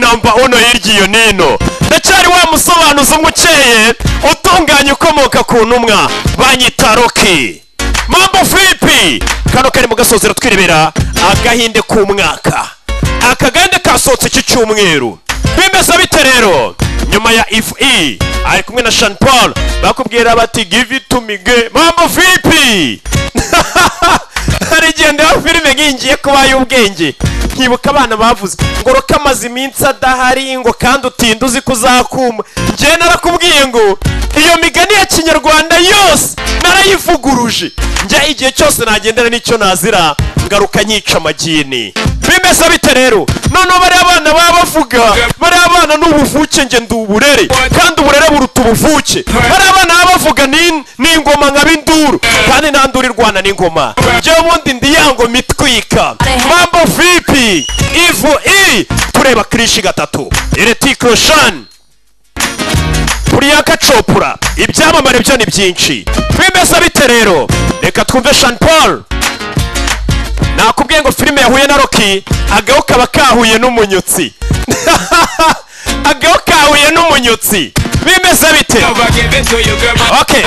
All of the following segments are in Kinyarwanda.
namba uno hirya nino ndacyari wa musobanuzi umukeye utunganya ukomoka ku ntumwa banyita Roki. Mambo vipi? Kano kari mu gasozero twirebera agahinde k'umwaka. Akagande kasohotse iki cyumweru. Bimeze bite rero? Nyuma ya FE ari kumwe na Sean Paul bakubwira bati give it to me ge. Mambo vipi? Harigende wa filime ngingiye kuba y'ubwenge. Nkibuka abana bavuze ngo Roki amaze iminsi adahari ngo kandi utinda uzi kuzakuma. Nje narakubwiye ngo iyo migani ya kinyarwanda yose narayivuguruje. Nje igihe cyose nagendera n'icyo nazira ngaruka nyica amagini. Bimeze bite rero? None bari abana babavuga bari abana n'ubuvuke nge nduburere kandi uburere buruta ubuvuke. Bari abana babavuga n'ingoma nk'abinduru kandi nandurirwana n'ingoma. Je ubundi ndi yango mitwika. Mambo vipi? Ivo tureba Krrish gatatu. Krrish Priyanka Chopra ibyamamare byo ni byinshi. Bimeze bite rero? Reka twumve Sean Paul. Nakubwiye ngo filime yahuye na Roki agaho kaba kahuye n'umunyutsi. Agaho kahuye n'umunyutsi. Bimeze bite? Okay.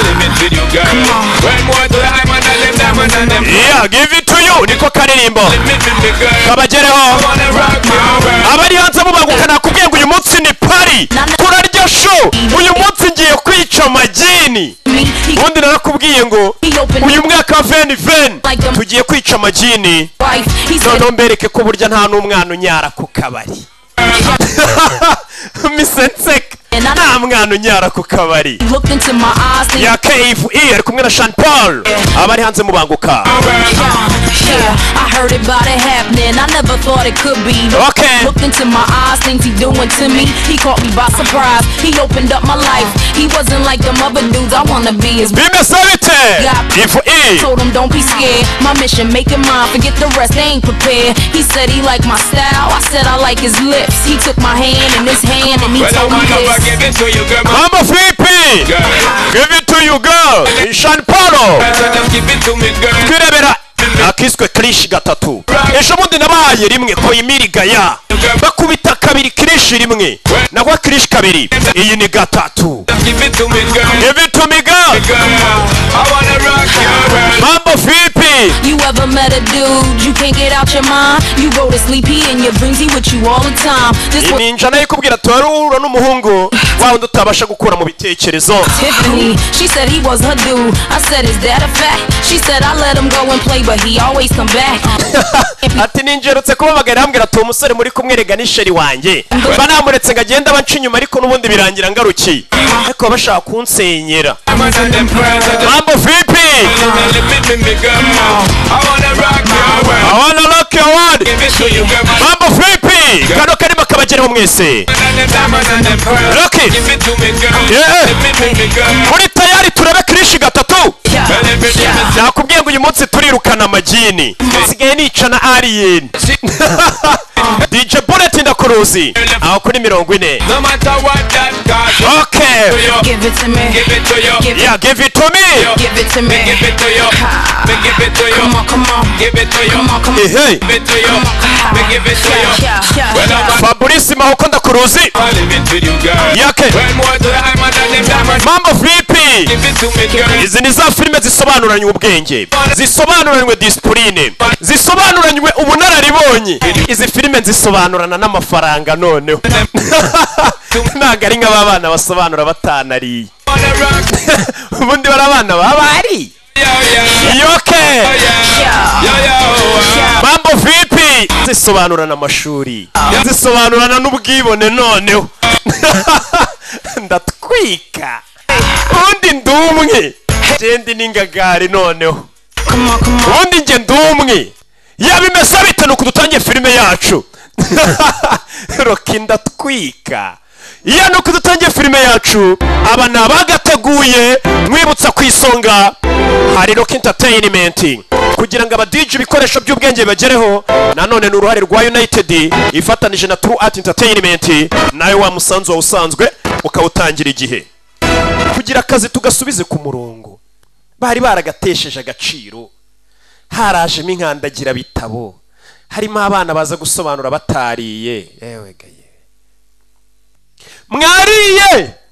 Yeah, give it to you. Niko karirimbo kabagereho abari hanze mubanguka. Nakubwiye ngo uyu munsi ni party turarya show. Uyu munsi ngiye kwica amagini. Ubundi narakubwiye ngo uyu mwaka wa ven tugiye kwica amagini. None mbereke ko burya nta n'umwana unyara ku kabari. Misensek nta mwana unyara ku kabari. Ya KFE ari kumwe na Sean Paul abari hanze mubanguka. I heard about it happening, I never thought it could be. Okay. Looked into my eyes, things he doing to me. He caught me by surprise, he opened up my life. He wasn't like them other dudes, I wanna be his. Told him don't be scared, my mission make him mine, forget the rest, they ain't prepared. He said he liked my style, I said I like his lips. He took my hand in his hand and he told me this. Give it to you, girl. Mama Fipi, give it to you, girl. Sean Paul, kirabiranya akiswe Krrish gatatu. Ejo bundi nabaye rimwe ko imirigaya bakubita kabiri Krrish rimwe naho Krrish kabiri. Iyi ni gatatu. Give it to me, girl. I wanna rock you. Mambo Fipi. You ever met a dude you can't get out your mind? You go to sleep, he in your dreams, he with you all the time. This was ninja nayo kubwira turura n'umuhungu wawe utabasha gukura mu bitekerezo. Tiffany, she said he was her dude. I said is that a fact? She said I let him go and play but he always come back. Ati ninjerutse kubabagara ambwira ati umusore muri kumwerega n'isheri wanjye banamuretse ngagenda banca inyuma ariko nubundi birangira ngaruki ariko bashaka kunsenyera. Mambo Fipi. I wanna rock your world. Mambo Fipi. Kano karimo kabageraho mwese. Roki. Muri tayari turebe Krrish gatatu. Nakubwiye ngo uyu munsi turirukana amagini. Nsigaye nica na alien. DJ Bullet ndakuruzi aho kuri 40. Okay. Give it to me. Yeah, give it to me. Give it to me. Come on, come on. Give it to you. Come on, come on. Hey. Give it to you. Fabrice mahoko ndakuruzi. Yake. Mambo Fipi. Izi ni za filime zisobanuranywe ubwenge, zisobanuranywe discipline, zisobanuranywe ubunararibonye. Izi filime zisobanurana n'amafaranga noneho. Ntago ari nk'abana basobanura batanariye. Ubundi barabana babari. Yoke. Mambo Fipi. Zisobanurana amashuri, zisobanurana n'ubwibone noneho. Ndatwika. Undi ndumwe. Jendi ningagari noneho. Undi nge ndumwe. Yabimeze bite nuko dutangiye filime yacu. Roki ndatwika. Iya nuko dutangiye filime yacu abana bagateguye mwibutsa kwisonga hari Roki entertainment kugira ngo aba DJ bikoresho by'ubwenge bagereho. Nanone n'uruhare rwa United ifatanije na True Art Entertainment nayo wa musanzu wa usanzwe ukawutangira igihe kugira akazi tugasubize ku murongo. Bari baragatesheje agaciro, harajemo inkandagira bitabo, harimo abana baza gusobanura batariye. Ewe gaye mwariye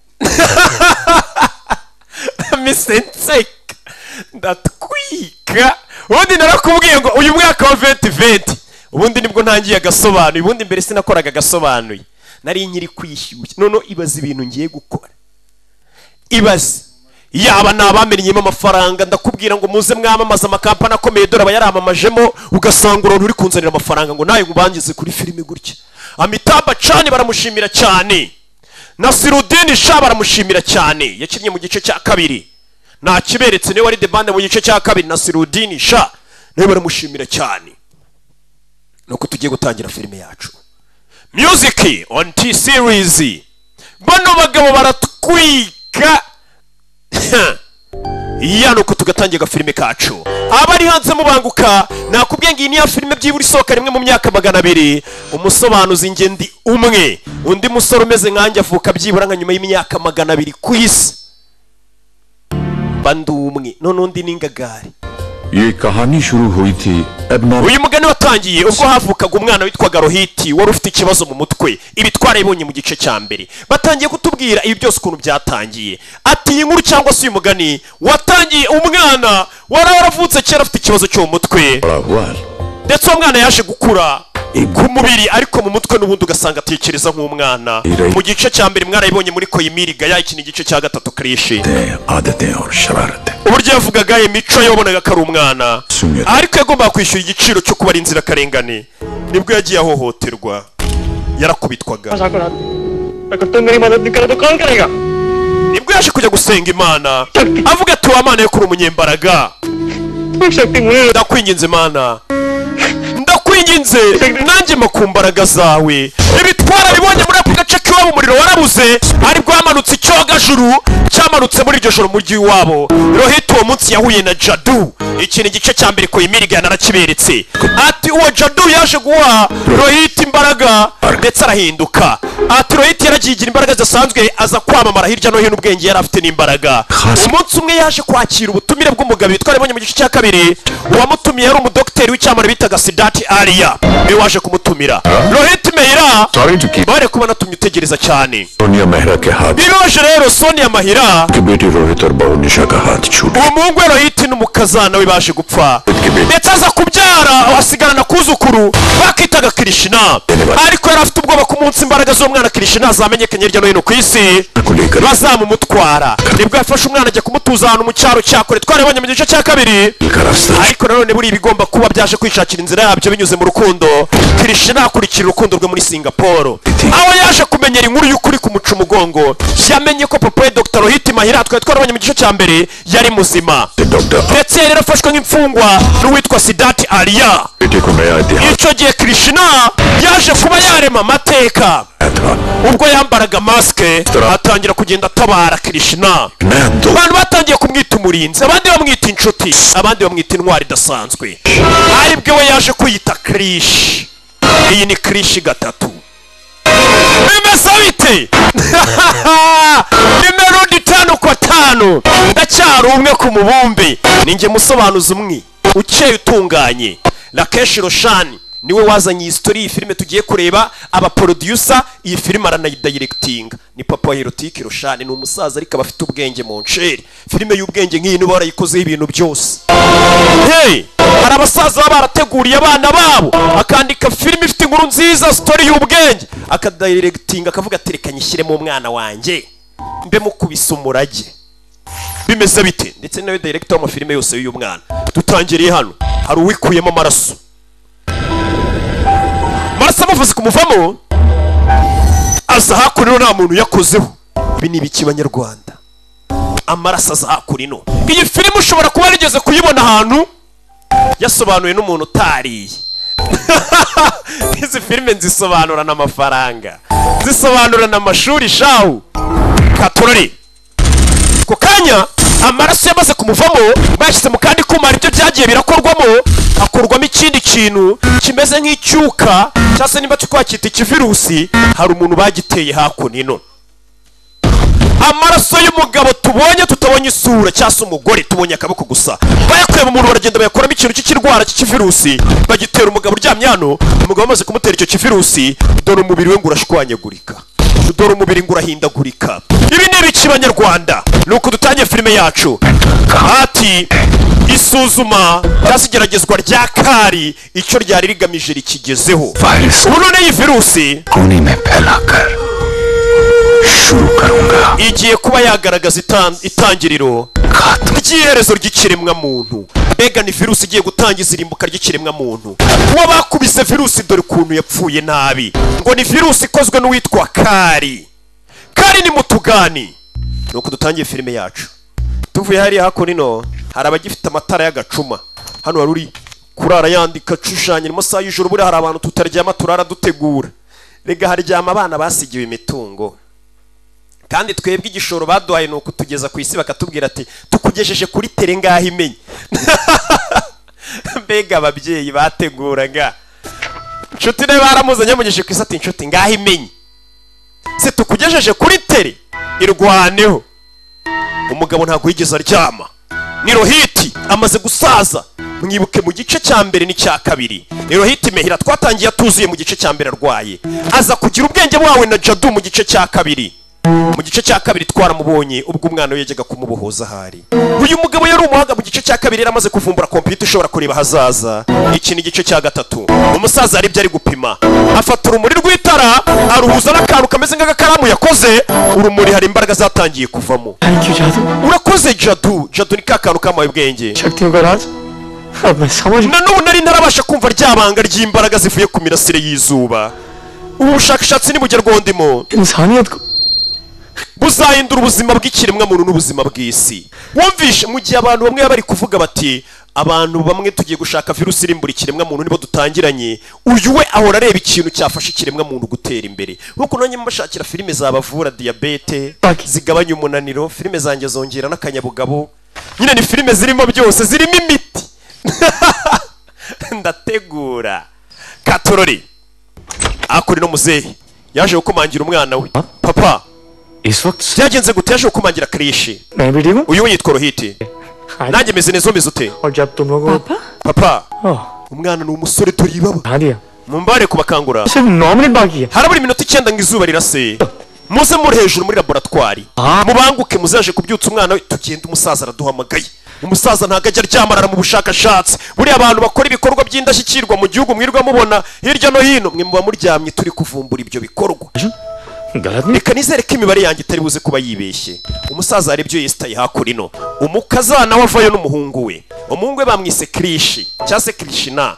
misenseka ndatwika ubundi narakubwiye ngo uyu mwaka wa 2020 ubundi nibwo ntangiye Agasobanuye ubundi mbere sinakoraga Agasobanuye nari nkiri kwishyushya none ibaza ibintu ngiye gukora ibaze yaba nabamenyemo amafaranga ndakubwira ngo muze mwamamaza amakampani akomeye dore aba yaramamajemo ugasanga umuntu uri kunzanira amafaranga ngo nawe ngubangize kuri filime gutya Amitaba Chani baramushimira cyane Nasirudini Sha baramushimira cyane yakinnye mu gice cya kabiri nta kiberetse niwe wari the band mu gice cya kabiri Nasirudini Sha niwe baramushimira cyane nuko tugiye gutangira filime yacu Music on T-Series bano bagabo baratwika iya nuko tugatangira filime kacu abari hanze mubanguka nakubwiye ngo iyi niya filime byiburi soka rimwe mu myaka 200 umusobanuzi ingendi umwe undi musoro umeze nkanjye avuka byibura nka nyuma y'imyaka 200 ku isi bandu umwe none undi ningagari ये कहानी शुरू हुई थी uyu mugani watangiye ubwo havukaga umwana witwaga Rohiti wari ufite ikibazo mu mutwe ibi twarabonye mu gice cya mbere batangiye kutubwira ibi byose ukuntu byatangiye ati iyi nkuru cyangwa se uyu mugani watangiye umwana waravutse kera afite ikibazo cyo mu mutwe ndetse umwana yaje gukura ku mubiri ariko mu mutwe n'ubundi ugasanga atekereza nk'umwana mu gice cya mbere mwarayibonye muri Koyimiriga yakina igice cya gatatu Krrish uburyo yavugaga imico yabonaga ko ari umwana ariko yagomba kwishyura igiciro cyo kuba ari inzira karengane nibwo yagiye ahohoterwa yarakubitwaga nibwo yaje kujya gusenga Imana avuga ati wa Mana yo kuri umunyembaraga ndakwinginze Mana ndakwinginze nanjye makumbaraga zawe ibitwara bibonye muri ako gace k'iwabo umuriro warabuze aribwo hamanutse icyogajuru cyamanutse muri iryo joro mu gihe iwabo Rohiti uwo munsi yahuye na Jadu ikintu igice cya mbere Koyimiriga narakiberetse ati uwo Jadu yaje guha Rohiti imbaraga ndetse arahinduka ati Rohiti yaragiye igira imbaraga zidasanzwe aza kwamamara hirya no hino ubwenge yari afite n'imbaraga umunsi umwe yaje kwakira ubutumire bw'umugabo bitwarabonye mu gice cya kabiri uwamutumiye yari umudokiteri w'icyamara bitaga Sidati Alia niwe waje kumutumira Rohiti Meira bare kuba natumye utegereza cyane biroje rero Sonia Mahira umuhungu Rohiti n'umukazana we baje gupfa ndetse aza kubyara wasigarana kuzukuru bakitaga Krishna ariko yari afite ubwoba ku munsi imbaraga z'umwana Krishna zamenyekanye hirya no hino ku isi bazamumutwara nibwo yafashe umwana ajya kumutuza ahantu mu cyaro cyakore twarabonye mu gice cya kabiri ariko nanone buri bigomba kuba byaje kwishakira inzira yabyo binyuze mu rukundo Krishna akurikira urukundo rwe muri Singapore aho yaje kumenyera inkuru y'ukuri ku muco umugongo yamenye ko papa we Dr. Rohiti Mahira twarabonye mu gice cya mbere yari muzima ndetse yari yarafashwe nk'imfungwa n'uwitwa Sidati Alia icyo gihe Krishna yaje kuba yarema amateka ubwo yambaraga maske atangira kugenda atabara Krishna abantu batangiye kumwita umurinzi abandi bamwita inshuti abandi bamwita intwari idasanzwe aribwo we yaje kwita Krrish iyi ni Krrish 3 bimeze bite nimero 5 kwa 5 ndacyari umwe ku mubumbe ninjye musobanuza umwe ukeye utunganye Rakesh Roshan niwe wazanye iyi story filime tugiye kureba aba producer iyi filime aranayidirecting ni papa Erotique Roshan ni umusaza ariko abafite ubwenge mu nsheri filime y'ubwenge nk'iyi nibo barayikozeho ibintu byose hey hari abasaza barateguriye abana babo akandika filime ifite inkuru nziza story y'ubwenge akadirecting akavuga ati reka nyishyiremo umwana wanjye mbe mukubise umurage bimeze bite ndetse nawe director w'amafilime yose y'uyu mwana dutangiriye hano hari uwikuyemo amaraso amuvuze kumuvamo aza hakurino nta muntu yakozeho ibi ni ibiki banyarwanda amaraso aza hakurino iyi filime ushobora kuba rigeze kuyibona ahantu yasobanuye n'umuntu utariye izi filime nzisobanura n'amafaranga zisobanura n'amashuri shawu katorari ku kanya amaraso yamaze kumuvamo bashyize mu kandi kuma ibyo byagiye birakorwamo hakorwamo ikindi kintu kimeze nk'icyuka cyangwa se niba twakwita ikivirusi hari umuntu bagiteye hakunino amaraso y'umugabo tubonye tutabonye isura cyangwa se umugore tubonye akaboko gusa bayakuye mu muntu baragenda bayakoramo ikintu cy'ikirwara cy'ikivirusi bagitera umugabo uryamye hano umugabo amaze kumutera icyo kivirusi dore umubiri we ngo urashwanyagurika dore umubiri ngo urahindagurika. Ibi ni ibiki banyarwanda? Nuko dutangiye filime yacu. Ati isuzuma cyangwa igeragezwa rya kari icyo ryari rigamije rikigezeho. Ubu none iyi virusi igiye kuba yagaragaza itangiriro ry'iherezo ry'ikiremwa muntu. Mbega ni virusi igiye gutangiza irimbuka ry'ikiremwa muntu. Uwo bakubise virusi dore ukuntu yapfuye nabi. Ngo ni virusi ikozwe n'uwitwa Kari. Kari ni mutugani. Nuko dutangiye filime yacu. Tuvuye hariya hakuno hari abagifite amatara y'agacuma. Hano wari uri kurara yandika cushanye mu masaha y'ijoro. Buri hari abantu tutaryama turara dutegura. Rega haryama abana basigiwe imitungo. Kandi twebwe igishoro baduhaye nuko tugeza ku isi bakatubwira ati tukugejeje kuri tere ngaho imenye. Mbega ababyeyi bateguraga. Inshuti ne baramuzanye mugishe ku isi ati inshuti ngaho imenye. Se tukugejeje kuri tere irwaneho. Umugabo ntago yigeze aryama. Ni Rohiti amaze gusaza. Mwibuke mu gice cya mbere n'icya kabiri. Ni Rohiti Mehira twatangiye atuzuye mu gice cya mbere arwaye. Aza kugira ubwenge bwawe na Jadu mu gice cya kabiri. Mu gice cya kabiri twaramubonye ubwo umwana we yajyaga kumubohoza hari. Uyu mugabo yari umuhaga mu gice cya kabiri yaramaze kuvumbura computer ishobora kureba hazaza. Iki ni igice cya gatatu. Umusaza ari byo ari gupima. Afata urumuri rw'itara aruhuza n'akantu kameze nk'agakaramu yakoze. Urumuri hari imbaraga zatangiye kuvamo. Urakoze Jadu. Jadu ni kakantu kamaye ubwenge. Nanone nari ntarabasha kumva ryabanga ry'imbaraga zivuye ku mirasire y'izuba. Ubu bushakashatsi ni bugerwaho ndimo. Buzahindura ubuzima bw'ikiremwa muntu n'ubuzima bw'isi. Wumvishe mu gihe abantu bamwe bari kuvuga bati abantu bamwe tugiye gushaka virusi irimbura ikiremwa muntu nibo dutangiranye. Uyu we ahora areba ikintu cyafasha ikiremwa muntu gutera imbere. Nkuko nanye mbashakira filime zabavura diabete, zigabanya umunaniro, filime zanjye zongera n'akanyabugabo. Nyine ni filime zirimo byose, zirimo imiti. Ndategura. Katorori. Akuri no muzehe. Yaje gukomangira umwana we. Papa. Byagenze gute yaje gukomangira Krrish? Uyu yitwa Rohiti. Nanjye meze neza umeze ute? Papa. Umwana ni umusore turi baba. Mumbare kubakangura. Harabura iminota 9 ng'izuba rirase. Muze muri hejuru muri laboratoire. Mubanguke muzaje kubyutsa umwana we tugenda umusaza araduhamagaye. Umusaza ntagajya ryamarara mu bushakashatsi. Buri abantu bakora ibikorwa by'indashyikirwa mu gihugu mwirwa mubona hirya no hino mwe muba muryamye turi kuvumbura ibyo bikorwa. Reka nizere ko imibare yanjye itari buze kuba yibeshye. Umusaza hari ibyo yestaye hakurino. Umukazana wavayo n'umuhungu we. Umuhungu we bamwise Krrish cyangwa se Krishna.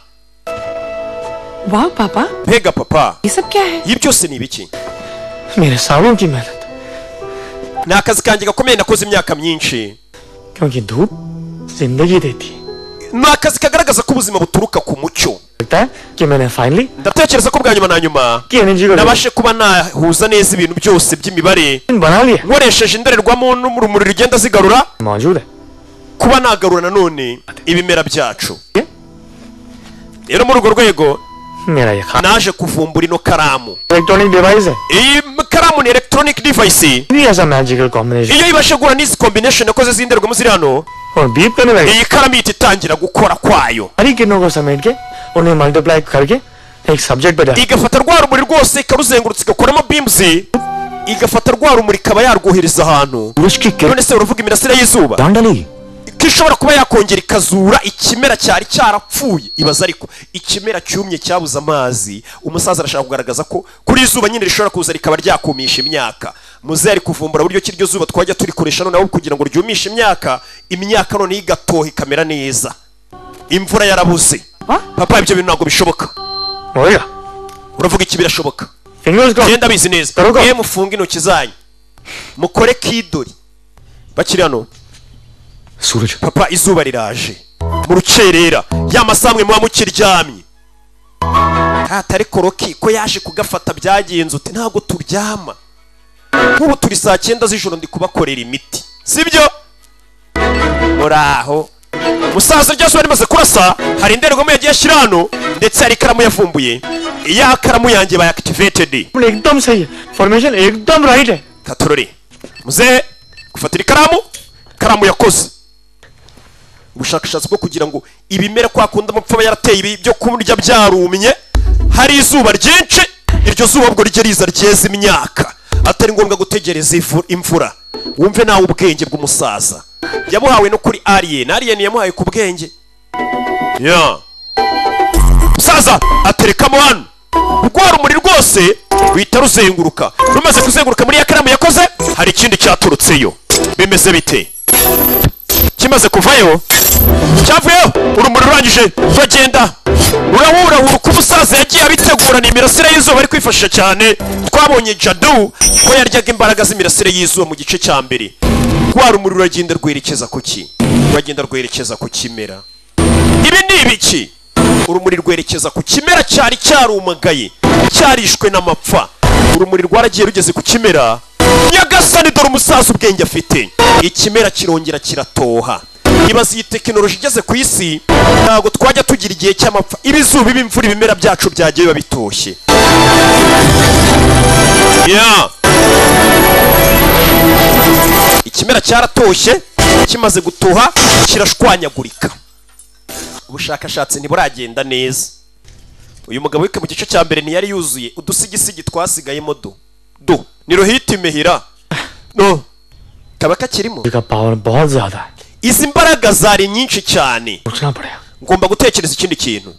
Wow papa. Pega papa. Ye sab kya hai? Ibi byose ni ibiki? Mere saalon ki mehnat. Ni akazi kanjye gakomeye nakoze imyaka myinshi. Kyunki dhoop zindagi deti hai. Ni akazi kagaragaza ko ubuzima buturuka ku mucyo. Ndatekereza ko bwa nyuma na nyuma nabashe kuba nahuza neza ibintu byose by'imibare nkoresheje indorerwamo n'urumuri rugenda zigarura kuba nagarura nanone ibimera byacu. Rero muri urwo rwego naje kuvumbura ino karamu. Iyi karamu ni electronic device. Iyo ibashe guhura n'izi combination yakoze z'indorerwamo ziri hano, iyi karamu ihita itangira gukora kwayo. उन्हें multiply करके एक सब्जेक्ट बजा igafata rwa rumuri rwose ikaruzengurutsa igakoramo beams igafata rwa rumuri ikaba yarwohereza ahantu. None se uruvuga imirasire y'izuba kishobora kuba yakongera ikazura ikimera cyari cyarapfuye. Ibaza ariko ikimera cyumye cyabuze amazi. Umusaza arashaka kugaragaza ko kuri izuba nyine rishobora kuza rikaba ryakumisha imyaka. Muze ari kuvumbura buryo kiryo zuba twajya turikoresha none kugira ngo ryumishe imyaka none igatoha ikamera neza. Imvura yarabuze. Papa ibyo bintu ntabwo bishoboka. Oya. Uravuga iki birashoboka? Genda bizi neza. Mufunga intoki zanyu. Mukore kidori. Bakiri hano. Papa izuba riraje. Mu rucerera. Ya masamwe muba mukiryamye. Hatari koroki ko yaje kugafata byagenze ute ntabwo turyama. Nk'ubu turi saa 9 z'ijoro ndi kubakorera imiti. Sibyo? Muraho. Musaza ryose bari maze kurasa hari indorerwamo yagiye ashyira hano ndetse hari ikaramu yavumbuye. Iya karamu yanjye ba activated. Ekdam sahi hai. Formation ekdam right hai. Katorori. Muze gufatira ikaramu yakoze. Ubushakashatsi bwo kugira ngo ibimera kwa kunda mupfa yarateye ibi byo kurya byarumye hari izuba ryinshi iryo zuba bwo rije riza ryeze imyaka. atari ngombwa gutegereza imvura wumve nawe ubwenge bw'umusaza yabuhawe no kuri alien yamuhaye ku bwenge umusaza aterekamo hano rwa rumuri rwose ruhita ruzenguruka rumaze kuzenguruka muri ya karamu yakoze hari ikindi cyaturutseyo bimeze bite kimaze kuvayo cyavuyeho urumuri rurangije ruragenda urahura uko umusaza yagiye abitegurana imirasire y'izuba ari kwifashisha cyane twabonye Jadu ko yaryaga imbaraga z'imirasire y'izuba mu gice cya mbere rwa rumuri ruragenda rwerekeza ku ki ruragenda rwerekeza ku kimera ibi ni ibiki urumuri rwerekeza ku kimera cyari cyarumagaye cyarishwe n'amapfa urumuri rwaragiye rugeze ku kimera nyagasani dore umusaza ubwenge afite ikimera kirongera kiratoha ibaze iyi tekinoloji igeze ku isi ntabwo twajya tugira igihe cy'amapfa ibizuba ibimvura ibimera byacu byagiye biba bitoshye ikimera cyaratoshye kimaze gutoha kirashwanyagurika ubushakashatsi ntiburagenda neza uyu mugabo wike mu gice cya mbere ntiyari yuzuye udusigisigi twasigayemo do ni ruhita imehira no kaba kakirimo izi mbaraga zari nyinshi cyane ngomba gutekereza ikindi kintu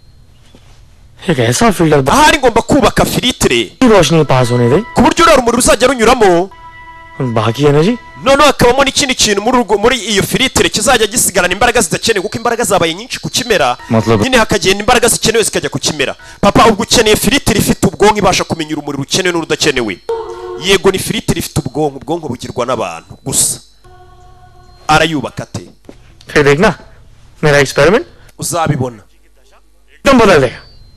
ahari ngomba kubaka filitire ku buryo uriya rumuri ruzajya runyuramo noneho hakabamo n'ikindi kintu muri iyo filitire kizajya gisigarana imbaraga zidakenewe kuko imbaraga zabaye nyinshi ku kimera nyine hakagenda imbaraga zikenewe zikajya ku kimera papa ubwo ukeneye filitire ifite ubwonko ibasha kumenya urumuri rukenewe n'urudakenewe yego ni filitire ifite ubwonko bugirwa n'abantu gusa arayubaka ate देखना मेरा experiment uzabibona एकदम बदल देगा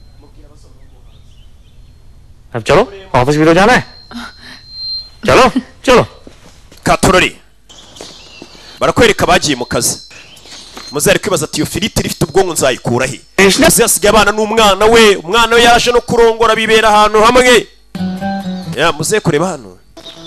अब चलो ऑफिस भी तो जाना है चलो चलो katorori barakwereka abagiye mu kazi muzari kwibaza ati iyo filitire ifite ubwonko nzayikura he yasigaye abana n'umwana we umwana we yaje no kurongora bibera ahantu hamwe muze kureba hano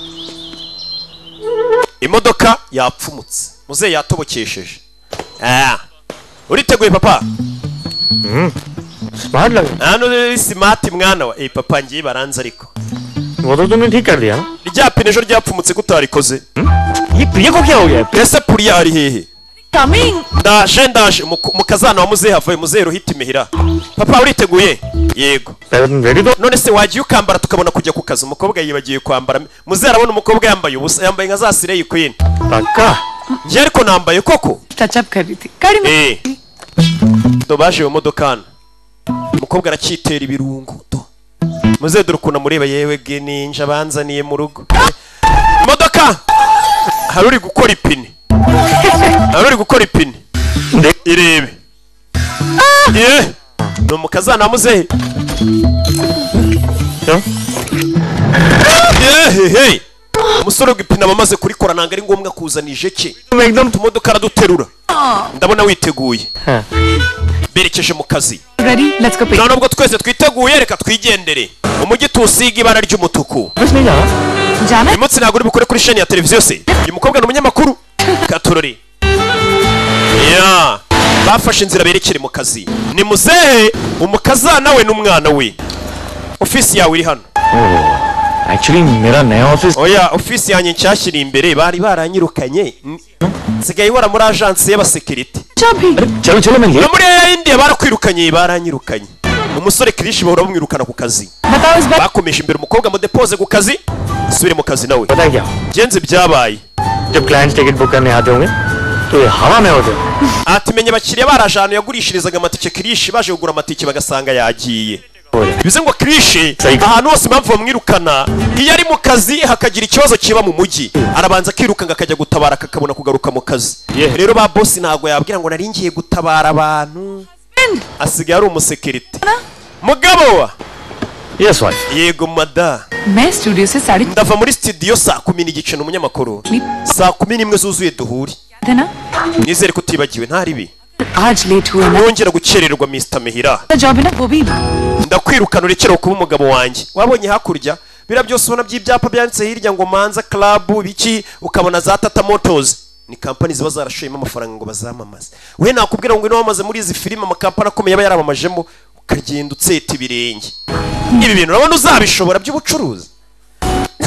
imodoka yapfumutse muze yatobokesheje uriteguye papa smart लगे hano smart mwana wa papa ngiye baranze ariko वो तो तुमने ठीक कर दिया ना rya pine ejo ryapfumutse kutarikoze ये प्रिया को क्या हो गया ese puriya ari hehe Coming. ndaje mukazana wa muzehe havuye muzehe ruhita imihira papa uriteguye yego ready तो none se wagiye ukambara tukabona kujya ku kazi umukobwa yibagiye kwambara muzehe arabona umukobwa yambaye ubusa yambaye nka za sire yikwine पक्का njye ariko nambaye koko Touch up कर रही थी गाड़ी में baje mu modoka hano umukobwa aracyitera ibirungo muzehe dore ukuntu amureba yewe geninja banzaniye mu rugo imodoka hari uri gukora ipine irebe ni umukazana wa muzehe umusore w'ipine aba amaze kurikora ntabwo ari ngombwa kuzana ijeke utumodoka araduterura ndabona witeguye berekeje mu kazi Ready? Let's go. none ubwo twese twiteguye reka twigendere umujyi tuwusiga ibara ry'umutuku बस नहीं जाना जाना uyu munsi ntabwo uri bukore kuri sheni ya televiziyo se uyu mukobwa ni umunyamakuru katorori bafashe inzira berekere mu kazi ni muzehe umukazana we n'umwana we ofisi yawe iri hano actually मेरा नया office oya ofisi yanjye nshyashya iri imbere bari baranyirukanye nsigaye ihora muri ajansi y'abasekirite चलो चलो मैं no muri ya indiya barakwirukanye baranyirukanye umusore Krrish bahora bamwirukana ku kazi बताओ इस बार bakomeje imbere umukobwa mudepoze ku kazi asubire mu kazi nawe पता है क्या genze byabaye जब clients ticket book करने आते होंगे तो ये हवा में होते atimenye abakiriya baraje ahantu yagurishirizaga amatike Krrish baje kugura amatike bagasanga yagiye bivuze ngo Krrish ahantu hose impamvu bamwirukana iyo ari mu kazi hakagira ikibazo kiba mu mujyi arabanza akiruka ngo akajya gutabara akakabona kugaruka mu kazi rero ba boss ntago yabwira ngo nari ngiye gutabara abantu asigaye ari umusekirite mugabo wa yes wife yego mada मैं studio से sari ndava muri studio saa 10 n'igice n'umunyamakuru saa 11 zuzuye duhuri थे ना nizere ko utibagiwe ntaribi आज late हुए ना nongera gukererwa Mr Mehira job है ना वो भी ndakwirukana urekera kuba umugabo wanjye wabonye hakurya bira byose ubona by'ibyapa byanditse hirya ngo Manza Club biki ukabona za Tata Motors ni company ziba zarashoyemo amafaranga ngo bazamamaze we nakubwira ngo ino wamaze muri izi filime amakampani akomeye aba yaramamajemo ukagenda utseta ibirenge ibi bintu urabona uzabishobora by'ubucuruzi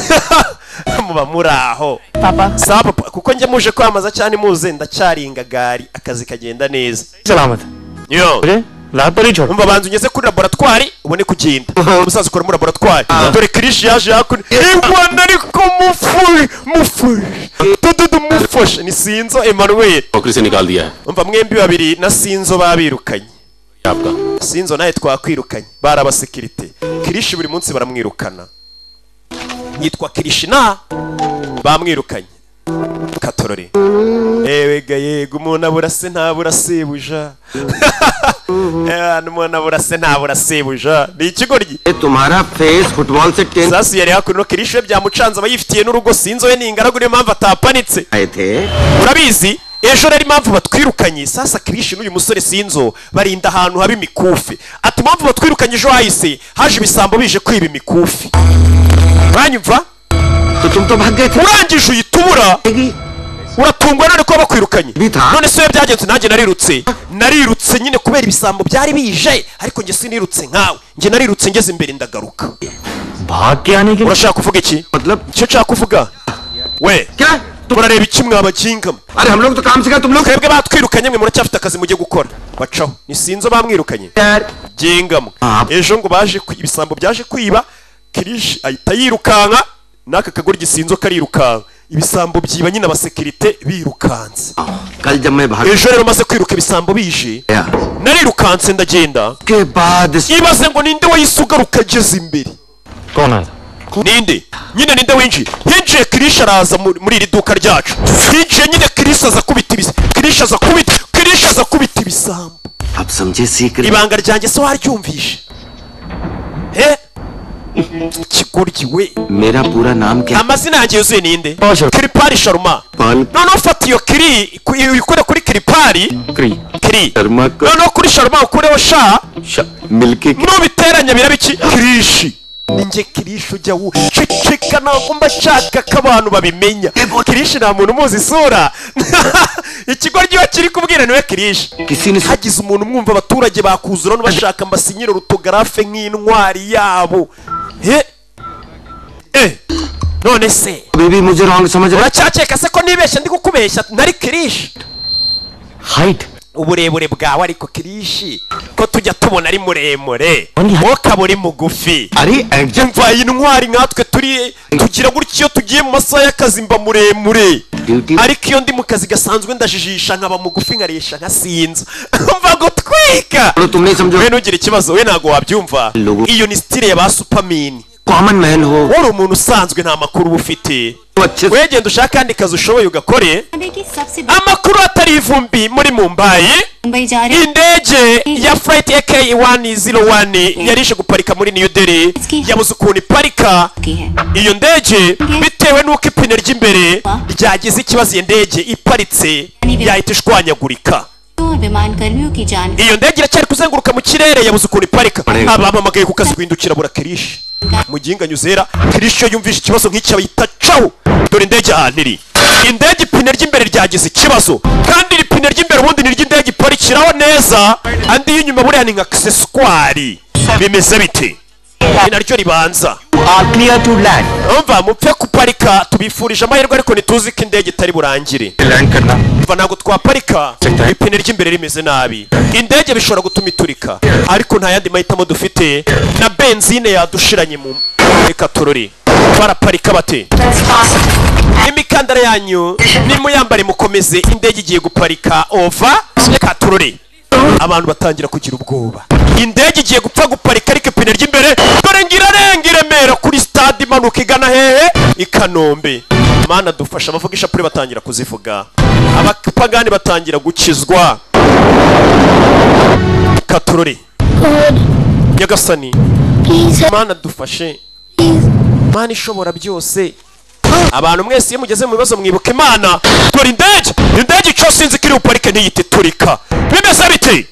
muba muraho Papa. Sawa papa, kuko njye muje kwamaza cyane muze ndacyaringa gari akazi kagenda neza. Salamat. Yo. Laboratory chod. Umva banzu ngeze kuri laboratoire ubone kugenda. Umusaza ukora muri laboratoire. Dore Krrish yaje yakuri. Rwanda ariko mufuri. Mufashe ni Sinzo Emmanuel. नौकरी से निकाल दिया है Umva mwembi babiri na Sinzo babirukanye. आपका Sinzo naye twakwirukanye. Bara abasekirite. Krrish buri munsi baramwirukana. Yitwa Krrish na bamwirukanye. Katorore. Ewe gayego umuntu abura se ntabura sebuja. Umuntu abura se ntabura sebuja. Ni ikigoryi. तुम्हारा face football से 10 Sasi yari hakuno Krrish we byamucanze abayifitiye n'urugo Sinzo we n'ingaragu niyo mpamvu atapanitse. आए थे Urabizi ejo rero impamvu batwirukanye sasa Krrish n'uyu musore Sinzo barinda ahantu haba imikufi. Ati impamvu batwirukanye ejo hahise haje ibisambo bije kwiba imikufi. Uranyumva? तो तुम तो भाग गए थे Urangije uyitubura uratungwa none ko bakwirukanye. None se byagenze nanjye narirutse nyine kubera ibisambo byari bije ariko nge sinirutse nkawe. Nge narirutse ngeze imbere ndagaruka. भाग के आने के Urashaka kuvuga iki? मतलब Icyo nshaka kuvuga we क्या turareba iki mwabakingamo. अरे हम लोग तो काम से गए तुम लोग Twebwe batwirukanye mwe muracyafite akazi mujye gukora. Bacaho ni Sinzo bamwirukanye. यार Gengamo ejo ngo baje ibisambo byaje kwiba Krrish ahita yirukanka naka kagoryi Sinzo karirukanka ibisambo byiba nyine abasekirite birukanze. कल जब मैं भाग Ejo rero maze kwiruka ibisambo bije गया narirukanse ndagenda के बाद ibaze ngo ninde wayisugaruka ageze imbere. कौन आया Ninde nyine ninde winjiye hinjiye Krrish araza muri iri duka ryacu hinjiye nyine Krrish aza kubita ibisambo. अब समझे secret Ibanga ryanjye se waryumvishe kigoryi we. मेरा पूरा नाम क्या Amazina yanjye yuzuye ninde? Pasha. Kripari Sharma. पाल Noneho ufata iyo uyikore kuri Kripari Kri Sharma को noneho kuri Sharma ukureho sha मिलके nubiteranya biraba iki Krrish. Ninjye Krrish ujya ceceka ntabwo mbashaka ko abantu babimenya. Krrish nta muntu umuzi isura. Ikigoryi we kiri kubwira niwe Krrish. किसी ने Hagize umuntu umwumva abaturage bakuzura bashaka mbasinyira urutogarafe nk'intwari yabo. None se baby मुझे wrong समझ रहा uracyakeka se ko nibeshya ndi kukubeshya nari Krrish? Height Uburebure bwawe ariko Krrish ko tujya tubona ari muremure ukaba uri mugufi. अरे adjust Mva intwari nkatwe tugira gutyo tugiye mu masaha y'akazi mba muremure duty ariko iyo ndi mu kazi gasanzwe ndajijisha nkaba mugufi nkaresha nka Sinzo. Mva gutwika तो तुम नहीं समझो we ntugire ikibazo we ntabwo wabyumva. Iyo ni style ya ba Superman. Common man हो Uri umuntu usanzwe nta makuru uba ufite. तो अच्छे से Wegenda ushaka kandi kazi ushoboye ugakore. देखिए सबसे Amakuru atari ivumbi muri Mumbai. Mumbai जा रहे Indege ya flight AK-101 yarishe guparika muri New Delhi. Yabuze ukuntu iparika. की है Iyo ndege bitewe n'uko ipine ry'imbere ryagize ikibazo iyo ndege iparitse yahita ishwanyagurika. तो विमान कर्मियों की जान Iyo ndege iracyari kuzenguruka mu kirere yabuze ukuntu iparika. Abamamagaye ku kazi guhindukira bura Krrish. Mu gihinganye uzera Krrish yo yumvishe ikibazo nk'icyo bayita cawo. Dore indege ahantu iri. Indege ipine ry'imbere ryagize ikibazo kandi iri pine ry'imbere ubundi ni ry'indege iparikiraho neza andi y'inyuma buriya ni nka accessoire. Bimeze bite? Ni naryo ribanza. clear to land Umva mupfe kuparika tubifurije amahirwe ariko ntituzi ko indege itari burangire. Land करना Umva ntabwo twaparika ipine ry'imbere rimeze nabi. Indege bishobora gutuma iturika ariko nta yandi mahitamo dufite na benzine yadushiranye mu reka tururi. Baraparika bate? Imikandara yanyu nimuyambare mukomeze indege igiye guparika over reka tururi. Abantu batangira kugira ubwoba. Indege igiye gupfa guparika ariko ipine ry'imbere dore ngirarenga iremera kuri stade imanuka igana hehe i Kanombe. Mana dufasha abavuga ishapure batangira kuzivuga. Abapagani batangira gukizwa. Katururi. Nyagasani. Mana dufashe. Mana ishobora byose. Abantu mwese iyo mugeze mu bibazo mwibuka Imana. Dore indege icyo sinzi kiri uparike ntiyite turika. Bimeze bite?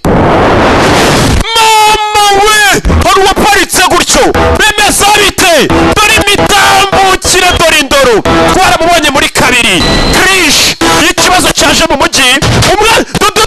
Mama we! Hari uwaparitse gutyo. Bimeze bite? Dore imitambukire dore indoro. Twaramubonye muri kabiri. Krrish ikibazo cyaje mu mujyi. Umwe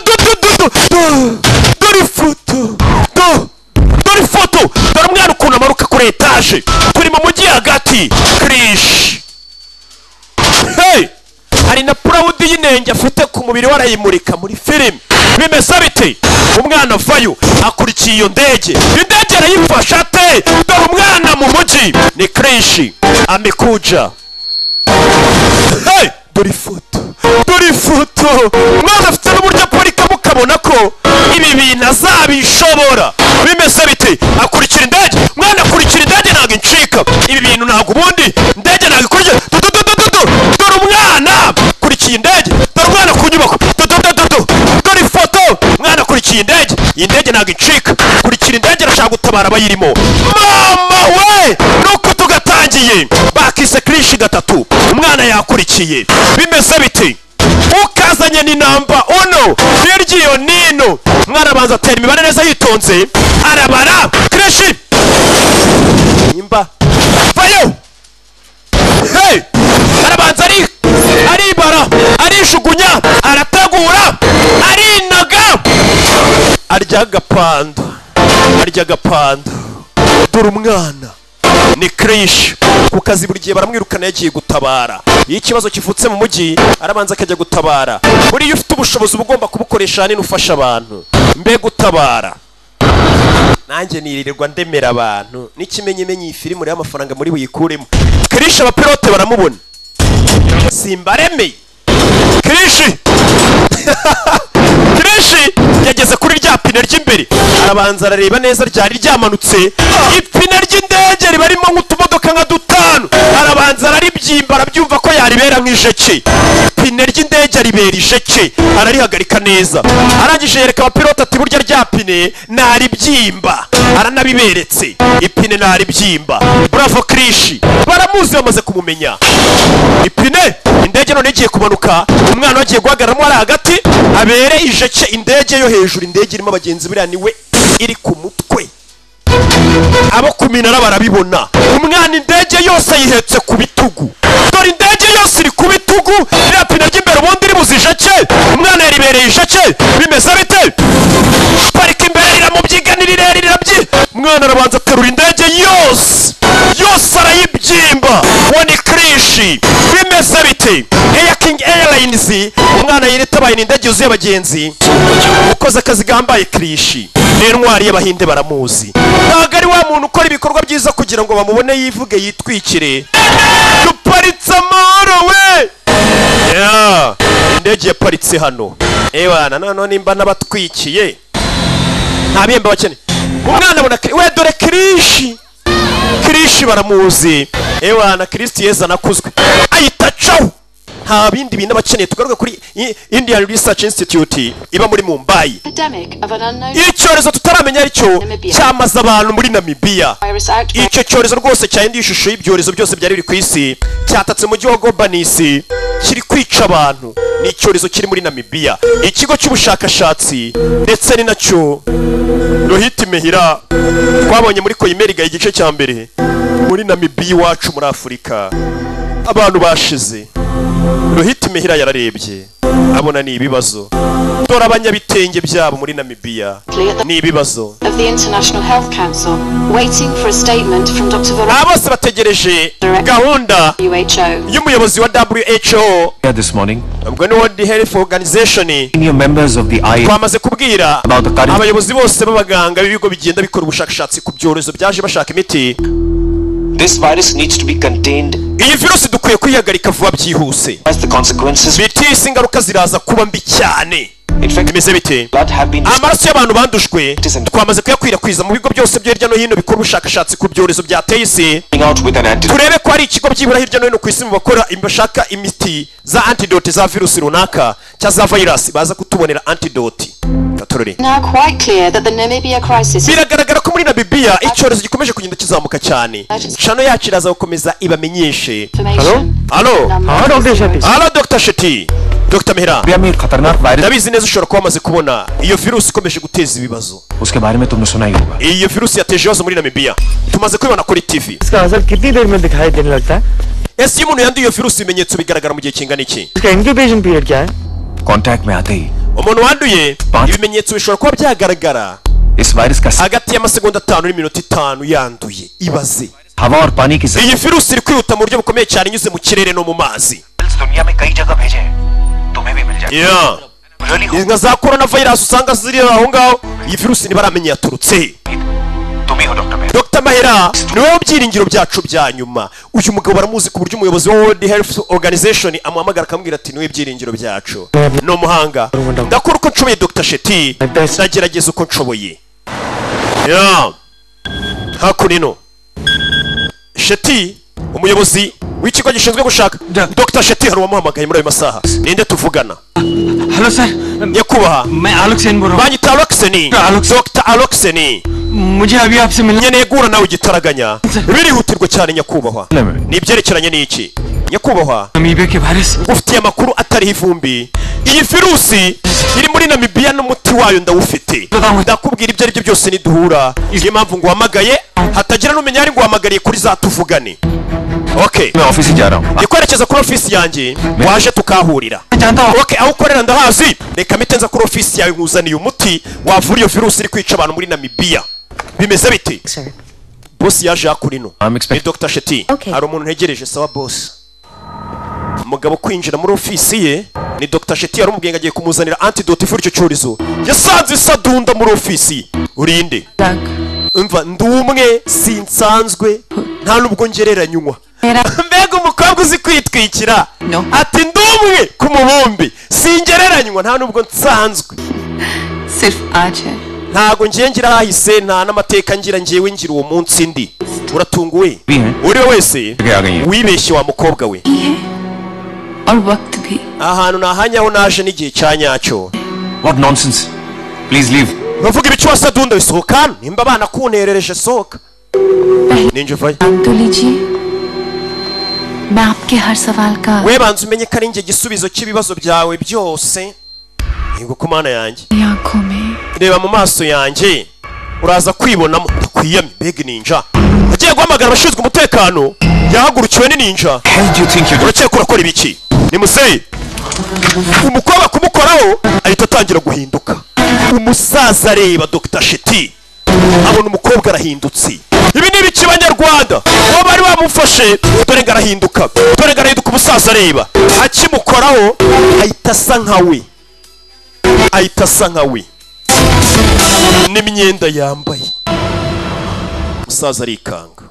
dore ifoto. Dore umwana ukuntu amaruka kuri etaje. Turi mu mujyi hagati. biti Krrish. Hey, hari na proud y'inenge afite ku mubiri we arayimurika muri filime. Bimeze bite? Umwana vayo akurikiye iyo ndege. Indege arayifasha ate? Dore umwana mu mujyi ni Krrish amekuja. Hey, dore ifoto mwana afite n'uburyo parika mukabona ko ibi bintu azabishobora. Bimeze bite? Akurikira indege. Mwana akurikira indege ntabwo incika. Ibi bintu ntabwo ubundi indege ntabwo ikurikira. Dore umwana kurikiye indege. Dore umwana ku nyubako. Dore ifoto. Mwana kurikiye indege. Iyi ndege ntabwo incika. Kurikira indege arashaka gutabara abayirimo. Mama we nuko tugatangiye bakise Krrish gatatu. Umwana yakurikiye. Bimeze bite? Ukazanye ni namba ono hirya nino. Mwana abanza atera imibare neza yitonze arabara. Krrish imba vayo. Hey, arabanza aribara arishugunya arategura arinaga arya agapanda. Dore umwana ni Krrish ku kazi buri gihe baramwirukana yagiye gutabara. Iyo ikibazo kivutse mu mujyi arabanza akajya gutabara. Buri iyo ufite ubushobozi ugomba kubukoresha nini ufasha abantu. Mbe gutabara nanjye nirirwa ndemera abantu n'ikimenyemenye iyi filime uriho amafaranga muri buyikuremo. Krrish abapilote baramubona simbaremeye. Krrish yageze kuri rya pine ry'imbere arabanza arareba neza ryari ryamanutse. Ipine ry'indege ribarimo nk'utumodoka nka dutanu. Arabanza araribyimba arabyumva ko yaribera nk'ijeke. Ipine ry'indege aribera ijeke ararihagarika neza. Arangije yereka abapilote ati burya rya pine naribyimba. Aranabiberetse ipine naribyimba. Bravo Krrish, baramuzi bamaze kumumenya. Ipine indege none igiye kumanuka. Umwana wagiye guhagararamo ari hagati abere ijeke indege yo hejuru. Indege irimo abagenzi biriya niwe iri ku mutwe. Abo ku minara barabibona. Umwana indege yose yihetse ku bitugu. Dore indege yose iri ku bitugu. Iriya pine ry'imbere ubundi ribuze ijeke. Umwana yaribereye ijeke. Bimeze bite? Parika imbere riramubyiganira rirabyi. Umwana arabanza aterura indege yose arayibyimba. Uwo ni Krrish. Bimeze bite? Air King Airlines umwana yiritabaye indege yuzuye abagenzi. Ukoze akazi gambaye Krrish ni intwari y'abahinde baramuzi. Ntabwo ari wa muntu ukora ibikorwa byiza kugira ngo bamubone yivuge yitwikire. Duparitse amahoro we. Indege yaparitse hano. Ewana none nimba nabatwikiye nta bihembo bakene. Umwana abona we dore Krrish baramuzi. Ewana Kristo Yesu anakuzwe ayitacaho. Nta bindi bintu abakeneye. Tugaruka kuri Indian Research Institute iba muri Mumbai. Icyorezo tutaramenya aricyo cyamaze abantu muri Namibia. Icyo cyorezo rwose cyahinduye ishusho y'ibyorezo byose byari biri ku isi. Cyatatse mu gihugu Agasobanuye kiri kwica abantu. Ni icyorezo kiri muri Namibia. Ikigo cy'ubushakashatsi ndetse ni nacyo Rohit Mehira twabonye muri Koimeriga igice cya mbere muri Namibia wacu muri Afurika. Abantu bashize Rohit Mehira yararebye abona ni ibibazo. Dore abanyabitenge byabo muri Namibia ni ibibazo. Abose bategereje gahunda y'umuyobozi wa WHO ubwo ni World Health Organization. Twamaze kubwira abayobozi bose b'abaganga b'ibigo bigenda bikora ubushakashatsi ku byorezo byaje bashaka imiti. This virus needs to be contained. Iyi virusi dukwiye kwihagarika vuba byihuse. Bitise ingaruka ziraza kuba mbi cyane. Bimeze bite? Amaraso y'abantu bandujwe twamaze kuyakwirakwiza mu bigo byose byo hirya no hino bikora ubushakashatsi ku byorezo byateye isi. Turebe ko ari ikigo byibura hirya no hino ku isi mu bakora bashaka imiti za antidote za virusi runaka cyangwa za virus baza kutubonera antidote. Biragaragara ko muri Namibia icyorezo gikomeje kugenda kizamuka cyane. Chano yacu iraza gukomeza ibamenyeshe. Hello Dr. Shetty. Dr. Mehira. Ndabizi neza ushobora kuba wamaze kubona iyo virusi ikomeje guteza ibibazo. Iyo virusi yateje ibibazo muri Namibia. Tumaze kubibona kuri TV. Ese iyo umuntu yanduye iyo virusi ibimenyetso bigaragara mu gihe kingana iki? Umuntu wanduye ibimenyetso bishobora kuba byagaragara hagati y'amasegonda 5 n'iminota 5 yanduye. Ibaze हवा और पानी की iyi virusi iri kwihuta mu buryo bukomeye cyane inyuze mu kirere no mu mazi दुनिया में कई जगह भेजे तुम्हें भी मिल जाए nka za corona virus usanga ziri aho ngaho iyi virusi ntibaramenya yaturutse Dr. Mahera niwe byiringiro byacu bya nyuma uyu mugabo baramuzi ku buryo umuyobozi wa World Health Organization amuhamagara akamubwira ati niwe byiringiro byacu no muhanga ndakora uko nshoboye Dr. Shetty ndagerageza uko nshoboye hakurino Shetty umuyobozi w'ikigo gishinzwe gushaka Dr. Shetty hari wamuhamagaye muri ayo masaha ninde tuvugana hello sir yakubaha मैं आलोक सेन बोल रहा हूं banyita Aloxeni Dr. Aloxeni मुझे अभी आपसे मिलना nyene gura nawe gitaraganya birihutirwa cyane nyakubahwa ni byerekeranye n'iki nyakubahwa Namibia के virus ufitiye amakuru atari ivumbi iyi virusi iri muri Namibia n'umuti wayo ndawufite ndakubwira ibyo ari byo byose niduhura iyo mpamvu ngo wamagaye hatagira n'umenya ari ngo wamagariye kuri za tuvugane okay मैं office ही जा रहा हूं ndikwerekeza kuri ofisi yanjye waje tukahurira okay aho ukorera ndahazi reka mitenza kuri ofisi yawe nkuzaniye umuti wavura iyo virusi iri kwica abantu muri Namibia bimeze bite boss yaje akurino ni Dr. Shetty hari umuntu ntegereje sawa boss umugabo kwinjira muri ofisi ye ni Dr. Shetty yarumubwiye agiye kumuzanira antidote ivura icyo cyorezo yasanze isadunda muri ofisi urinde umva ndumwe sinsanzwe nta nubwo ngereranywa mbega umukobwa uzi kwitwikira ati ndumwe ku mubumbi singereranywa nta nubwo nsanzwe सिर्फ आज है ntago ngiye ngira hahise nta n'amateka ngira ngiyewe ngira uwo munsi ndi uratunguwe uri wese wibeshye wa mukobwa we और वक्त भी ahantu nahanyaho naje n'igihe cyanyacyo What nonsense please leave bavuga ibicu wasadunda bisohoka nimba abana kunterereje sohoka ninje vaye तो लीजिए मैं आपके हर सवाल का we banza umenye ko ari njye gisubizo cy'ibibazo byawe byose yego ku mana yanjye आंखों में reba mu maso yanjye uraza kwibonamo ndakwiyamye mbega ninja agiye guhamagara abashinzwe umutekano yahagurukiwe ni ninja urakeka urakora ibiki ni museyi umukobwa kumukoraho ahita atangira guhinduka umusaza areba Dr. Shetty abona umukobwa arahindutse ibi ni ibiki banyarwanda uwo bari bamufashe dore ngarahinduka umusaza areba akimukoraho ahita asa nkawe n'imyenda yambaye umusaza arikanga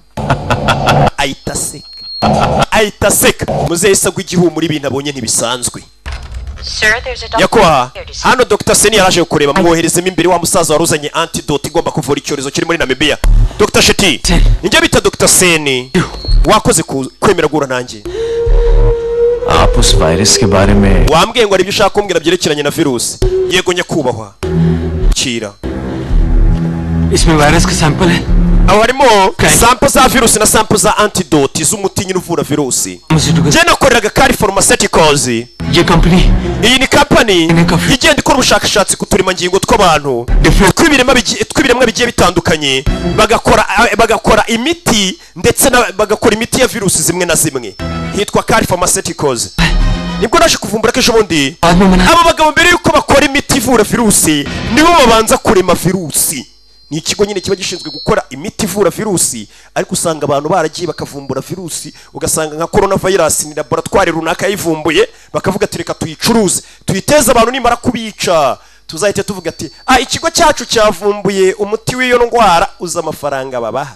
ahita aseka muzehe isa gw'igihumura ibintu abonye ntibisanzwe yakubaha hano Dr. Seni yaraje kureba mwoherezemo imbere wa musaza waruzanye antidote igomba kuvura icyorezo kiri muri Namibia Dr. Shetty njye bita Dr. Seni wakoze kwemera gura nanjye आप उस वायरस के बारे में wambwiye ngo ari byo ushaka kumbwira byerekeranye na virusi yego nyakubahwa kira इसमें virus का sample है aho harimo sample za virusi na sample za antidote z'umuti nyine uvura virusi njye nakoreraga Kari Pharmaceuticals ये company iyi ni company igenda ikora ubushakashatsi ku turemangingo tw'abantu tw'ibiremwa bigiye bitandukanye bagakora imiti ndetse bagakora imiti ya virusi zimwe na zimwe hitwa Kari Pharmaceuticals nibwo naje kuvumbura ko ejo bundi abo bagabo mbere yuko bakora imiti ivura virusi nibo babanza kurema virusi ni ikigo nyine kiba gishinzwe gukora imiti ivura virusi ariko usanga abantu baragiye bakavumbura virusi ugasanga nka corona virus ni laboratoire runaka yivumbuye bakavuga ati reka tuyicuruze tuyiteze abantu nimara kubica tuzahite tuvuga ati ikigo cyacu cyavumbuye umuti w'iyo ndwara uza amafaranga babaha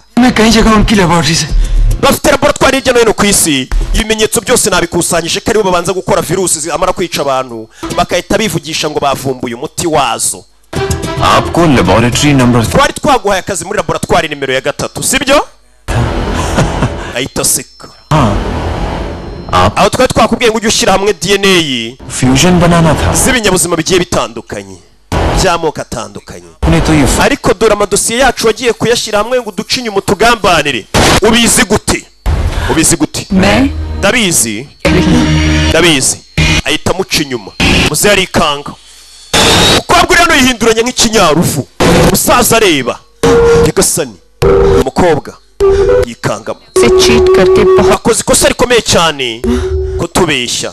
bafite laboratoire hirya no hino ku isi ibimenyetso byose nabikusanyije ko aribo babanza gukora virusi amara kwica abantu bakahita bivugisha ngo bavumbuye umuti wazo आपको laboratory number twari twaguhaye akazi muri laboratoire nimero ya 3 sibyo ahita aseka aho twari twakubwiye ngo ujye ushyira hamwe DNA fusion बनाना था z'ibinyabuzima bigiye bitandukanye by'amoko atandukanye ariko dore amadosiye yacu wagiye kuyashyira hamwe ngo uduce inyuma tugambanire ubizi gute ndabizi ahita amuca inyuma muze yarikanga ukobwa uri hano yihinduranya nk'ikinyarufu umusaza areba nyagasani umukobwa yikangamo akoze ikosa rikomeye cyane kutubeshya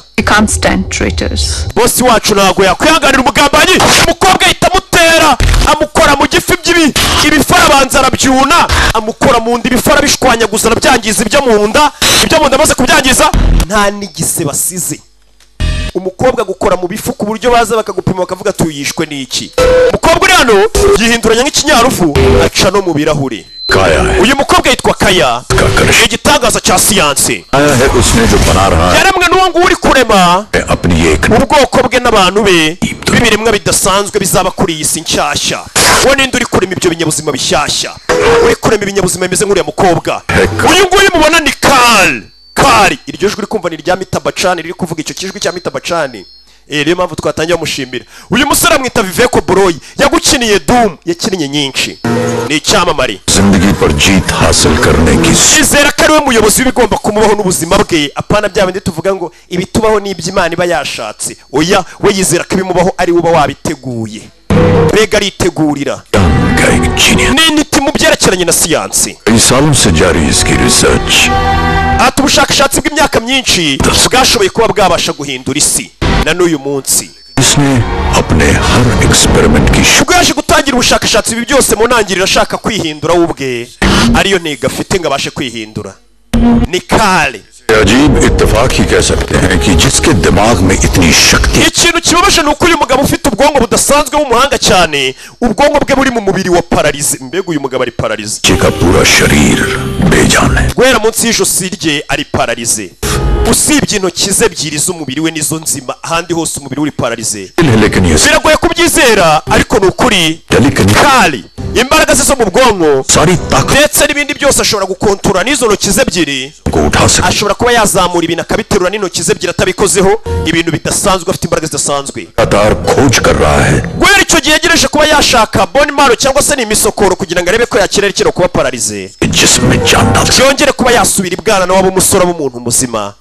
bosi wacu ntabwo yakwihanganira umugambanyi umukobwa ahita amutera amukora mu gifi ibifara abanza arabyuna amukora mu nda ibifara bishwanyaguza arabyangiza ibyo mu nda amaze kubyangiza nta n'igise basize. Umukobwa gukora mu bifu ku buryo baza bakagupima bakavuga tuyishwe n'iki. Umukobwa uri hano yihinduranya nk'ikinyarufu aca no mu birahuri. Uyu mukobwa yitwa Kaya, igitangaza cya siyansi. Yaremwe n'uwo nguwo uri kurema ubwoko bwe n'abantu be b'ibiremwa bidasanzwe bizaba kuri iyi si nshyashya. Wowe ninde uri kurema ibyo binyabuzima bishyashya? Uri kurema ibinyabuzima bimeze nk'uriya mukobwa. Uyu nguyu mubona ni Kari. Iryo jwi uri kumva ni rya Mitabacani riri kuvuga icyo kijwi cya Mitabacani. Niyo mpamvu twatangiye bamushimira. Uyu musore amwita Viveko Boroyi, yagukiniye Doom, yakinnye nyinshi, ni icyamamare. Izera ko ari we muyobozi w'ibigomba kumubaho n'ubuzima bwe, apana bya bindi tuvuga ngo ibitubaho n'iby'Imana iba yashatse. Oya, we yizera ko ibimubaho ari uba wabiteguye, mbega aritegurira. N'intiti mu byerekeranye na siyansi. Ati ubushakashatsi bw'imyaka myinshi bwashoboye kuba bwabasha guhindura isi na n'uyu munsi. Ubwo yaje gutangira ubushakashatsi ibi byose mu ntangiriro ashaka kwihindura we ubwe, ariyo ntego afite ngo abashe kwihindura. Ni Kale. Ikintu kibabaje ni uko uyu mugabo ufite ubwonko budasanzwe w'umuhanga cyane, ubwonko bwe buri mu mubiri wa pararize. Mbega uyu mugabo ari pararize, guhera munsi y'ijosi rye ari pararize, usibye intoki ze ebyiri z'umubiri we nizo nzima, ahandi hose umubiri uri pararize. Biragoye kubyizera ariko ni ukuri. Kali imbaraga ze zo mu bwonko ndetse n'ibindi byose ashobora gukontorora n'izo ntoki ze ebyiri. Ashobora kuba yazamura ibintu akabiterura n'intoki ze ebyiri atabikozeho, ibintu bidasanzwe, afite imbaraga zidasanzwe. Guhera icyo gihe yegereje kuba yashaka bone marrow cyangwa se n'imisokoro kugira ngo arebe ko yakira rikino kuba pararize, yongere kuba yasubira ibwana na waba umusore w'umuntu muzima.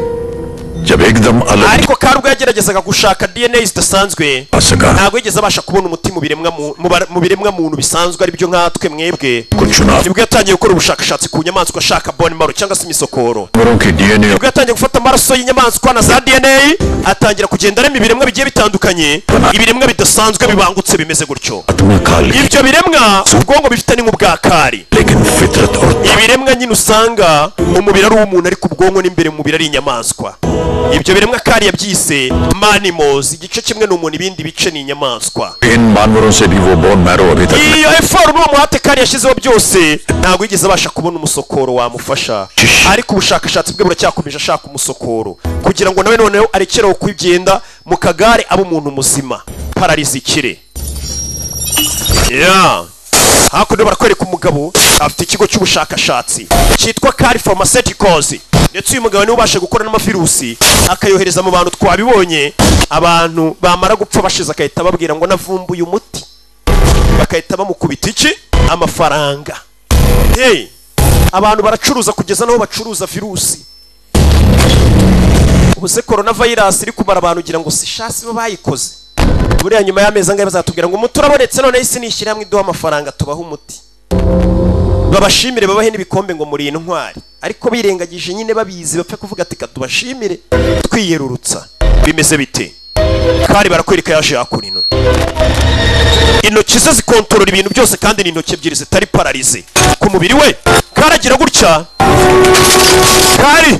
Ariko Karubwo yageragezaga gushaka DNA zidasanzwe, ntabwo yigeze abasha kubona umuti mu biremwa muntu bisanzwe ari byo nkatwe mwebwe. Nibwo yatangiye gukora ubushakashatsi ku nyamaswa ashaka bone marrow cyangwa se imisokoro. Nibwo yatangiye gufata amaraso y'inyamaswa na za DNA, atangira kugenda arema ibiremwa bigiye bitandukanye, ibiremwa bidasanzwe bibangutse bimeze gutyo. Ibyo biremwa ubwonko bifite ni nk'ubwa Kari, ibiremwa nyine usanga umubiri ari uw'umuntu ariko ubwonko n'imbere mu mubiri ari inyamaswa. Ibyo biremwa Kari yabyise manimals, igice kimwe n'umuntu ibindi bice ni inyamaswa. Iyo effort n'uwo muhate Kari yashyizeho byose ntabwo yigeze abasha kubona umusokoro wamufasha, ariko ubushakashatsi bwe buracyakomeje ashaka umusokoro kugira ngo nawe noneho arekereho kugenda mu kagare aba umuntu muzima, pararize ikire. Hakuno barakwereka umugabo afite ikigo cy'ubushakashatsi cyitwa Kari Pharmaceuticals, ndetse uyu mugabo niwe ubasha gukora n'amavirusi akayohereza mu bantu twabibonye. Abantu bamara gupfa bashize akahita babwira ngo navumbuye umuti, bakahita bamukubita iki amafaranga. Abantu baracuruza kugeza naho bacuruza virusi. Ubuse coronavirus iri kumara abantu ugira ngo si shasi bo bayikoze. Buriya nyuma y'amezi angahe bazatubwira ngo umuti urabonetse none isi nishyira hamwe iduha amafaranga tubaho umuti, babashimire babahe n'ibikombe ngo muri intwari, ariko birengagije nyine babizi bapfe kuvuga ati katubashimire twiyerurutsa. Bimeze bite? Kari barakwereka yaje yakura intoki ze zikontorora ibintu byose kandi ni intoki ebyiri zitari pararize ku mubiri we. Karagira gutya, Kari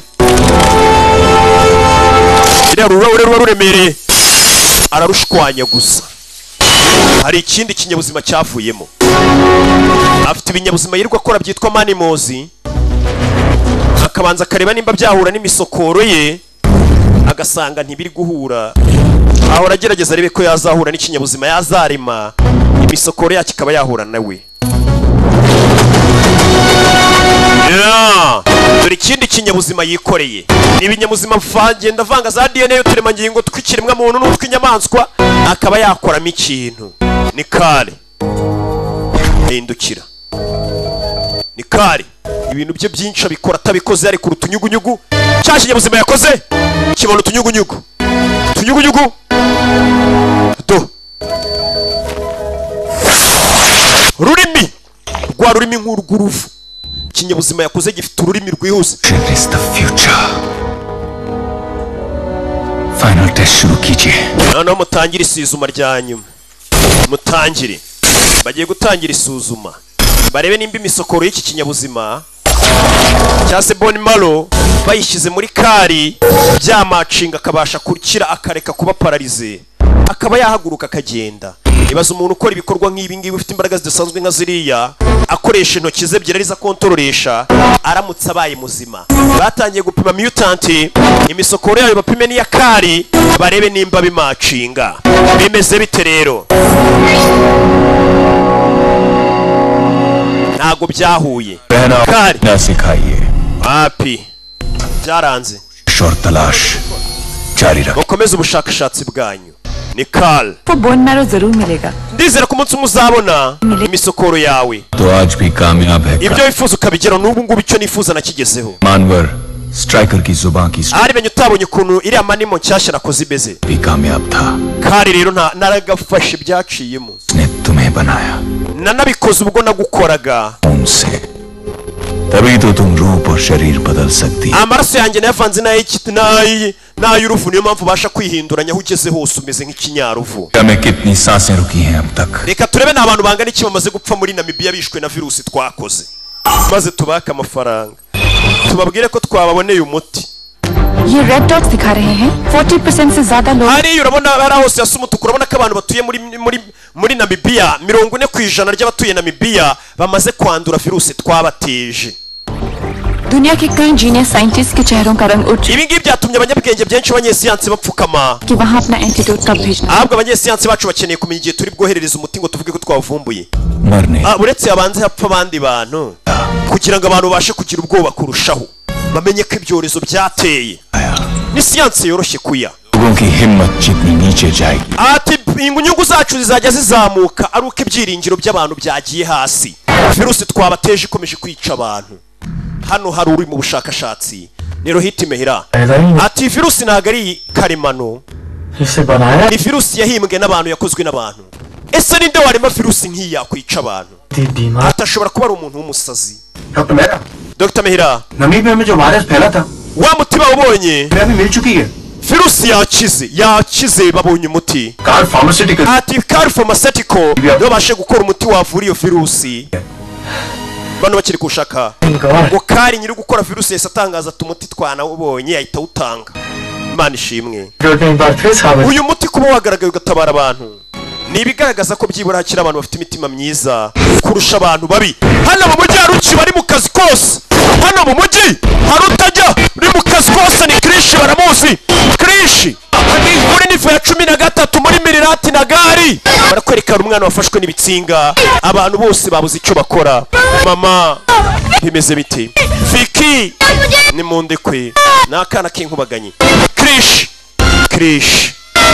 iriya ruba ruremereye ararushwanya gusa. Hari ikindi kinyabuzima cyavuyemo, afite ibinyabuzima yirirwa akora byitwa manimals, akabanza akareba nimba byahura n'imisokoro ye, agasanga ntibiri guhura. Ahora agerageza arebe ko yazahura n'ikinyabuzima yazarema, imisokoro yacyo ikaba yahura nawe. Dore ikindi kinyabuzima yikoreye, ni ibinyabuzima ngenda avanga za DNA y'uturemangingo tw'ikiremwa muntu n'utw'inyamaswa akaba yakoramo ikintu. Ni Kari hindukira, ni Kari ibintu bye byinshi abikora atabikoze, ari ku rutunyugunyugu. Cya kinyabuzima yakoze kibona utunyugunyugu do rurimi rwa rurimi nk'urw'uruvu. Ikinyabuzima yakoze gifite ururimi rwihuse. Final test शुरू कीजिए. Noneho mutangire isuzuma rya nyuma, mutangire bagiye gutangira isuzuma barebe nimba imisokoro y'iki kinyabuzima cyangwa se bone marrow bayishyize muri kari byamacinga akabasha gukira akareka kuba pararize akaba yahaguruka akagenda. Ibaza umuntu ukora ibikorwa nk'ibi ngibi ufite imbaraga zidasanzwe nka ziriya akoresha intoki ze ebyiri arizo akontororesha aramutse abaye muzima. Batangiye gupima mutant imisokoro yayo bapime n'iya kari barebe nimba bimacinga bimeze bite rero. Ntago byahuye kari nasikaiye api byaranze short talash jari rakh mukomeze ubushakashatsi bwanyu. Ni Karl वो bone marrow जरूर मिलेगा ndizera ko umunsi muzabona imisokoro yawe तो आज भी कामयाब है ibyo wifuza ukabigera n'ubu ngubu icyo nifuza nakigezeho. मानवर striker की जुबान की ari benye utabonye ukuntu iriya manimo nshyashya nakoze imeze भी कामयाब था kari rero naragafashe byaciyemo उसने तुम्हें बनाया nanabikoze ubwo nagukoraga उनसे तभी तो तुम रूप और शरीर बदल सकती amaraso yanjye nayavanze n'ay'uruvu niyo mpamvu ubasha kwihinduranya aho ugeze hose umeze nk'ikinyaruvu. में कितनी सांसें रुकी हैं अब तक reka turebe ni abantu bangana iki bamaze gupfa muri Namibia bishwe na virusi twakoze maze tubake amafaranga tubabwire ko twababoneye umuti. ये red dot दिखा रहे हैं 40% से ज्यादा लोग hariya urabona bari hose hasa umutuku urabona ko abantu batuye muri Namibia 40% ry'abatuye Namibia bamaze kwandura virusi twabateje. दुनिया के कई जीनियस साइंटिस्ट के चेहरों का रंग उठ ibi ngibi byatumye abanyabwenge benshi b'abanyesiyansi bapfukama कि वहां अपना एंटीडोट कब भेजना ahubwo abanyesiyansi bacu bakeneye kumenya igihe turi bwoherereza umuti ngo tuvuge ko twavumbuye मरने uretse abanze hapfa abandi bantu kugira ngo abantu bashe kugira ubwoba kurushaho bamenye ko ibyorezo byateye. Ni siyansi yoroshye kuya लोगों की हिम्मत जितनी नीचे जाएगी ati inyungu zacu zizajya zizamuka ari uko ibyiringiro by'abantu byagiye hasi. Virusi twabateje ikomeje kwica abantu. Hano hari uri mu bushakashatsi Nero hiti mehira ati virusi ntago ari karemano ni virusi yahimbwe n'abantu yakozwe n'abantu. Ese ninde warema virusi nk'iyi yakwica abantu? Atashobora kuba ari umuntu w'umusazi. Dr. Mehira Namibia में जो वायरस फैला था wa mutima ubonye अभी मिल चुकी है virusi yakize babonye umuti Karl pharmaceutical ati Karl Pharmaceutical nibo bashe gukora umuti wavura iyo virusi bano bakiri kushaka ngo Kari nyiri gukora virusi yese atangaza tumuti twanawubonye ahita utanga. Imana ishimwe uyu muti kuba wagaragaye ugatabara abantu ni ibigaragaza ko byibura hakiri abantu bafite imitima myiza kurusha abantu babi. Hano mu mujyi haruki bari mu kazi kose hano mu mujyi harutajya uri mu kazi kose ni Krrish baramuzi Krrish muri nivo ya 13 muri Mirirati na Gari barakwerekana umwana wafashwe n'ibitsinga abantu bose babuze icyo bakora. Mama bimeze biti Fiki ni munde kwe nakana kinkubaganye Krrish Krrish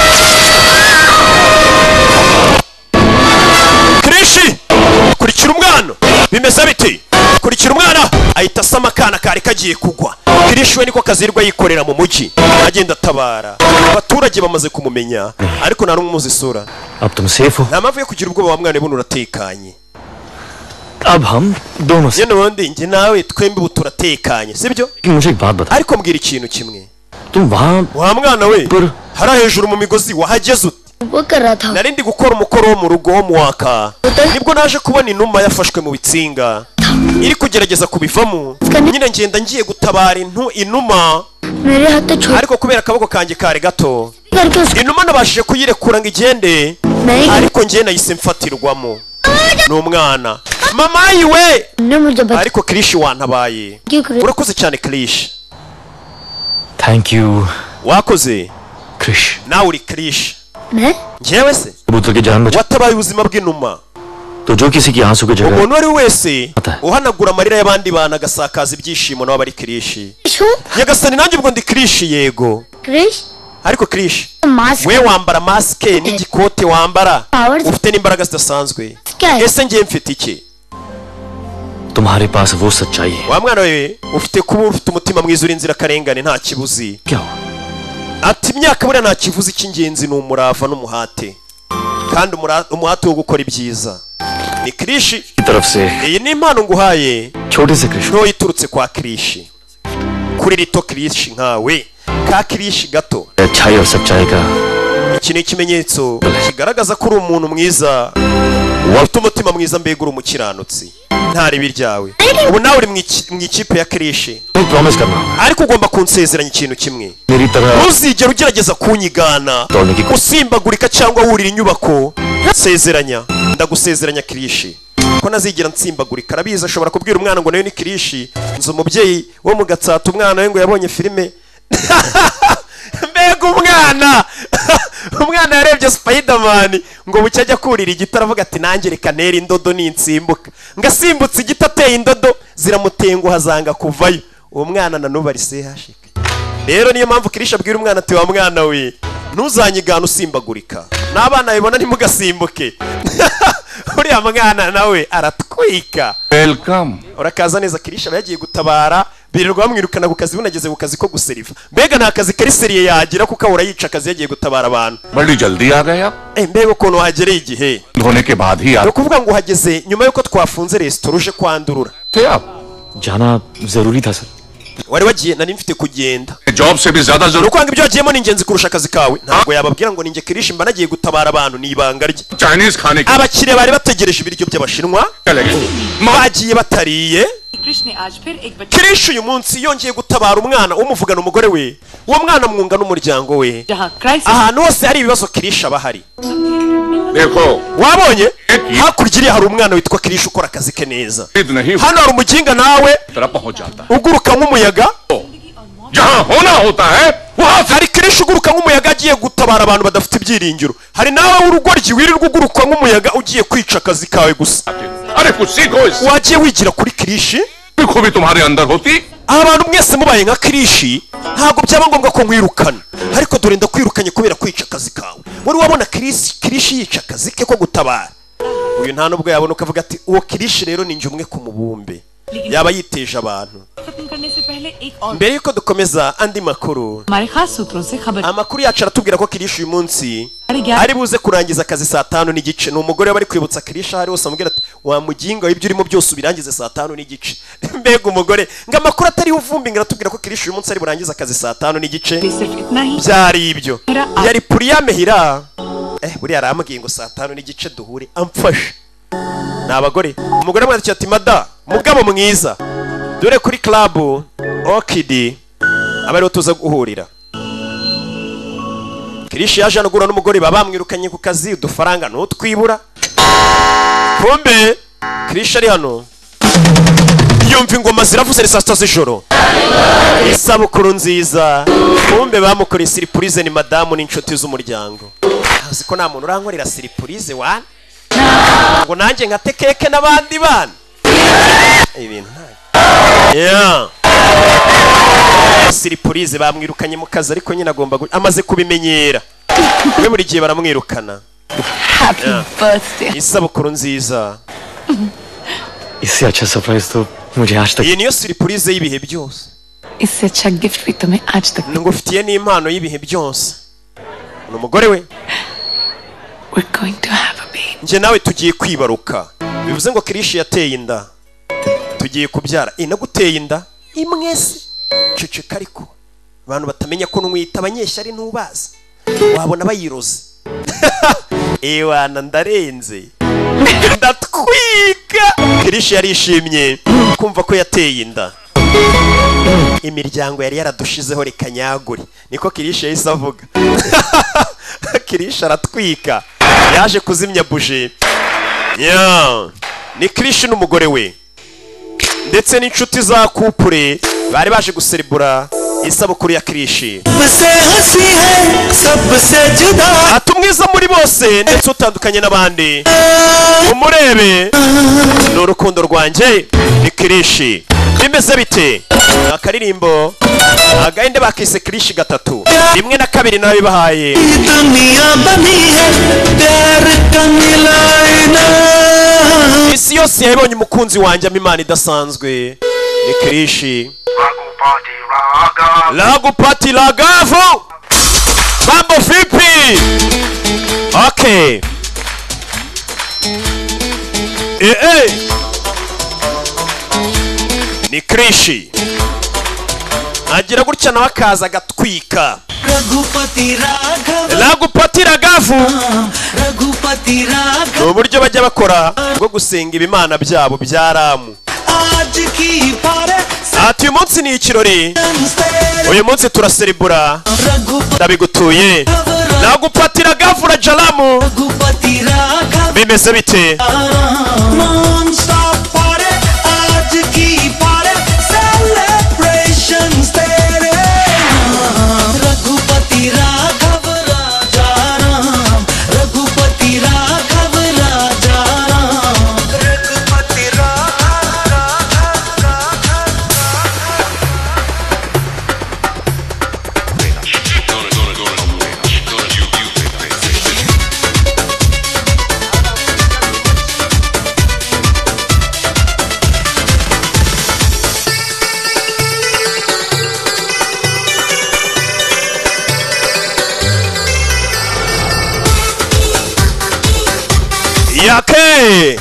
kurikira umwana bimeze biti kurikira umwana ahita asama akana kari kagiye kugwa. Krrish we niko kazirwa yikorera mu mujyi agenda atabara abaturage bamaze kumumenya ariko nta n'umuzi isura. अब तुम सेफ हो nta mpamvu yo kugira ubwoba wa mwana buno uratekanye. अब हम दोनों से n'ubundi njye nawe twembi ubu turatekanye sibyo मुझे एक बात बता ariko mbwira ikintu kimwe तुम वहाँ wa mwana we hari hejuru mu migozi wahageze ute? वो कर रहा था narindi gukora umukoro wo mu rugo wo mu waka nibwo naje kubona inuma yafashwe mu bitsinga iri kugerageza kubivamo nyine ngenda ngiye gutabara inuma मेरे हाथ तो छोड़ ariko kubera akaboko kanjye kare gato करके उसको inuma nabashije kuyirekura ngo igende ariko ngiye nahise mfatirwamo n'umwana. Mama yiwe ने मुझे बता ariko Krrish wantabaye क्यों करे urakoze cyane Krrish thank you wakoze Krrish nawe uri Krrish मैं njyewe se कबूतर की जान बचा watabaye ubuzima bw'inuma. तो जो किसी की आंसू की जगह umuntu wari wese uhanagura amarira y'abandi bana agasakaza ibyishimo nawe bari Krrish nyagasani nanjye ubwo ndi Krrish yego Krrish ariko Krrish mask we wambara maske n'igikote wambara Powers. ufite n'imbaraga zidasanzwe क्या है ese ngiye mfite iki? तुम्हारे पास वो सच्चाई है wa mwana we ufite kuba ufite umutima mwiza uri inzirakarengane nta kibuzi क्या हुआ ati imyaka buriya nta kivuzi cy'ingenzi ni umurava n'umuhate kandi umuhate wo gukora ibyiza. Ni Krrish की तरफ से iyi ni impano nguhaye छोटे से Krishna ntoya iturutse kwa Krrish kuri rito Krrish nkawe ka Krrish gato. अच्छाई और सच्चाई का Iki ni ikimenyetso kigaragaza ko uri umuntu mwiza ufite umutima mwiza mbega uri umukiranutsi ntari biryawe ubu nawe uri mu ikipe ya Krrish ariko ugomba kunsezeranya ikintu kimwe ntuzigere ugerageza kunyigana usimbagurika cyangwa wurira inyubako sezeranya ndagusezeranya Krrish ko nazigera nsimbagurika arabizi ashobora kubwira umwana ngo nayo ni Krrish nzi umubyeyi wo mu Gatsata umwana we ngo yabonye filime mbega umwana yarebye Spiderman ngo bucye ajya kurira igiti aravuga ati nanjye reka ntere indodo ninsimbuka ngasimbutse igiti ateye indodo ziramutenguha zanga kuvayo uwo mwana na nubu ari sehashika rero niyo mpamvu Krrish abwira umwana ati wa mwana we ntuzanyigana usimbagurika n'abana bibona ntimugasimbuke uriya mwana nawe aratwika welcome urakaza neza Krrish aba yagiye gutabara birirwa bamwirukana ku kazi bunageze ku kazi ko guseriva mbega nta kazi kari seriye yagira kuko ahora yica akazi yagiye gutabara abantu bari jaldi a gaya mbega ukuntu hagereye igihe धोने के बाद ही no kuvuga ngo hageze nyuma yuko twafunze restaurant uje kwandurura थे आप जाना जरूरी था sir wari wagiye nari mfite kugenda job से भी ज्यादा जरूरी kwanga ibyo wagiyemo ni ingenzi kurusha akazi kawe ntabwo yababwira ngo ninjye Krrish mba nagiye gutabara abantu ni ibanga rye Chinese खाने की abakire bari bategereje ibiryo by'abashinwa bagiye batariye Krrish uyu munsi yongeye gutabara umwana umuvugana umugore we uwo mwana mwunga n'umuryango we ahantu hose hari ibibazo Krrish aba hari wabonye hakurya iriya hari umwana witwa Krrish ukora akazi ke neza hano hari umuginga nawe uguruka nk'umuyaga hari Krrish uguruka nk'umuyaga agiye gutabara abantu badafite ibyiringiro hari nawe w'urugoryi wirirwa uguruka nk'umuyaga ugiye kwica akazi kawe gusa wagiye wigira kuri Krrish abantu mwese mubaye nka Krrish ntabwo byaba ngombwa ko nkwirukana ariko dore ndakwirukanye kubera kwica akazi kawe wari wabona Krrish yica akazi ke ko gutabara uyu nta nubwo yabona ukavuga ati uwo Krrish rero ninjye umwe ku mubumbe yaba yiteje abantu mbere yuko dukomeza andi makuru amakuru yacu aratubwira ko Krrish uyu munsi ari buze kurangiza akazi 5:30 ni umugore we bari kwibutsa Krrish hari hose amubwira ati wa muginga ibyo urimo byose ubirangize 5:30 mbega umugore ngo amakuru atari uvumbi ngo aratubwira ko Krrish uyu munsi ari burangiza akazi 5:30 byari ibyo yari Puriyamehira buriya aramubwiye ngo 5:30 duhure amfashe ni abagore umugore amwandikiye ati mada mugabo mwiza dore kuri club Okidi abariho tuza guhurira Krrish yaje anagura n'umugore babamwirukanye ku kazi udufaranga n'utwibura kumbe Krrish ari hano yumva ingoma ziravuze saa 6 z'ijoro isabukuru nziza kumbe bamukoreye surprise ni madamu n'inshuti z'umuryango azi ko nta muntu urankorera surprise wana ngo nanjye nkate keke n'abandi bana ibintu surprise bamwirukanye mu kazi ariko nyine agomba amaze kubimenyera we buri gihe baramwirukana Happy birthday. isabukuru nziza इससे अच्छा सरप्राइज तो मुझे आज तक iyi niyo surprise y'ibihe byose इससे अच्छा गिफ्ट भी तुम्हें आज तक ngufitiye n'impano y'ibihe byose ni umugore we We're going to have a baby. nje nawe tugiye kwibaruka bivuze ngo Krrish yateye inda tugiye kubyara inaguteye inda imwe se ceceka ariko abantu batamenya ko nwita abanyeshyari ntubaza wabona bayiroze ewana ndarenze ndatwika Krrish yarishimye kumva ko yateye inda imiryango yari yaradushizeho reka nyagure niko Krrish yahise avuga Krrish aratwika yaje kuzimya buje ni Krrish n'umugore we ndetse n'inshuti za couple bari baje guserebura isabukuru ya Krrish atumwiza muri bose ndetse utandukanye n'abandi umurebe n'urukundo rwanjye ni Krrish bimeze bite akaririmbo agahinde bakise Krrish 3 rimwe na kabiri nawe bibahaye isi yose yabonye umukunzi wanjye Imana idasanzwe ni Krrish Lagu Party Lagavu Mambo vipi okay ni Krrish agira gutya nawe akaza agatwika Ragupati Ragavu ni uburyo bajya bakora bwo gusenga ibimana byabo bya Ramu. Ati uyu munsi ni ikirori, uyu munsi turaserebura, ndabigutuye. Ragupati Ragavu Rajaramu bimeze bite? याके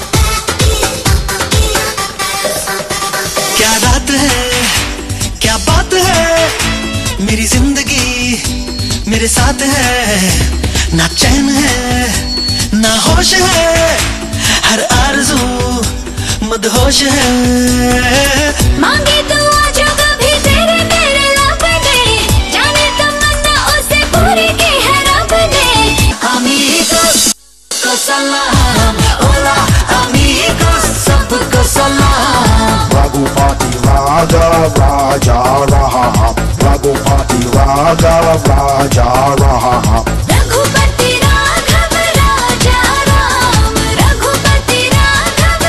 क्या रात है, क्या बात है, मेरी जिंदगी मेरे साथ है, ना चैन है ना होश है, हर आरज़ू मदहोश है। मांगे तो आजा कभी तेरे तेरे लब ने, जाने तमन्ना उसे पूरी की है रब ने। Amigos को सलाम, ओला amigos सबको सलाम। Ragupati Raja Raja Raha, Ragupati Raja Raja Raha, Raghupati राघव राजा राम, रघुपति राघव,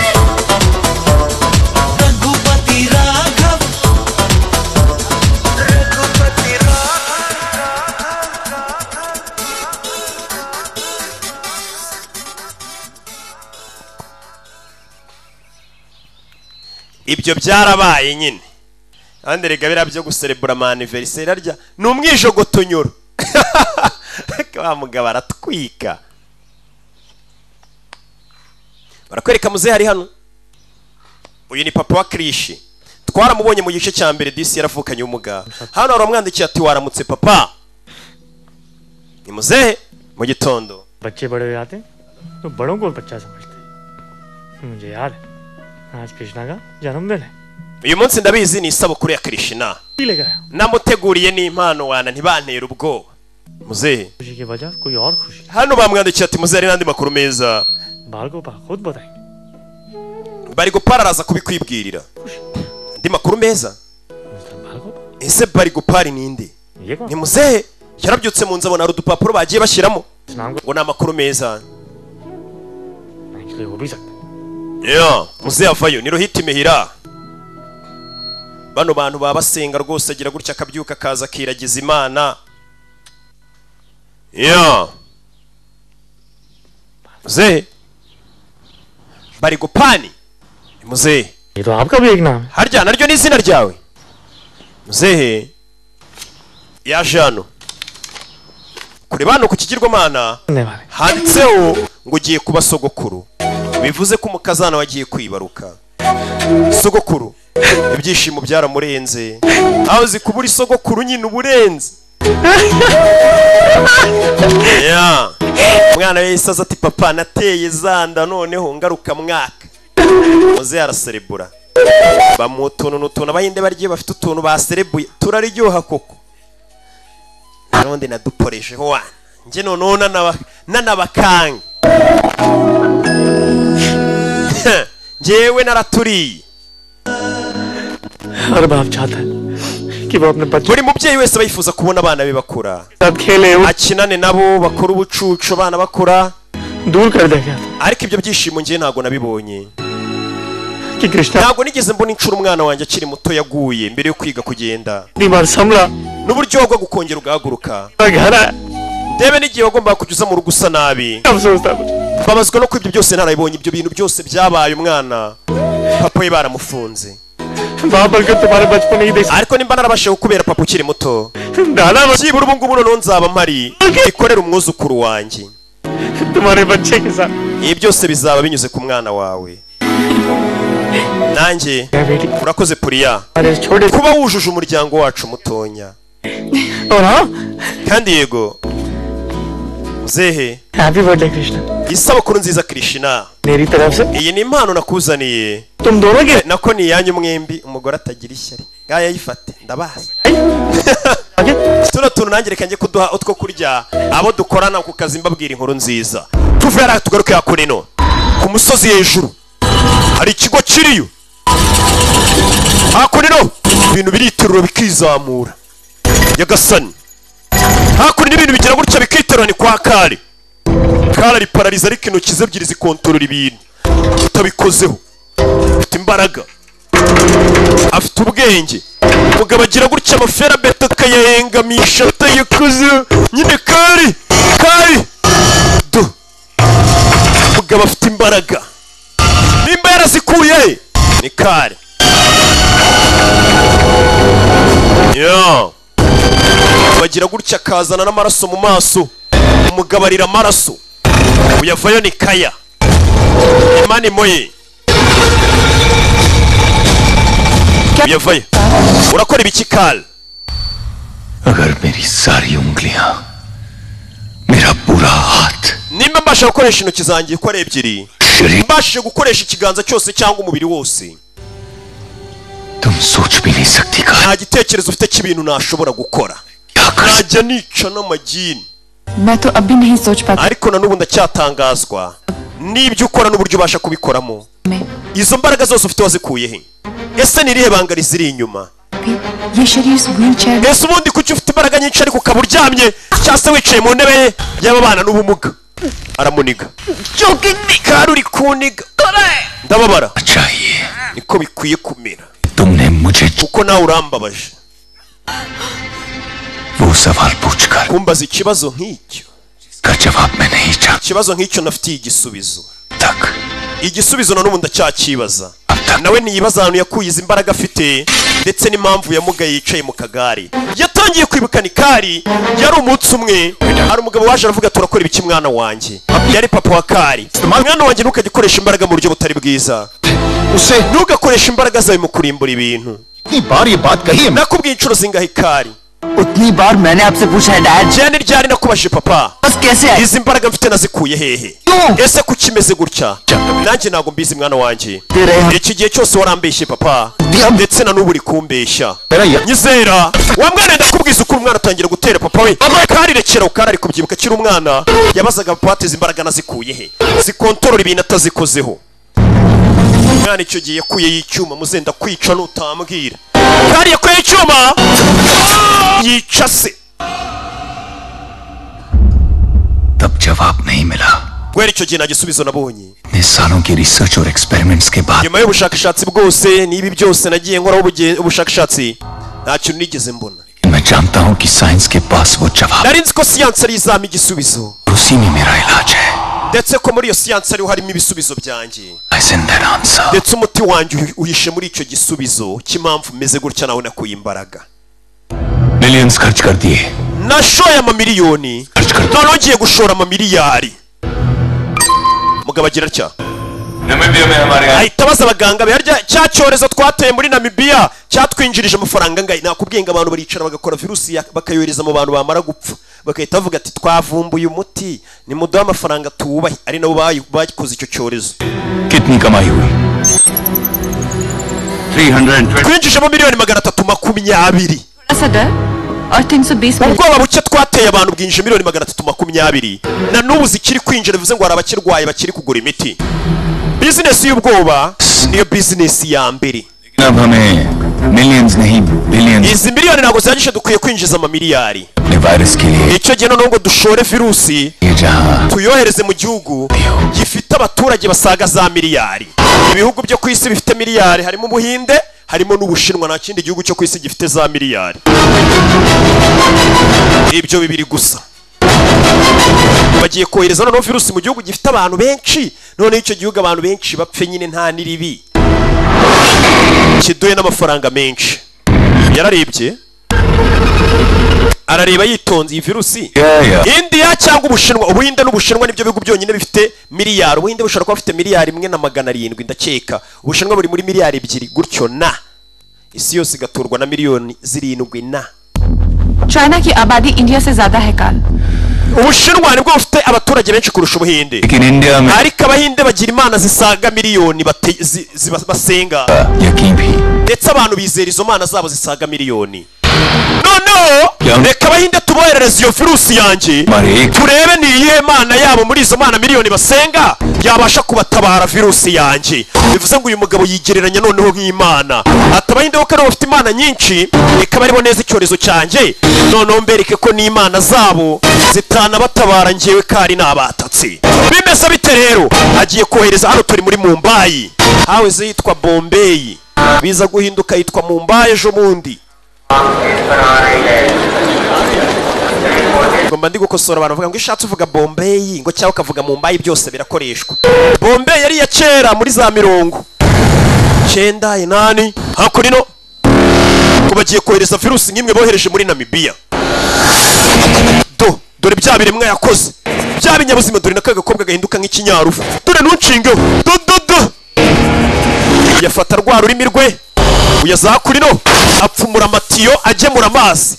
रघुपति राघव, Raghupati ibyo byarabaye nyine. Kandi rega bira byo guserebura ama anniversaire arya ni umwijogotonyoro. Kwa mugabo aratwika. Barakwereka muzehe ari hano. Uyu ni papa wa Krrish. Twaramubonye mu gice cya mbere disi yaravukanye umugabo. Hano aramwandikiye ati waramutse papa. Ni muzehe mu gitondo. बच्चे बड़े हो जाते हैं तो बड़ों को बच्चा समझते हैं। मुझे याद है आज कृष्णा का जन्मदिन है। Uyu munsi ndabizi ni isabukuru ya Krishna. Namuteguriye n'impano wana ntibantera ubwoba. Muzehe. खुशी की वजह कोई और खुशी। Hano bamwandikiye ati muzehe nandi makuru meza. बाल को खुद बताएंगे। Bari gupararaza kubikwibwirira. Ndi makuru meza. Ese bari gupari ninde? Ni muzehe yarabyutse mu nzabona rudupapuro bagiye bashiramo. Ngo na makuru meza. Yeah, muzehe avayo ni rohiti mehira. Bano bantu baba basenga rwose agira gutya akabyuka kaza kiragiza Imana. Yeah. Muzehe bari gupani. Muzehe ये तो आपका भी एक नाम है। harya naryo ni izina ryawe? Muzehe yaje hano kureba hano ku kigirwamana handitseho ngo ugiye kuba sogokuru, bivuze ko umukazana wagiye kwibaruka. Sogokuru ibyishimo byaramurenze, aho uzi kubura isogokuru nyine uburenze. Yeah. Mwana wese ati papa nateye zanda noneho ngaruka mwaka. Muzehe araserebura. Bamutuntu n'utuntu abahinde barye bafite utuntu baserebuye turaryoha koko. Naronde naduporeshe ho wana. Nje none nanabakanga. Jewe naraturiye. हर बाप चाहता है कि वो अपने बच्चों buri mubyeyi wese bayifuza kubona abana be bakura, akinane nabo bakora ubucucu abana bakura. दूर कर देगा। Ariko ibyo byishimo ngiye ntago nabibonye. कि Krishna Ntago nigeze mbona incuro umwana wanjye akiri muto yaguye mbere yo kwiga kugenda. बीमार समरा N'uburyo bwo gukongera ugahaguruka. घर Ndebe n'igihe wagomba kujuza mu rugo usa nabi. Babazwa no kwibyo byose narabibonye, ibyo bintu byose byabaye umwana. Papa we baramufunze. Ariko nimba narabashe kukubera papa ukiri muto, byibura ubu ngubu noneho nzaba mpari ikorera umwuzukuru wanjye. Ibi byose bizaba binyuze ku mwana wawe. Nanjye urakoze Puriya kuba wujuje umuryango wacu mutonya. kandi yego muzehe happy birthday Krishna isabukuru nziza Krishna मेरी तरफ से iyi ni impano nakuzaniye तुम दोनों के nako ni yanyu mwembi umugore atagira ishyari ngaya yifate ndabaza tuno tuntu nanjye reka njye kuduha utwo kurya abo dukorana ku kazi mbabwira inkuru nziza tuvera tugaruke hakurino ku musozi hejuru hari ikigo kiriyo hakurino ibintu biriterura bikizamura Nyagasani hakurino ibintu bigira gutya bikiterura ni kwa Kare ari parariza ariko intoki ze ebyiri zikontorora ibintu utabikozeho afite imbaraga afite ubwenge umugabo agira gutya amafera beta akayahengamisha atayikoze nyine Kare do umugabo afite imbaraga nimba yarazikuye ni Kare bagira gutya akazana n'amaraso mu maso umugabo arira amaraso uyavayo ni Kaya imani moye uyavayo urakora ibiki Kale अगर मेरी सारी उंगलियां मेरा पूरा हाथ nimba mbasha gukoresha intoki zanjye ko ari ebyiri mbashije gukoresha ikiganza cyose cyangwa umubiri wose तुम सोच भी नहीं सकती का nta gitekerezo ufite cy'ibintu nashobora gukora najya nica n'amagini मैं तो अभी नहीं सोच पाता ariko na n'ubu ndacyatangazwa n'ibyo ukora n'uburyo ubasha kubikoramo izo mbaraga zose ufite wazikuye he ese nirihe banga riziri inyuma ये शरीर इस wheelchair ese ubundi kuki ufite imbaraga nyinshi ariko ukaba uryamye cyangwa se wicaye mu ntebe ye y'ababana n'ubumuga aramuniga Kare uri kuniga ndababara niko bikwiye kumera तुमने मुझे kuko nawe urambabaje वो सवाल पूछकर kumbaza ikibazo nk'icyo का जवाब मैं नहीं चाहता ikibazo nk'icyo nafitiye igisubizo igisubizo na n'ubu ndacyakibaza nawe niyibaza ahantu yakuye izi imbaraga afite ndetse n'impamvu yamugaye yicaye mu kagare yatangiye kwibuka ni Kare yari umunsi umwe hari umugabo waje aravuga turakora ibiki mwana wanjye yari papa wa Kare mwana wanjye ntukajya ukoresha imbaraga mu buryo butari bwiza ntugakoresha imbaraga zawe mu kurimbura ibintu nakubwiye inshuro zingahe Kare उतनी बार मैंने आपसे पूछा है dad cyane ryari nakubajije papa बस कैसे है izi mbaraga mfite nazikuye hehe ese kuki imeze gutya nanjye ntago mbizi mwana wanjye iki gihe cyose warambeshye papa ndetse na n'ubu uri kumbeshya nyizera wa mwana ndakubwiza ukuri umwana atangira gutera papa we Kare rekera Kare ari kubyibuka kiri umwana yabazaga papa ati izi mbaraga nazikuye he zikontorora ibintu atazikozeho mwana icyo gihe yakuye y'icyuma muzenda kwica n'utambwira Kare yakuye icyuma yica se तब जवाब नहीं मिला kubera icyo gihe nta gisubizo nabonye इतने सालों की रिसर्च और एक्सपेरिमेंट्स के बाद nyuma y'ubushakashatsi bwose n'ibi byose nagiye nkoraho ubushakashatsi nta kintu nigeze mbona मैं जानता हूँ कि साइंस के पास वो जवाब nari nzi ko siyansi ari izampa igisubizo उसी में मेरा इलाज है ndetse ko muri iyo siyansi ariho harimo ibisubizo byanjye As in that answer. ndetse umuti wanjye uhishe muri icyo gisubizo cy'impamvu meze gutya nawe nakuye imbaraga millions खर्च कर दिए nashoye amamiliyoni noneho ngiye gushora amamiliyari mugabo agira atya ahita abaza abaganga be harya cya cyorezo twateye muri Namibia cyatwinjirije amafaranga ngahe nakubwiye ngo abantu baricara bagakora virusi bakayohereza mu bantu bamara gupfa bagahita bavuga ati twavumbuye umuti ni muduha amafaranga tuwubahe ari nabo bakoze icyo cyorezo कितनी कमाई हुई 320 twinjijemo miliyoni 320 और 320 ubwoba buke twateye abantu bwinjije miliyoni 320 na n'ubu zikiri kwinjira bivuze ngo hari abakirwaye bakiri kugura imiti bizinesi y'ubwoba niyo bizinesi ya mbere अब हमें millions नहीं billions izi miliyoni ntabwo zihagije dukwiye kwinjiza amamiliyari virus के लिए icyo gihe noneho ngo dushore virusi tuyohereze mu gihugu gifite abaturage basaga za miliyari ibihugu byo ku isi bifite miliyari harimo Ubuhinde harimo n'Ubushinwa nta kindi gihugu cyo ku isi gifite za miliyari ibyo bibiri gusa bagiye kohereza noneho virusi mu gihugu gifite abantu benshi noneho icyo gihugu abantu benshi bapfe nyine nta niribi kiduye n'amafaranga menshi yararebye arareba yitonze iyi virusi India cyangwa Ubushinwa Ubuhinde n'Ubushinwa nibyo bihugu byonyine bifite miliyari Ubuhinde bushobora kuba bufite miliyari 1.7 ndakeka Ubushinwa buri muri miliyari 2 gutyo na isi yose igaturwa na miliyoni 7 na China की आबादी इंडिया से ज्यादा है काल। Ubushinwa nibwo bufite abaturage benshi kurusha Ubuhinde. Ariko Abahinde bagira imana zisaga miliyoni basenga. Ndetse abantu bizera izo mana zabo zisaga miliyoni. Noneho reka Abahinde tuboherereza iyo virusi yanjye turebe ni iyihe mana yabo muri izo mana miliyoni basenga yabasha kubatabara virusi yanjye. Bivuze ngo uyu mugabo yigereranya noneho nk'imana. Ati Abahinde bo kandi bafite imana nyinshi reka baribo neza icyorezo cyanjye noneho mbereke ko n'imana zabo zitana batabara njyewe kari nabatatse. Bimeze bite rero? Agiye kohereza hano turi muri Mumbai. Haweze yitwa Bombay biza guhinduka yitwa Mumbai ejo bundi. Ngomba ndi gukosora abantu bavuga ngo ishatse uvuga Bombay ngo cyangwa ukavuga Mumbai byose birakoreshwa. Bombay yari ya kera muri za 98 hakurino ko bagiye kohereza virusi nk'imwe bohereje muri Namibia. Dore bya biremwa yakoze bya binyabuzima dore nakagakobwa gahinduka nk'ikinyarufu dore ntunshingeho yafata rwa rurimi rwe uyazakurino apfumura amatiyo agemura amazi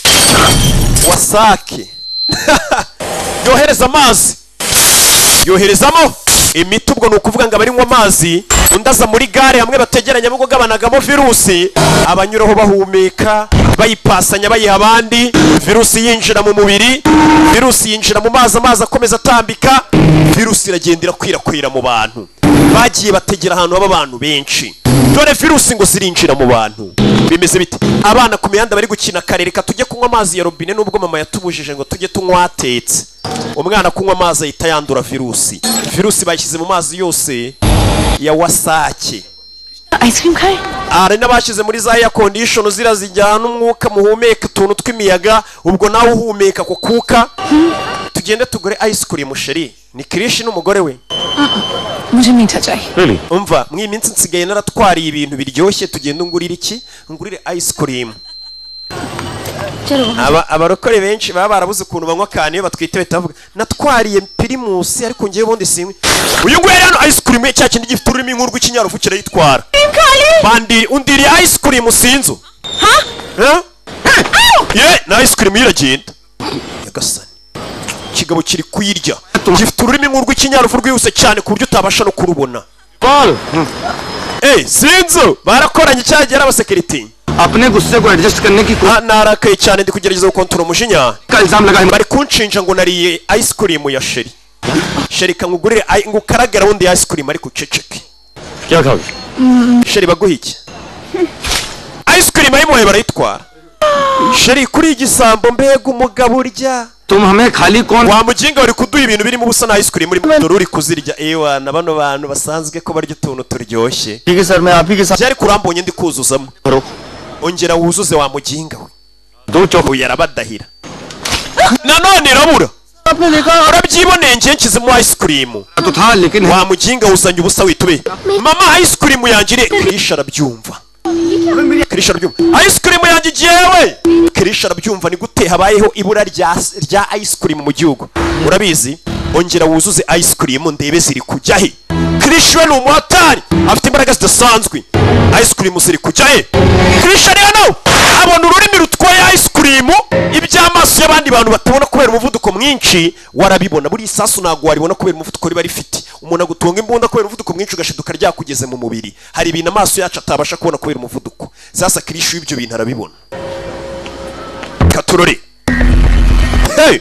wasake yohereza amazi yoherezamo imiti ubwo ni ukuvuga ngo abarinywa amazi undaza muri gare hamwe bategeranya bwo gabanagamo virusi abanyuraho bahumeka bayipasanya bayiha abandi virusi yinjira mu mubiri virusi yinjira mu mazi amazi akomeza atambika virusi iragendera kwirakwira mu bantu bagiye bategera ahantu haba abantu benshi dore virusi ngo zirinjira mu bantu. Bimeze bite? Abana ku mihanda bari gukina karere ka tujye kunywa amazi ya robine nubwo mama yatubujije ngo tujye tunywa atetse. Umwana kunywa amazi ahita yandura virusi. Virusi bayishyize mu mazi yose ya wasake. Ice cream खाए? Ari n'abashyize muri za air condition zirazijyana umwuka muhumeka tuntu tw'imiyaga ubwo nawe uhumeka ko kuka. Tugende tugure ice cream sheri. Ni Krrish n'umugore we. मुझे मीठा चाहिए. Really? Umva mwiminsi nsigaye naratwariye ibintu biryoshye tugende ngurira iki? Ngurire ice cream. Abarokore benshi baba barabuze ukuntu banywa kane batwite bitavuga natwariye Primus ariko ngiye ubundi simwe. Uyu nguye rero ice cream cya kindi gifite ururimi nk'urwo ikinyarufu kirayitwara. Bandiri undiri ice cream sinzo. Ha? Na ice cream iragenda. Yagasani. Kigabo kiri kuyirya. Gifite ururimi nk'urwo ikinyarufu rwihuse cyane ku buryo utabasha no kurubona. Paul. Sinzo barakoranye cyagera abasekiriti. अपने गुस्से को एडजस्ट करने की narakaye cyane ndi kugerageza gukontora umujinya bari kunshinja ngo nariye ice cream ya sheri sheri kangugurire ngukaragara wundi ice cream ariko ceceke क्या खाओगे sheri baguha iki ice cream ayimuhaye barayitwara sheri kuri igisambo mbega umugabo urya wamujinga wari kuduha ibintu birimo ubusa na ice cream dore uri kuzirya ewa na bano bantu basanzwe ko barya utuntu turyoshye byari kurambonye ndi kuzuzamo ongera wuzuze wa mujinga we yarabadahira nanone irabura urabyiboneye ngiye nshyizemo ice cream wa mujinga wuzanye ubusa witube mama ice cream yanjye Krrish arabyumva Krrish arabyumva ice cream yanjye jewe Krrish arabyumva ni gute habayeho ibura rya ice cream mu gihugu urabizi ongera wuzuze ice cream ndebe ziri kujya he Krrish we n'umuhatari afite imbaraga zidasanzwe ice cream ziri kujya he Krrish rero abona ururimi rutwaye ice cream iby'amaso y'abandi bantu batabona kubera umuvuduko mwinshi warabibona buri isasu nago waribona kubera umuvuduko riba rifite umuntu agutunga imbunda kubera umuvuduko mwinshi ugashiduka ryakugeze mu mubiri hari ibintu amaso yacu atabasha kubona kubera umuvuduko sasa Krrish ibyo bintu arabibona katurore hey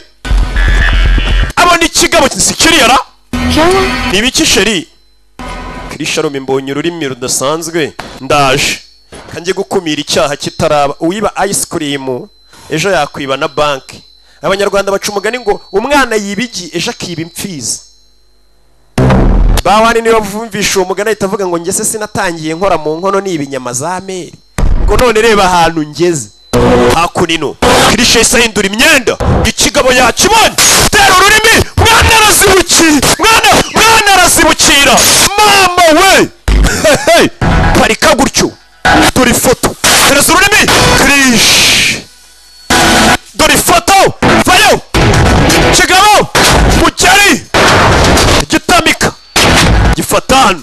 abona ikigabo kisikiriyara ni biki sheri Krrish arome mbonye ururimi rudasanzwe ndaje kanjye gukumira icyaha kitaraba uwiba ice cream ejo yakwiba na banki abanyarwanda baca umugani ngo umwana yibigi ejo akiba imfizi bawani niba bumvisha uwo mugani ahita avuga ngo ngese sinatangiye nkora mu nkono n'ibinyama za meri ngo none reba ahantu ngeze hakunino Krrish isahindura imyenda ikigabo yakibonye tera ururimi mwana arazibukira mama we parika gutyo dore foto tereza ururimi Krrish dore foto vayo kigabo mugeri gitamika gifatano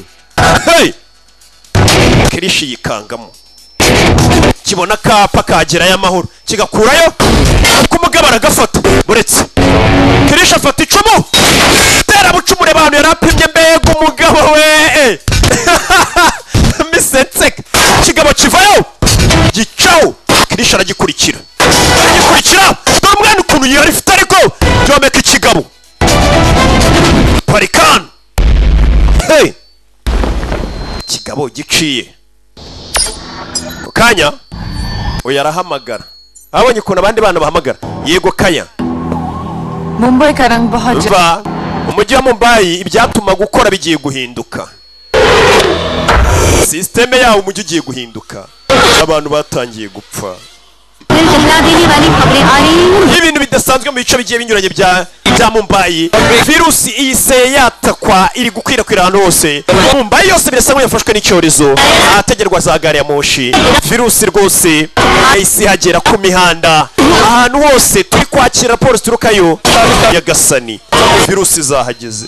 Krrish yikangamo kibona kapa kagerayo amahoro kigakurayo kumugabo aragafata uretse Krrish afata icumu tera bucumure abantu yarapimye mbega umugabo we misetse kigabo kivayo gicaho Krrish aragikurikira dore umwana ukuntu yarifite ariko byomeka ikigabo parikan hey kigabo giciye kanya oya arahamagara abonye ukuntu abandi bana bahamagara yego kaya Mumbai का रंग बहुत va umujyi wa Mumbai ibyatuma gukora bigiye guhinduka systeme yawo umujyi ugiye guhinduka abantu batangiye gupfa ibintu bidasanzwe mu bice bigiye binyuranye bya Mumbai virusi iyise yatakwa iri gukwirakwira ahantu hose Mumbai yose birasa nkaho yafashwe n'icyorezo ahategerwa za gari ya moshi virusi rwose isi hagera ku mihanda ahantu hose turi kwakira raporo ziturukayo Yagasani virusi zahageze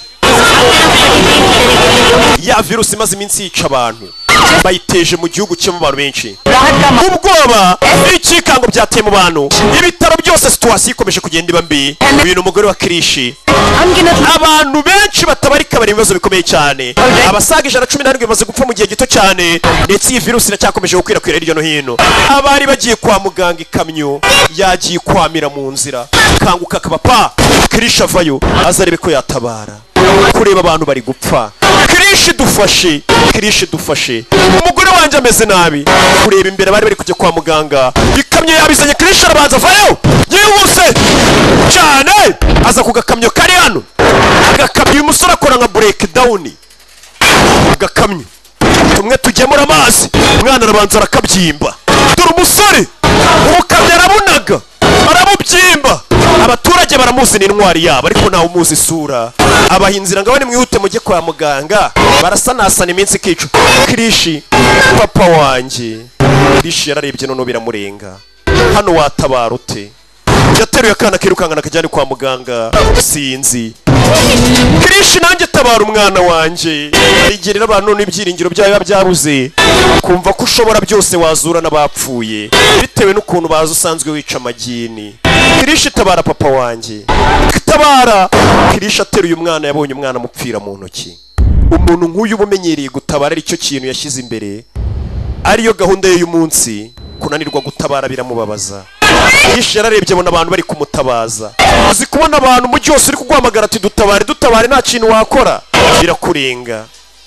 ya virusi imaze iminsi yica abantu bayiteje mu gihugu cy'abantu abantu benshi ubwoba n'ikikango byateye mu bantu ibitaro byose situation ikomeje kugenda iba mbi uyu umugore wa Krrish abantu benshi batabarika bari ibibazo bikomeye cyane abasaga 117 bamaze gupfa mu gihe gito cyane ndetse iyi virusi iracyakomeje gukwirakwira hirya no hino abari bagiye kwa muganga ikamyo yagiye kwamira mu nzira kanguka kabapa Krrish avayo azarebe ko yatabara kureba abantu bari gupfa Krrish dufashe umugore wanje ameze nabi kureba imbere bari kujya kwa muganga ikamyo yabizanye Krrish arabanza vayo yihuse cyane aza kugakamyo kari hano agakamyo umusore akora nka breakdown agakamyo tumwe tugemura amazi umwana arabanza arakabyimba dore umusore ubukamyo arabunaga arabubyimba abaturage baramuzi n'intwari yabo ariko ntawe umuzi isura abahinzira ngo bane mwihute mujye kwa muganga barasanasana iminsi kicu Krrish papa wanje Krrish yararebye none biramurenga hano watabara ute yateruye akana kirukangana kajyane kwa muganga sinzi Krrish nanjye tabara umwana wanje igerera abantu n'ibyiringiro byayo byabuze kumva ko ushobora byose wazura n'abapfuye bitewe n'ukuntu baza usanzwe wica amagini Krrish tabara papa wanje tabara Krrish ateruye umwana yabonye umwana mupfira mu ntoki umuntu nk'uyu bumenyereye gutabara ari cyo kintu yashyize imbere ariyo gahunda ye y'umunsi kunanirwa gutabara biramubabaza Krrish yararebye abona abantu bari kumutabaza uzi kubona abantu mu cyose uri kugwamagara ati dutabare nta kintu wakora birakurenga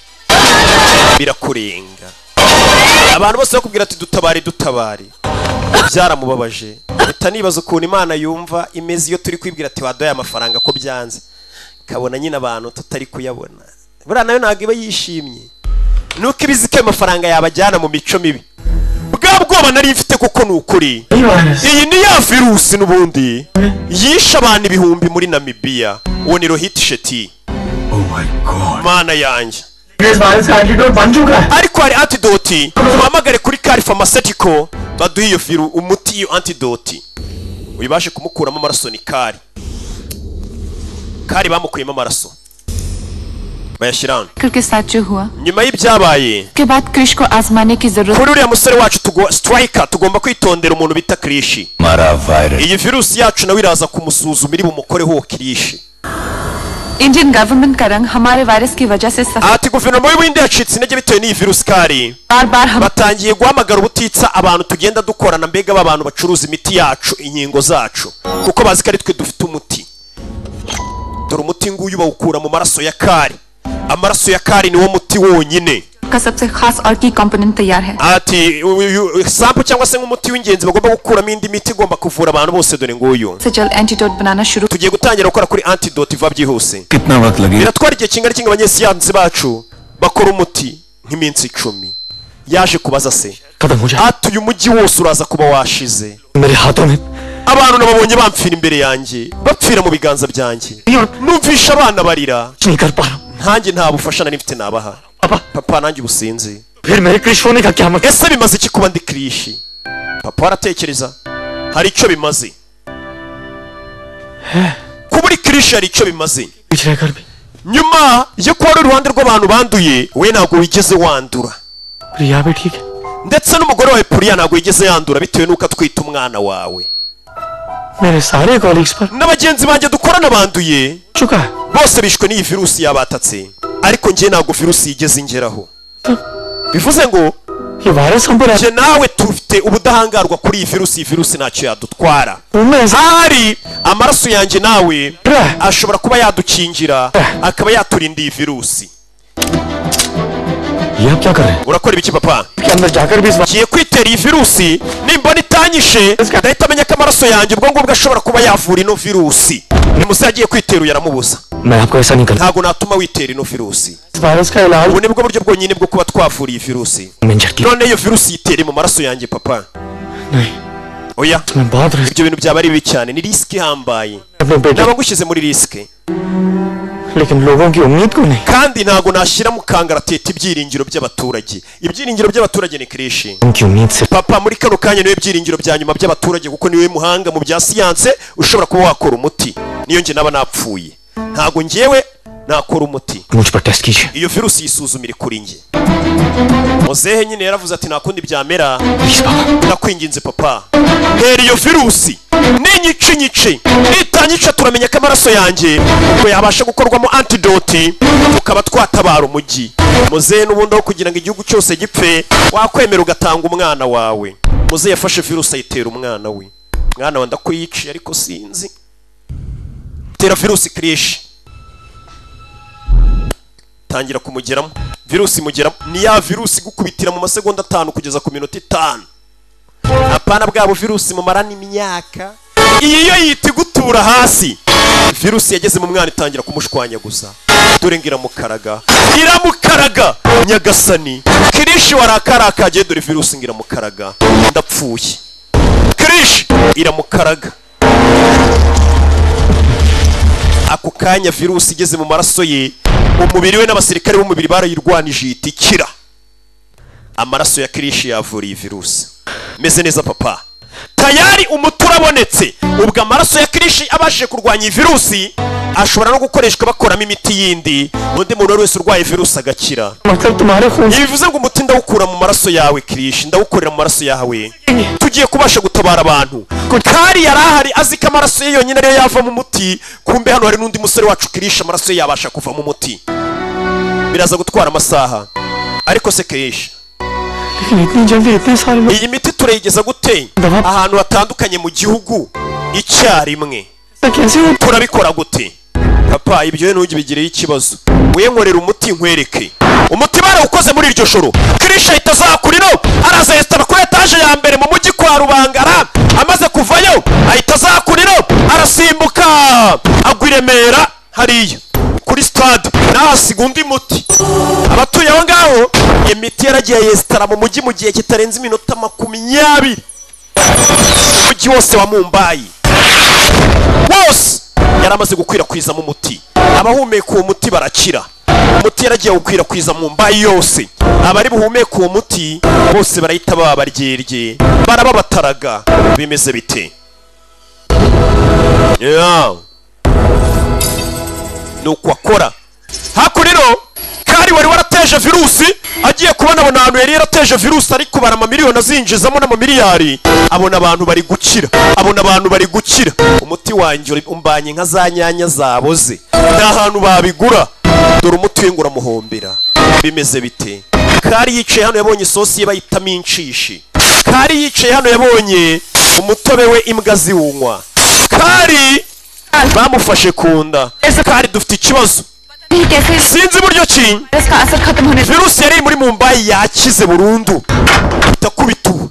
abantu bose bakubwira ati dutabare byaramubabaje bitanibaza ukuntu Imana yumva imeze iyo turi kwibwira ati wadoye amafaranga ko byanze kabona nyine abantu tutari kuyabona buriya nayo ntabwo iba yishimye nuko ibizike amafaranga yabajyana mu mico mibi bwa bwoba nari mfite kuko nukuri iyi ni ya virusi n'ubundi yisha abantu ibihumbi muri Namibia uwo ni Rohit Shetty mana yanjye ariko hari antidote uhamagare kuri Kari Pharmaceutical baduha iyo viru umuti iyo antidote uyibashe kumukuramo amaraso ni Kari bamukuyemo amaraso bayashyirana के साथ जो हुआ nyuma y'ibyabaye के बाद Krrish को आजमाने की जरूरत kuri uriya musore wacu striker tugomba kwitondera umuntu bita Krrish iyi virusi yacu nawe iraza kumusuzuma iri bumukoreho Krrish Indian government का रंग हमारे वायरस की वजह से ati guverinoma y'Ubuhinde yacitse intege bitewe n'iyi virusi Kari batangiye guhamagara ubutitsa abantu tugenda dukorana mbega b'abantu bacuruza imiti yacu inkingo zacu kuko bazi ko ari twe dufite umuti dore umuti nguyu bawukura mu maraso ya Kari amaraso ya Kari niwo muti wonyine का सबसे खास और की कंपोनेंट तैयार है ati sample cyangwa se nk'umuti w'ingenzi bagomba gukuramo indi miti igomba kuvura abantu bose dore nguyu से जल्द एंटीडोट बनाना शुरू tugiye gutangira gukora kuri antidote iva byihuse कितना वक्त लगेगा biratwara igihe kingana iki abanyesiyansi bacu bakora umuti nk'iminsi 10 yaje kubaza se ati uyu mujyi wose uraza kuba washize abantu nababonye bamfira imbere yanjye bapfira mu biganza byanjye numvisha abana barira ntanjye nta bufasha nari mfite nabaha papa nanjye ubusinzi ese bimaze iki kuba ndi Krrish papa aratekereza hari icyo bimaze kuba uri Krrish hari icyo bimaze nyuma yo kuba ari uruhande rw'abantu banduye we ntabwo wigeze wandura ndetse n'umugore wawe Priya ntabwo yigeze yandura bitewe n'uko atwita umwana wawe मेरे सारे कॉलीग्स पर n'abagenzi banjye dukorana banduye चुका है bose bishwe n'iyi virusi yabatatse ariko njye ntabwo virusi yigeze ingeraho bivuze ngo ये virus हम पर njye nawe tufite ubudahangarwa kuri iyi virusi ntacyo yadutwara hari amaraso yanjye nawe ashobora kuba yadukingira akaba yaturinda iyi virusi ये आप क्या कर रहे हैं urakora ibiki papa के अंदर जाकर भी ngiye kwitera iyi virusi nimbona itanyishe ndahita amenya ko amaraso yanjye ubwo ngubwo ashobora kuba yavura ino virusi nimusa yagiye kwitera uyu aramubuza मैं आपको ऐसा नहीं करता ntabwo natuma witera ino virusi virus का इलाज ubu nibwo buryo bwonyine bwo kuba twavura iyi virusi none iyo virusi yitere mu maraso yanjye papa oya ibyo bintu byaba ari bibi cyane ni risiki ihambaye naba ngushyize muri risiki लेकिन लोगों की उम्मीद को नहीं kandi ntago nashyira mu kangaratete ibyiringiro by'abaturage ibyiringiro by'abaturage ni Krrish उनकी उम्मीद से papa muri kano kanya niwe byiringiro bya nyuma by'abaturage kuko niwe muhanga mu bya siyanse ushobora kuba wakora umuti niyo nje naba napfuye ntago ngewe nakora umuti मुझ पर टेस्ट कीजिए iyo virusi yisuzumire kuri nge Muzehe nyine yaravuze ati nakundi byamera ndakwinginze papa hera iyo virusi ninyice nitanyica turamenya ko amaraso yanjye ngo yabasha gukorwamo antidote tukaba twatabara umujyi Muzehe n'ubundi aho kugira ngo igihugu cyose gipfe wakwemera ugatanga umwana wawe Muzehe yafashe virusi ayitera umwana we mwana wa ndakwiyici ariko sinzi tera virusi Krrish tangira kumugeramo virusi mugeramo ni ya virusi gukubitira mu masegonda 5 kugeza ku minota 5 apana bwabo virusi mu marani imyaka iyo yiti gutura hasi virusi yageze mu mwana itangira kumushwanya gusa dore ngira mukaraga nyagasani Krrish warakarakaje dore virusi ngira mukaraga ndapfuye Krrish iramukaraga ako kanya virusi igeze mu maraso ye umubiri we n'abasirikare b'umubiri barayirwanije itikira amaraso ya Krrish yavura iyi virusi meze neza papa tayari umuti urabonetse ubwo amaraso ya Krrish abashije kurwanya iyi virusi ashobora no gukoreshwa bakoramo imiti yindi undi muntu wese urwaye virusi agakira bivuze ngo umuti ndawukura mu maraso yawe Krrish ndawukorera mu maraso yawe tugiye kubasha gutabara abantu kari yarahari azi ko amaraso ye yonyine ariyo yava mu muti kumbe hano hari n'undi musore wacu Krrish amaraso ye yabasha kuva mu muti biraza gutwara amasaha ariko se Krrish iyi miti turayigeza gute ahantu hatandukanye mu gihugu icyarimwe turabikora gute papa ibyo ntujye bigireho ikibazo we nkorera umuti nkwereke umuti barawukoze muri iryo joro Krrish ahita azakurino araza yesitara kuri etaje ya mbere mu mujyi kwa Rubangara amaze kuvayo ahita azakurino arasimbuka agwa i Remera hariya kuri stade nahasiga undi muti abatuye aho ngaho imiti yaragiye yesitara mu mujyi mu gihe kitarenze iminota 20 umujyi wose wa Mumbai wose yaramaze gukwirakwiza mu muti abahumeka uwo muti barakira umuti yaragiye gukwirakwiza mu Mumbai yose abari buhumeka uwo muti bose barahita baba baryerye barababataraga bimeze bite nuko akora hakurino kari wari warateje virusi agiye kubona abona ahantu yari yarateje virusi ariko bara amamiliyoni azinjizamo n'amamiliyari abona abantu bari gukira umuti wanjye umbanye nka za nyanya zaboze nta hantu babigura dore umuti we ngura muhombera bimeze bite kari yicaye hano yabonye isosi ye bayitamo inshishi kari yicaye hano yabonye umutobe we imbwa ziwunywa kari bamufashe kunda kari dufite ikibazo sinzi buryo ki virusi yari muri Mumbai yakize burundu itakubituwe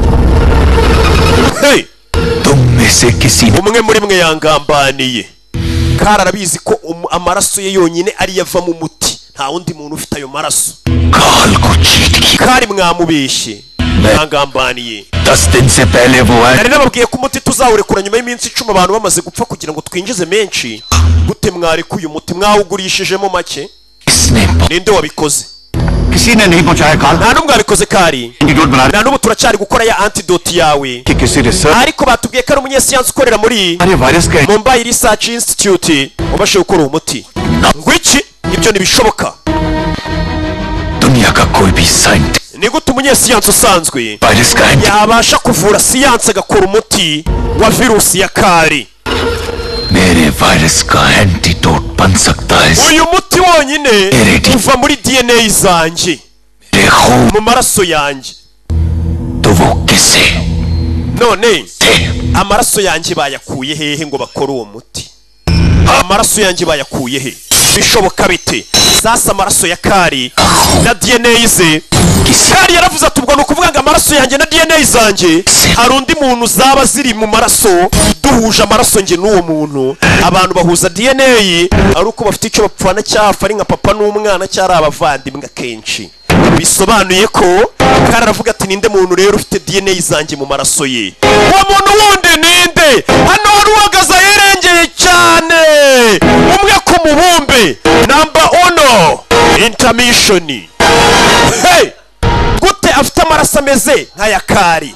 umwe muri mwe yangambaniye kari arabizi ko amaraso ye yonyine ari yava mu muti nta wundi muntu ufite ayo maraso kari mwamubeshye yangambaniye nari nababwiye ko umuti tuzawurekura nyuma y'iminsi 10 abantu bamaze gupfa kugira ngo twinjize menshi gute mwareka uyu muti mwawugurishijemo make ninde wabikoze nta n'umwe wabikoze kari nta n'ubu turacyari gukora ya antidote yawe ariko batubwiye ko ari umunyesiyansi ukorera muri Mumbai Research Institute wabashe gukora uwo muti ngo iki ibyo ntibishoboka ni gute umunyesiyansi usanzwe yabasha kuvura siyansi agakora umuti wa virusi ya kari? मेरे virus का antidote बन सकता है uyu muti wonyine uva muri DNA zanjye mu maraso yanjye. तो वो किसे none amaraso yanjye bayakuye hehe ngo bakore uwo muti? amaraso yanjye bayakuye he? bishoboka bite? sasa amaraso ya kari na DNA ze, kari yaravuze ati ubwo nukuvuga ngo amaraso yanjye na DNA zanjye hari undi muntu zaba ziri mu maraso, duhuje amaraso njye n'uwo muntu. abantu bahuza DNA ari uko bafite icyo bapfana cyafa ari nka papa n'umwana cyari abavandimwe kenshi. bisobanuye ko kari aravuga ati ninde muntu rero ufite DNA zanjye mu maraso ye? uwo muntu wundi ninde? hano wari uhagaze yerengeye cyane, umwe ku mubumbe namba ono intermission. hey! gute afite amaraso ameze nk'aya kari?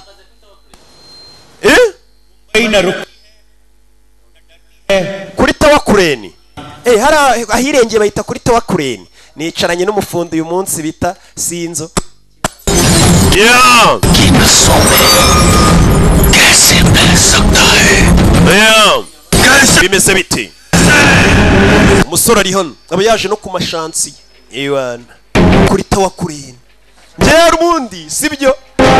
kuri tawakureni hari ahirengeye bahita kuri tawakureni. nicaranye n'umufundi uyu munsi bita Sinzo. bimeze bite? umusore ari hano aba yaje no ku mashansi ewana kuri tawakureni. njyewe ubundi sibyo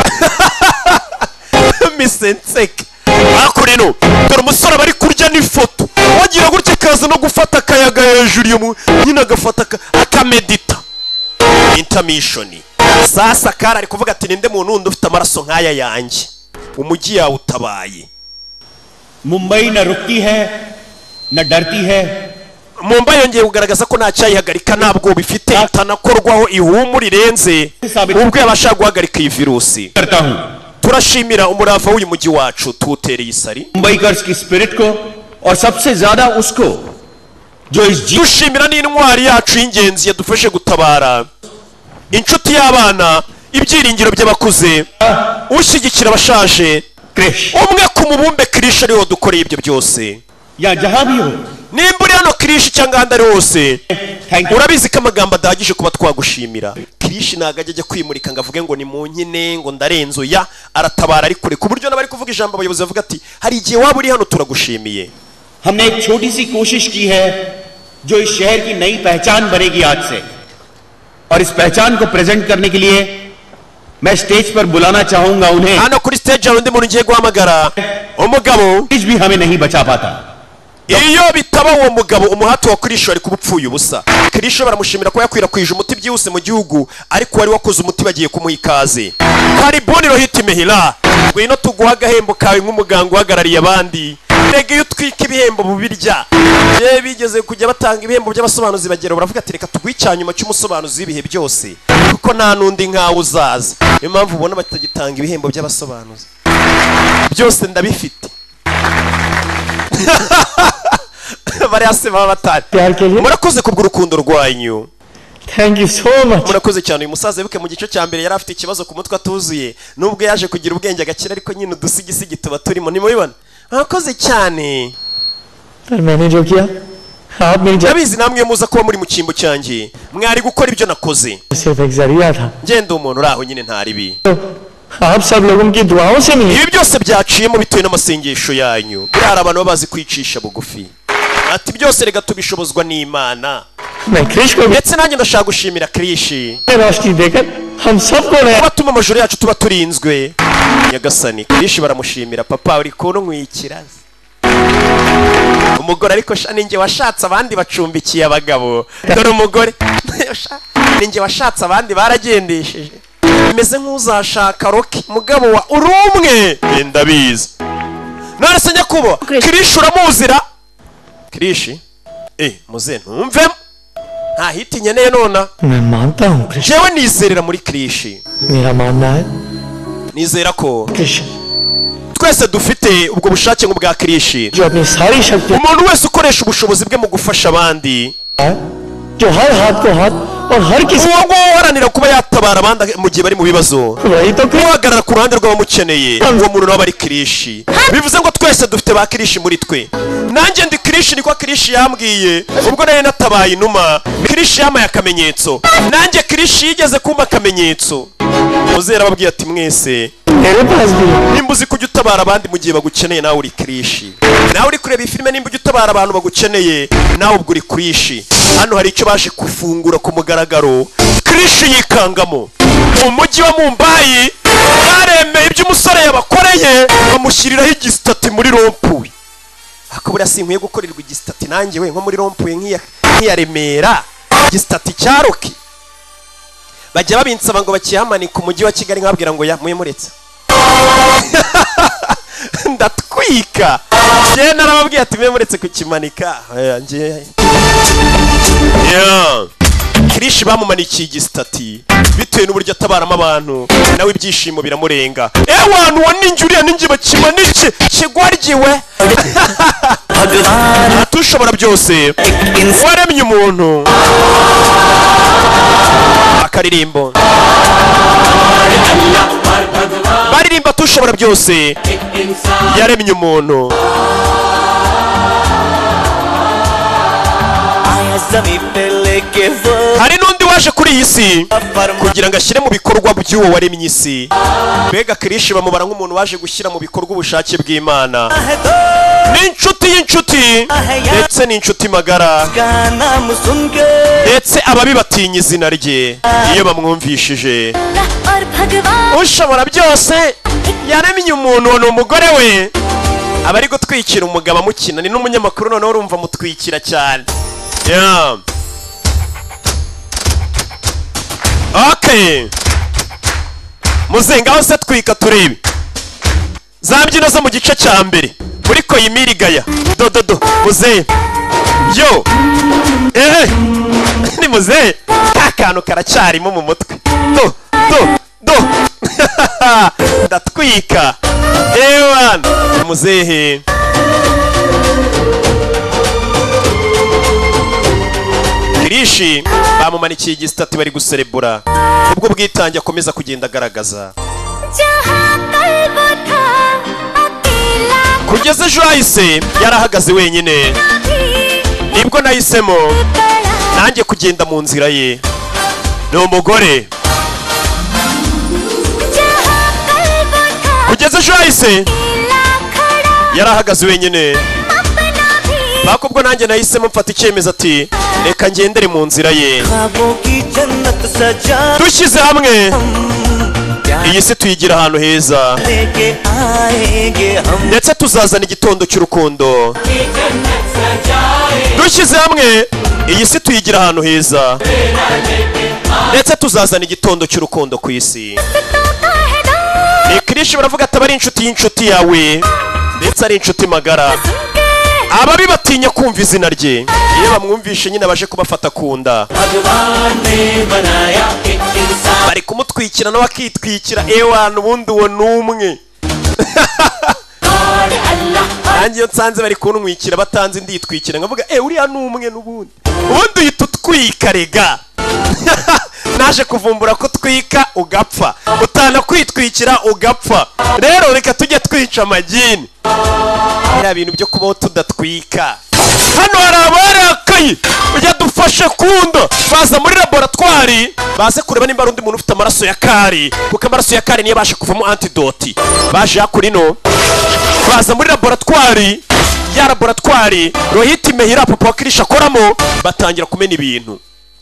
misenseke akurino dore umusore bari kurya n'ifoto wagira gutya kaza no gufata akayaga hejuru yo nyine agafata akamedita intermission. sasa kara ari kuvuga ati ninde muntu wundi ufite amaraso nk'aya yanjye? umujyi yawe utabaye. Mumbai na rukti hai na darti hai. Mumbai yongeye kugaragaza ko nta cyayihagarika ntabwo bifite itanakorwaho ihumura rirenze ubwo yabasha guhagarika iyi virusi. turashimira umurava w'uyu mujyi wacu tuwutereye isari. Mumbaikars की स्पिरिट को और सबसे ज्यादा उसको जो इस dushimira n'intwari yacu y'ingenzi yadufashe gutabara inshuti y'abana, ibyiringiro by'abakuze, ushyigikira abashaje, umwe ku mubumbe Krrish ariho dukoreye ibyo byose. ya jaha bhi ho nimba uri hano Krrish cyangwa ahandi ari hose, urabizi ko amagambo adahagije kuba twagushimira. Krrish ntabwo ajya kwimurika ngo avuge ngo ni mu nkine ngo ndarenzo ya aratabara ari kure ku buryo n'abari kuvuga ijambo abayobozi bavuga ati hari igihe waba uri hano turagushimiye. हमने एक छोटी सी कोशिश की है जो इस शहर की नई पहचान बनेगी आज से, और इस पहचान को प्रेजेंट करने के लिए मैं स्टेज पर बुलाना चाहूंगा उन्हें. hano kuri stage undi muntu ngiye guhamagara umugabo भी हमें नहीं बचा पाता. iyo bitaba uwo mugabo umuhati wa Krrish ari kubupfuye ubusa. Krrish baramushimira ko yakwirakwije umuti byihuse mu gihugu, ariko wari wakoze umuti bagiye kumuha ikaze. kariboni rohiti mehila ngwino tuguha agahembo kawe nk'umuganga uhagarariye abandi. rege iyo utwika ibihembo bubirya je bigeze kujya batanga ibihembo by'abasobanuzi bagera baravuga ati reka tuguhe icyanyuma cy'umusobanuzi w'ibihe byose kuko nta nundi nkawe uzaza. niyo mpamvu ubona batagitanga ibihembo by'abasobanuzi byose ndabifite. barasema batari murakoze kubw'urukundo rwanyu. Thank you so much. murakoze cyane. uyu musaza wibuke mu gice cya mbere yari afite ikibazo ku mutwe atuzuye, nubwo yaje kugira ubwenge agakira ariko nyine udusigisigi tuba turimo. nimubibona murakoze cyane. ndabizi namwe muza kuba muri mu cyimbo cyanjye mwari gukora ibyo nakoze. ngenda umuntu uri aho nyine ntaribi. ibi byose byaciyemo bitewe n'amasengesho yanyu. hari abantu baba bazi kwicisha bugufi. ati byose rega tubishobozwa n'Imana. ndetse nanjye ndashaka gushimira Krrish kuba tuma amajoro yacu tuba turinzwe. nyagasani Krrish baramushimira. papa uri kuntu nkwikiraza umugore ariko ninjye washatse abandi bacumbikiye abagabo. dore umugore ninjye washatse abandi baragendesheje. bimeze nk'uzashaka Roki mugabo wa uri umwe. ndabizi none se nyakubo Krrish uramuzira? Krrish muze ntumvemo nta hiti nkeneye nona. jewe nizerera muri Krrish. nizera ko twese dufite ubwo bushake nk'ubwa Krrish. umuntu wese ukoresha ubushobozi bwe mu gufasha abandi, uwo uharanira kuba yatabara abandi mu gihe bari mu bibazo, uhagarara ku ruhande rw'abamukeneye, uwo muntu nawe ari Krrish. bivuze ngo twese dufite ba Krrish muri twe. nanjye ndi Krrish niko Krrish yambwiye ubwo nari natabaye inuma. Krrish yamaye akamenyetso, nanjye Krrish yigeze kumpa akamenyetso. Muzera babwiye ati mwese nimba uzi kujya utabara abandi mu gihe bagukeneye nawe uri Krrish. Nawe uri kureba iyi filime nimba ujya utabara abantu bagukeneye nawe ubwo uri Krrish. Hano hari icyo baje kufungura ku mugaragaro Krrish yikangamo mu mujyi wa Mumbai. Baremeye ibyo umusore yabakoreye bamushyiriraho igisitati muri rompuwe. Akabura sinkwiye gukorerwa igisitati nanjye we nko muri rompuwe nk'iya Remera igisitati cya Roki. Bajya babinsaba ngo bakiyamanika umujyi wa Kigali nkabwira ngo yamuye muretse. Ndatwika. Je narababwiye ati muretse kukimanika. Krrish bamumanikiye igisitati bitewe n'uburyo atabaramo abantu nawe ibyishimo biramurenga. Ewantu waninjuriye ninjye bakimanike kigwaryiwe. Atushobora byose waremye umuntu. Akaririmbo baririmba tushobora byose yaremye umuntu. Hari n'undi waje kuri iyi si kugira ngo ashyire mu bikorwa by'uwo waremye isi. Mbega Krrish bamubara nk'umuntu waje gushyira mu bikorwa ubushake bw'Imana. N'inshuti y'inshuti ndetse n'inshuti magara ndetse ababi batinya izina rye iyo bamwumvishije. Ushobora byose yaremye umuntu ni umugore we aba ari gutwikira umugabo amukina. Ni n'umunyamakuru noneho urumva mutwikira cyane. Okay, muzengaho se twika turebe za mbyino zo mu gice cya mbere muri ko yimirigaya dododo muze yo ni muze akantu karacyarimo mu mutwe do ndatwika ewan muzehe. Krrish bamumanikiye igisitati bari guserebura ubwo bwitange akomeza kugenda agaragaza. Kugeza ejo hahise yarahagaze wenyine nibwo nahisemo nanjye kugenda mu nzira ye. Ni umugore. Kugeza ejo hahise yarahagaze wenyine bakubwo nanjye nahisemo mfata icyemezo ati reka ngendere mu nzira ye. Dushyize hamwe iyi si tuyigira ahantu heza ndetse tuzazana igitondo cy'urukundo. Dushyize hamwe iyi si tuyigira ahantu heza ndetse tuzazana igitondo cy'urukundo ku isi. Ni Krrish baravuga ati abari inshuti y'inshuti yawe ndetse ari inshuti magara. Ababi batinya kumva izina rye iyo bamwumvishe nyine baje kubafata kunda. Bari kumutwikira nawe akitwikira ewana ubundi uwo numwe. Nanjye iyo nsanze bari kuntwikira batanze nditwikira nkavuga uriya numwe n'ubundi uhita utwika rega. Naje kuvumbura ko twika ugapfa utana kwitwikira ugapfa. Rero reka tujye twica amagini. Era bintu byo kubaho tudatwika. Hano hari abarakaye ujya dufashe kunda baza muri laboratoire baze kureba nimba undi muntu ufite amaraso ya kari kuko amaraso ya kari niyo bashe kuvamo antidote. Baje hakurino baza muri laboratoire ya laboratoire Rohit Mehira papa wa Krrish akoramo batangira kumena ibintu.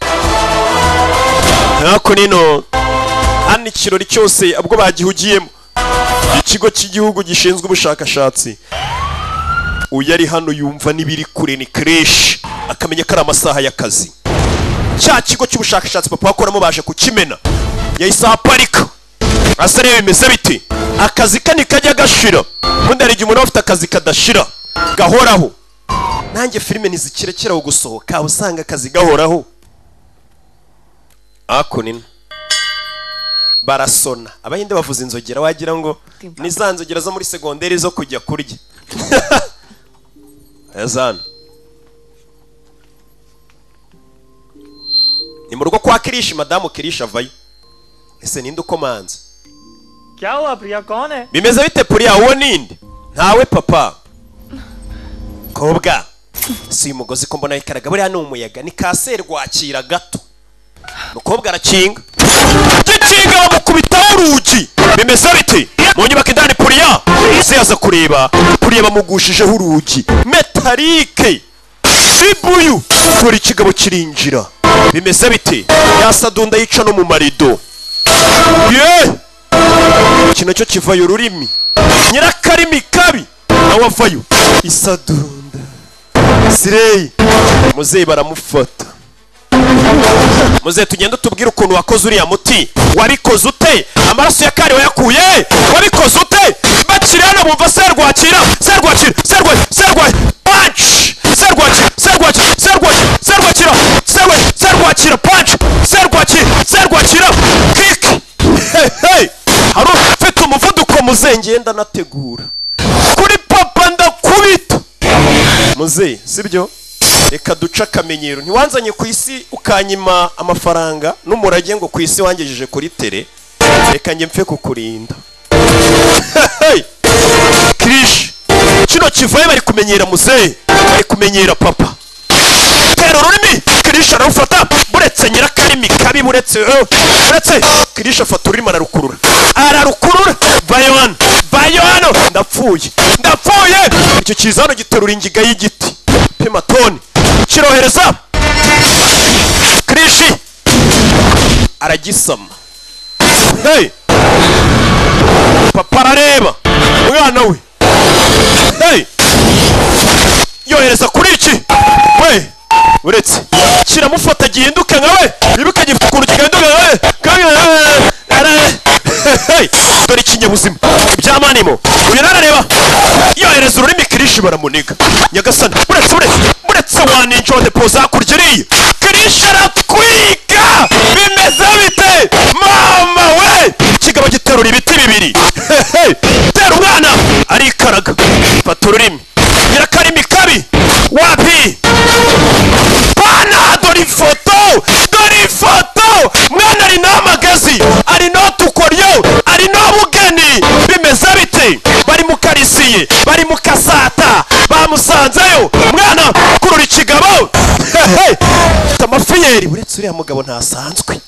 Hakurino hano ikirori cyose ubwo bagihugiyemo ikigo cy'igihugu gishinzwe ubushakashatsi. Uyari hano yumva nibiri kure ni Krrish akamenya ko ari amasaha y'akazi. Cya kigo cy'ubushakashatsi papa wakoramo baje kukimena yahise aparika asa rero bimeze biti akazi kani kajya gashira ubundi hari igihe umuntu afite akazi kadashira gahoraho. Nanjye filime ntizikirekeraho gusohoka usanga akazi gahoraho. Akonina barasona abahinde bavuza inzogera wagira ngo ni za nzogera zo muri segonderi zo kujya kurya. Azana ni mu rugo kwa Krrish. Madamu Krrish avayo. Ese ninde ukomanza? क्या हुआ प्रिया कौन है? Bimeze bite Priya uwo ninde? Ntawe papa. Kobwa si umugozi ko mbona ikaraga buriya ni umuyaga ni kaser gwakira gato. Mukobwa arakinga gikinga bamukubitaho urugi bimeze biti mu nyubako indani puriya se yaza kureba puriya bamugushijeho urugi metalike sibuyu dore ikigabo kirinjira bimeze biti yasadunda yica no mu marido ye kino cyo kivayo ururimi nyirakarimi kabi nawe avayo isadunda sireyi muzeyi baramufata muzeyi tugenda tubwire ukuntu wakoze uriya muti wabikoze ute amaraso ya kari wayakuye wabikoze ute bakiri hano bumva serwakira punch serwakira punch serwakira kick hari ufite umuvuduko muzeyi ngenda nategura kuri papa ndakubita muzeyi sibyo reka duca akamenyero ntiwanzanye ku isi ukanyima amafaranga n'umurage ngo ku isi wangejeje kuri tere reka njye mpfe kukurinda Krrish kino kivaye bari kumenyera muzeyi bari kumenyera papa tera ururimi Krrish arufata buretse nyirakarimi kabi buretse Krrish afata ururimi ararukurura bayano ndapfuye icyo kizano giterura ingiga y'igiti pimatoni kirohereza Krrish aragisama papa arareba umwana we yohereza kuri iki we uretse kiramufata gihinduke nkawe bibuka gifite ukuntu kigahinduka nkawe dore ikinyabuzima ibyamanimo uyu narareba yohereza ururimi Krrish baramuniga nyagasani buretse waninjode poza hakurya iriya Krrish aratwika bimeze bite mama we kigabo giterura ibiti bibiri tera umwana arikaraga fata ururimi nyirakarimi kabi wapi pana dore ifoto mwana ari n'amagazi ari n'utukoryo ari n'ubugeni bimeze bite bari mu karisiye bari mu kasata bamusanzeyo mwana kurura ikigabo tamafiyeri uretse uriya mugabo ntasanzwe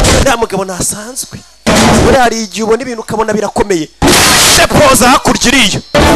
buriya hari igihe ubona ibintu ukabona birakomeye depoza hakurya iriya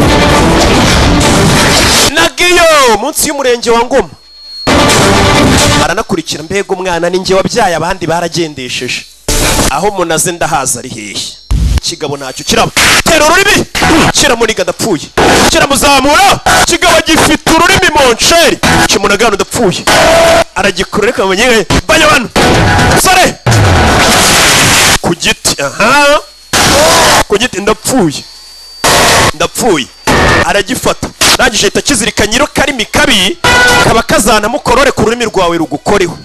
nagiyo munsi y'umurenge wa Ngoma aranakurikira mbega umwana ninjye wabyaye abandi baragendesheje aho munaze ndahaza ari hehe kigabo ntacyo kiraba tera ururimi kiramuniga ndapfuye kiramuzamura kigabo gifite ururimi monsheri kimunagano ndapfuye aragikurura reka bamenye bayabano sore ku giti ku giti ndapfuye aragifata rangije ahita kizirika nyirakarimi kabi kaba kazana mukorore ku rurimi rwawe rugukoreho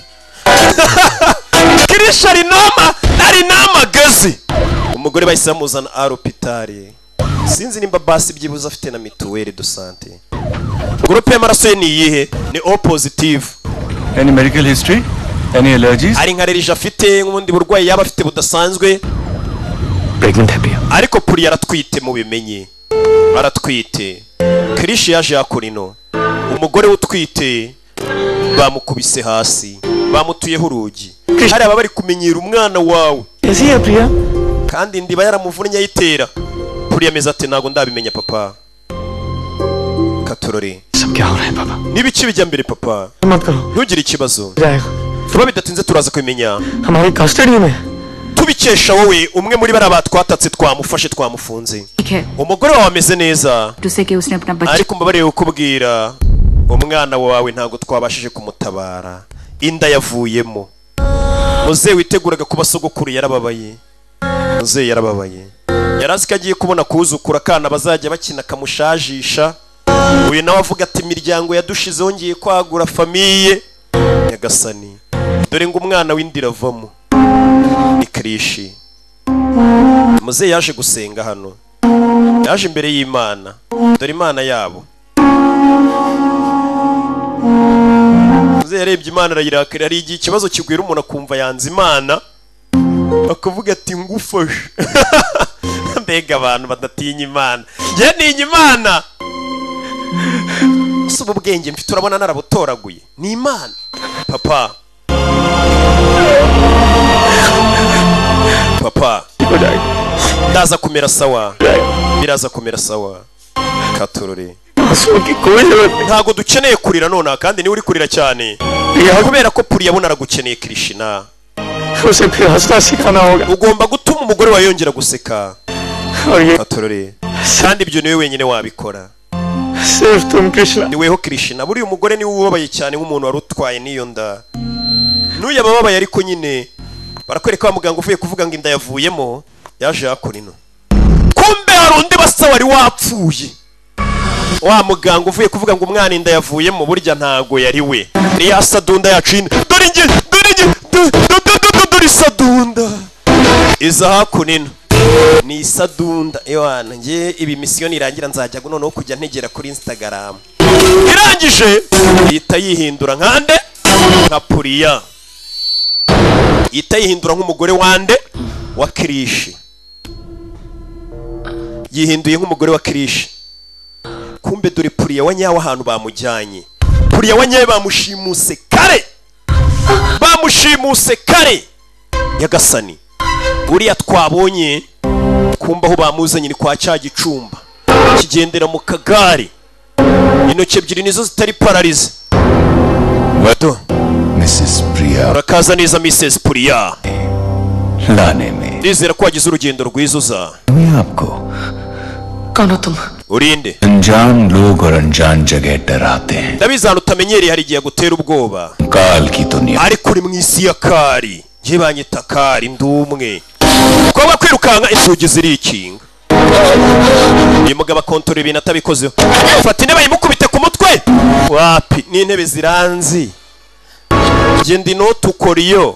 Krrish ari n'amagazi umugore bahise bamuzana aropitari sinzi nimba basi byibuze afite na mituweli de sante groupe y'amaraso ye ni iyihe ni O positive any medical history any allergies ari nka Krrish afite nk'ubundi burwayi yaba afite budasanzwe pregnant happy ariko puri yaratwite mu bimenye aratwite Krrish yaje yakurino umugore utwite bamukubise hasi bamutuyeho urugi hari aba bari kumenyera umwana wawe kandi ndiba yaramuvunnye ayitera puri yameze ati ntago ndabimenya papa katurore n'ibiki bijya mbere papa ntugire ikibazo vuba bidatinze turaza kubimenya tubikesha wowe umwe muri bari abatwatatse twamufashe twamufunze umugore wawe ameze neza ariko mbabarire ukubwira umwana wawe ntago twabashije kumutabara inda yavuyemo muzeyi witeguraga kuba sogokuru yarababaye muzeyi yarababaye yarazi ko agiye kubona kuzukura akana bazajya bakina kamushajisha uyu nawe avuga ati imiryango yadushize ngiye kwagura famiye nyagasani dore ngo umwana w'indira avamo ni Krrish muzeyi yaje gusenga hano yaje imbere y'Imana dore Imana yabo muzeyi yarebye Imana arayirakira ari igihe ikibazo kigwira umuntu akumva yanze Imana akavuga ati ngufashe mbega abantu badatinya Imana njye ntinya Imana ubu ubwenge mfite urabona narabutoraguye ni Imana papa papa ndaza kumera sawa biraza kumera sawa katurore ntago dukeneye kurira none kandi niwe uri kurira cyane kubera ko puri yabona aragukeneye Krishna ugomba gutuma umugore wawe yongera guseka katurore kandi ibyo niwe wenyine wabikora niweho Krishna buriya umugore niwe ubabaye cyane nk'umuntu wari utwaye n'iyo nda n'uyababaye ariko nyine barakwereka wa muganga uvuye kuvuga ngo inda yavuyemo yaje yakora ino kumbe hari undi basa wari wapfuye wa muganga uvuye kuvuga ngo umwana inda yavuyemo burya ntago yari we ya sadunda yacu ino dore sadunda iza hakuno ino ni isadunda ewana nge ibi misiyoni irangira nzajya noneho kujya ntegera kuri Instagram irangije yita yihindura nkande nka Puriya yita yihindura nk'umugore wande wa Krrish yihinduye nk'umugore wa Krrish kumbe dore Puriya wa nyawe ahantu bamujyanye Puriya wa nyawe bamushimuse kare Nyagasani buriya twabonye kumba aho bamuzanye ni kwa cya gicumba kigendera mu kagare intoki ebyiri nizo zitari pararize wato Mrs. Priya urakaza neza Mrs. Priya लाने में ndizera ko wagize urugendo rwiza uza आपको कौन हो तुम urinde अनजान लोग और अनजान जगह डराते हैं ndabizi ahantu utamenyereye hari igihe gutera ubwoba काल की दुनिया ariko uri mu isi ya kari njye banyita kari ndumwe kuba kwirukanka inzugi zirikinga uyu mugabo akontorora ibintu atabikozeho fata intebe yimukubite ku mutwe wapi n'intebe ziranzi njye ndi notukoriyo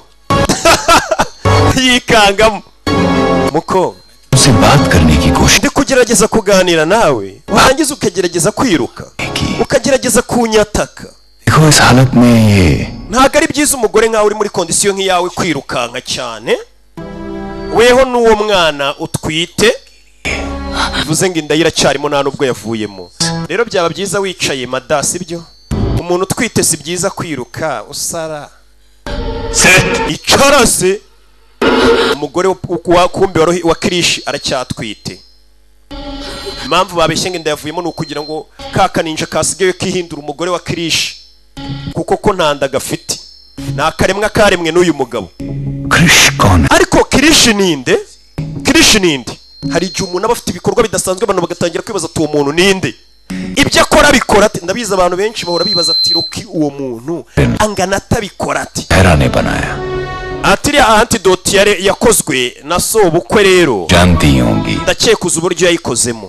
yikangamo muko उसे बात करने की कोशिश ndi kugerageza kuganira nawe warangiza ukagerageza kwiruka ukagerageza kunyataka देखो इस हालत में ये ntago ari byiza umugore nkawe uri muri kondisiyo nk'iyawe kwirukanka cyane weho n'uwo mwana utwite bivuze ngo inda iracyarimo nta nubwo yavuyemo rero byaba byiza wicaye madasi byo umuntu utwite si byiza kwiruka usara icara se umugore kumbe wa Krrish aracyatwite impamvu babeshye ngo inda yavuyemo ni ukugira ngo ka kaninja kasigaye kihindura umugore wa Krrish kuko ko ntanda gafite nta karemwa karemwe n'uyu mugabo ariko Krrish ninde hari igihe umuntu aba afite ibikorwa bidasanzwe abantu bagatangira kwibaza ati uwo muntu ninde ibyo akora bikora ati ndabizi abantu benshi bahora bibaza ati roki uwo muntu angana atabikora ati atiriya antidote yakozwe na sobukwe rero ndakekuza uburyo yayikozemo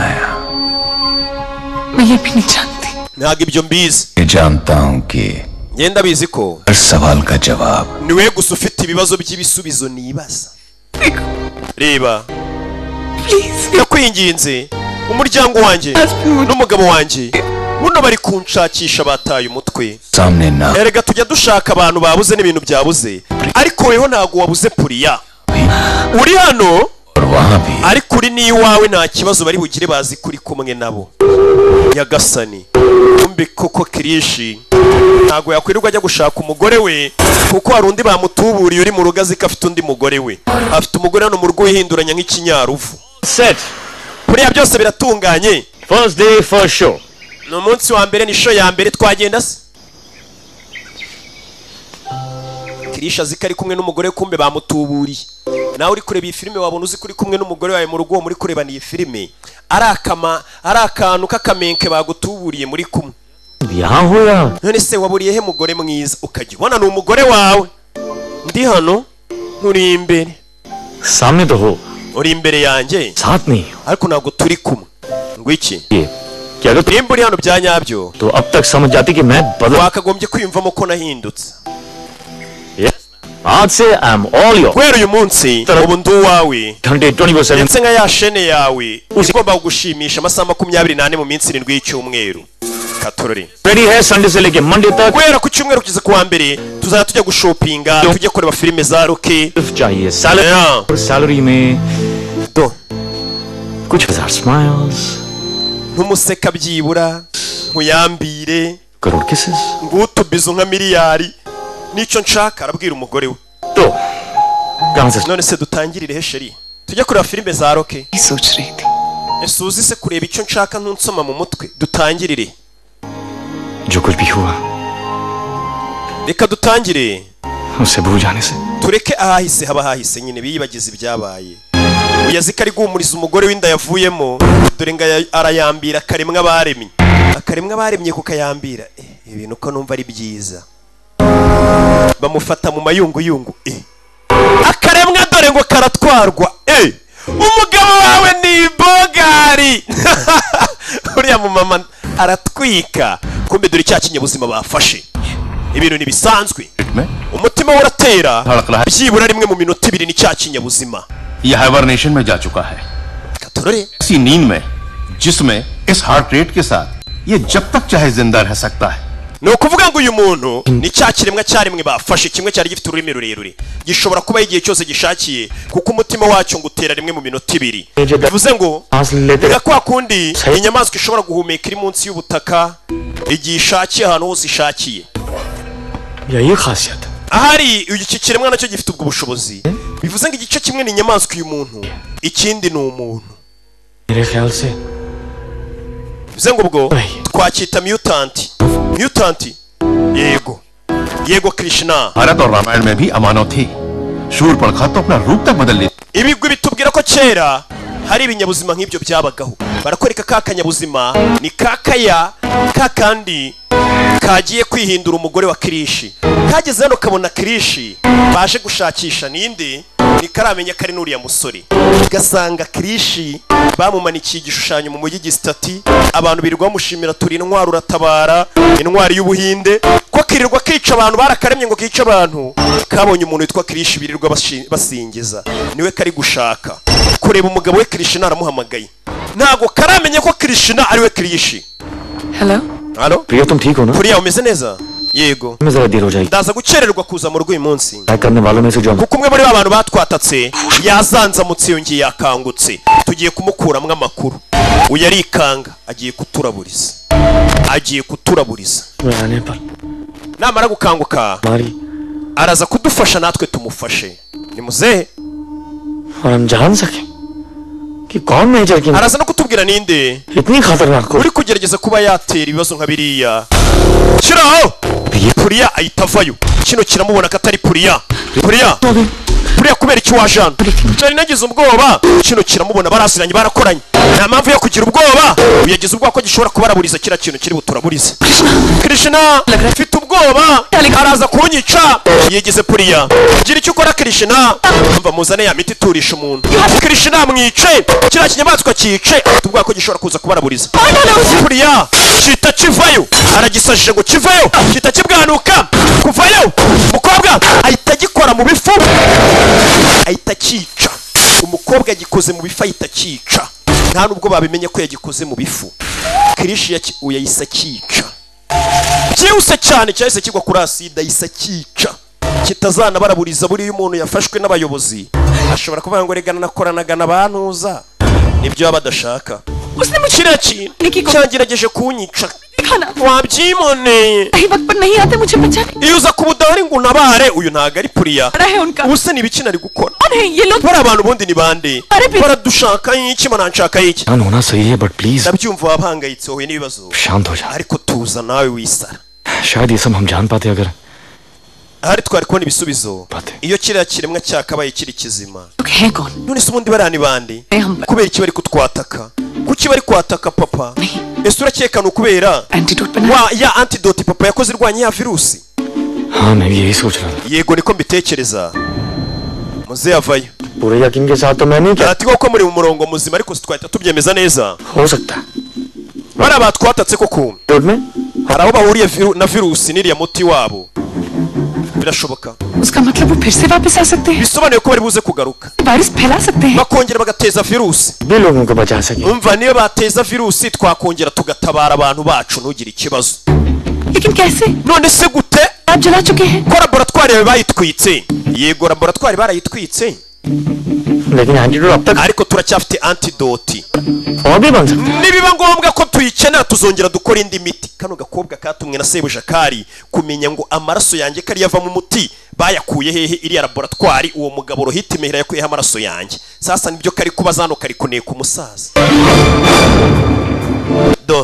ntabwo ibyo mbizi ngenda bizi ko niwe gusa ufite ibibazo by'ibisubizo nibaza reba ndakwinginze umuryango wanjye n'umugabo wanjye buno bari kunshakisha bataye umutwe erega tujya dushaka abantu babuze n'ibintu byabuze ariko weho ntago wabuze Puriya uri hano ariko uri n'iwawe nta kibazo bari bugire bazi kuri kumwe nabo Nyagasani kumbe koko Krrish ntago yakwirirwa ajya gushaka umugore we kuko hari undi bamutuburiye uri mu rugo azi ko afite undi mugore we afite umugore hano mu rugo wihinduranya nk'ikinyaruvu Puriya byose biratunganye first day first show ni umunsi wa mbere ni show ya mbere twagenda se Krrish azi ko ari kumwe n'umugore kumbe bamutuburiye nawe uri kureba iyi filime wabona uzi kuri kumwe n'umugore wawe mu rugo wo muri kureba iyi filime ari akantu k'akamenke bagutuburiye muri kumwe none se waburiye he mugore mwiza ukajya ubona ni umugore wawe ndi hano nturi imbere uri imbere yanjye ariko ntabwo turi kumwe ngo iki nimba uri hano bya nyabyo wakagombye kwiyumvamo ko nahindutse kubera uyu munsi ubu ndi uwawe ndetse nka ya shene yawe igomba kugushimisha amasaha 24 mu minsi 7 y'icyumweru katorori kubera ku cyumweru kugeza ku wa mbere tuzajya tujya gushopinga tujye kureba filime za Rocky ntumuseka byibura nkuyambire ngutubizo nka miliyari nicyo nshaka arabwira umugore we none se dutangirire he sheri tujya kureba filime za roke ese uzi se kureba icyo nshaka ntunsoma mu mutwe dutangirire जो कुछ भी हुआ reka dutangire उसे भूल जाने से tureke ahahise haba hahise nyine biyibagize ibyabaye uyazi ko ari guhumuriza umugore w'inda yavuyemo dore ngo arayambira akaremwa baremye kukayambira ibintu ko numva ari byiza bamufata mu mayunguyungu akaremwa dore ngo karatwarwa umugabo wawe ni bogari uriya mu mama aratwika kumbe dore cya kinyabuzima bafashe ibintu nibisanzwe umutima uratera byibura rimwe mu minota 2 ni cya kinyabuzima ये hibernation में जा चुका है ऐसी नींद में जिसमें इस हार्ट रेट के साथ ये जब तक चाहे जिंदा रह सकता है no kuvuga ngo uyu muntu ni cya kiremwa cyarimwe bafashe kimwe cyari gifite ururimi rurerure gishobora kuba igihe cyose gishakiye kuko umutima wacyo ngutera rimwe mu minota 2 bivuze ngo kwa kundi inyamaswa ishobora guhumeka iri munsi y'ubutaka igihe ishakiye ahantu hose ishakiye yayi khasiyat ahari iki kiremwa nacyo gifite ubwo bushobozi bivuze ngo igice kimwe ni inyamaswa uyu muntu ikindi ni umuntu mere khayal se bivuze ngo ubwo twakita mutant yego Krishna Bharat और रामायण में भी अमानव थी शूरपणखा तो अपना रूप तक बदल लेती ibigwi bitubwira ko kera hari ibinyabuzima nk'ibyo byabagaho barakwereka ka kanyabuzima ni kakaya kakandi kagiye kwihindura umugore wa Krrish kageze hano kabona Krrish baje gushakisha ninde nikaramenya kari nuriya musore gasanga Krrish bamumanikiye igishushanyo mu mujyi gistati abantu birirwa bamushimira turi intwari uratabara intwari y'ubuhinde ko kirirwa kica abantu barakaremye ngo kica abantu kabonye umuntu witwa Krrish birirwa basingiza niwe kari gushaka kureba umugabo we Krrish naramuhamagaye ntago karamenye ko Krrish ari we Krrish Hello प्रिया तुम ठीक हो ना Priya umeze neza yego मैं जरा देर हो जाएगी ndaza gucererwa kuza mu rugo uyu munsi करने वालों में से जो kuko umwe muri abantu batwatatse yazanzamutse yongeye yakangutse tugiye kumukuramwe amakuru uyu arikanga agiye kuturaburiza namara gukanguka araza kudufasha natwe tumufashe ni muzehe हम जान सके कि कौन मेजर की araza no kutubwira ninde इतनी खतरनाक uri kugerageza kuba yatera ibibazo nka biriya shiraho Priya ayitavayo kino kiramubona katari Priya kubera iki wajana cyari nagize ubwoba kino kiramubona barasiranye barakoranye nta mpamvu yo kugira ubwoba uyagize ubwoba ko gishobora kubaraburiza kira kintu kiri buturaburize Krishna mfite ubwoba araza kunyica yigeze Priya gira icyo ukora Krishna mva muzane ya miti turisha umuntu Krishna mwice kira kinyamaswa kice tubwa ko gishobora kuza kubaraburiza Priya kita kivayo aragisajije ngo kivayo kita kibwanuka kuvayo umukobwa ahita gikora mu bifu ahita kica umukobwa gikoze mu bifu ahita kica nta nubwo babimenye ko yagikoze mu bifu Krrish uyayisa kica cyose cyane cyahise kigwa kuri asida yisa kica kitazana baraburiza buri umuntu yafashwe n'abayobozi ashobora kuvuga ngo regana nakoranaga nabantuza nibyo abadashaka kiraki cyangirageje kunyica wabyimone iyo uza kubudahari ngo unabare uyu ntago ari Priya ubuse ni ibiki nari gukora bari abantu bundi ni bande baradushaka iki mananshaka iki ndabyumva wabahangayitse wowe n'ibibazo ariko tuza nawe wisara ahari twari kubona ibisubizo iyo kiriya kiremwa cyakabaye kiri kizima none se ubundi barani bande kubera iki bari kutwataka kuki bari kwataka papa ese urakeka ukubera ya antidote papa yakoze irwanya ya virusi yego niko mbitekereza muze yavayo ati koko muri mu murongo muzima ariko twahita tubyemeza neza bari abatwatatse koko hari aho bahuriye na virusi n'iriya muti wabo birashoboka bisobanuye ko bari buze kugaruka bakongera bagateza virusi umva niyo bateza virusi twakongera tugatabara abantu bacu ntugire ikibazo none se gute ko laboratwari bayitwitse yego laboratwari barayitwitse लेकिन antidote अब तक ariko turacyafite antidote और भी बन सकती nibiba ngombwa ko tuyikenera tuzongera dukora indi miti. Kano gakobwa katumwe na sebuja kari kumenya ngo amaraso yanjye kari yava mu muti bayakuye hehe iri laboratoire uwo mugabo rohita imehera yakuye amaraso yanjye. Sasa nibyo kari kubaza hano kari kuneka umusaza. Do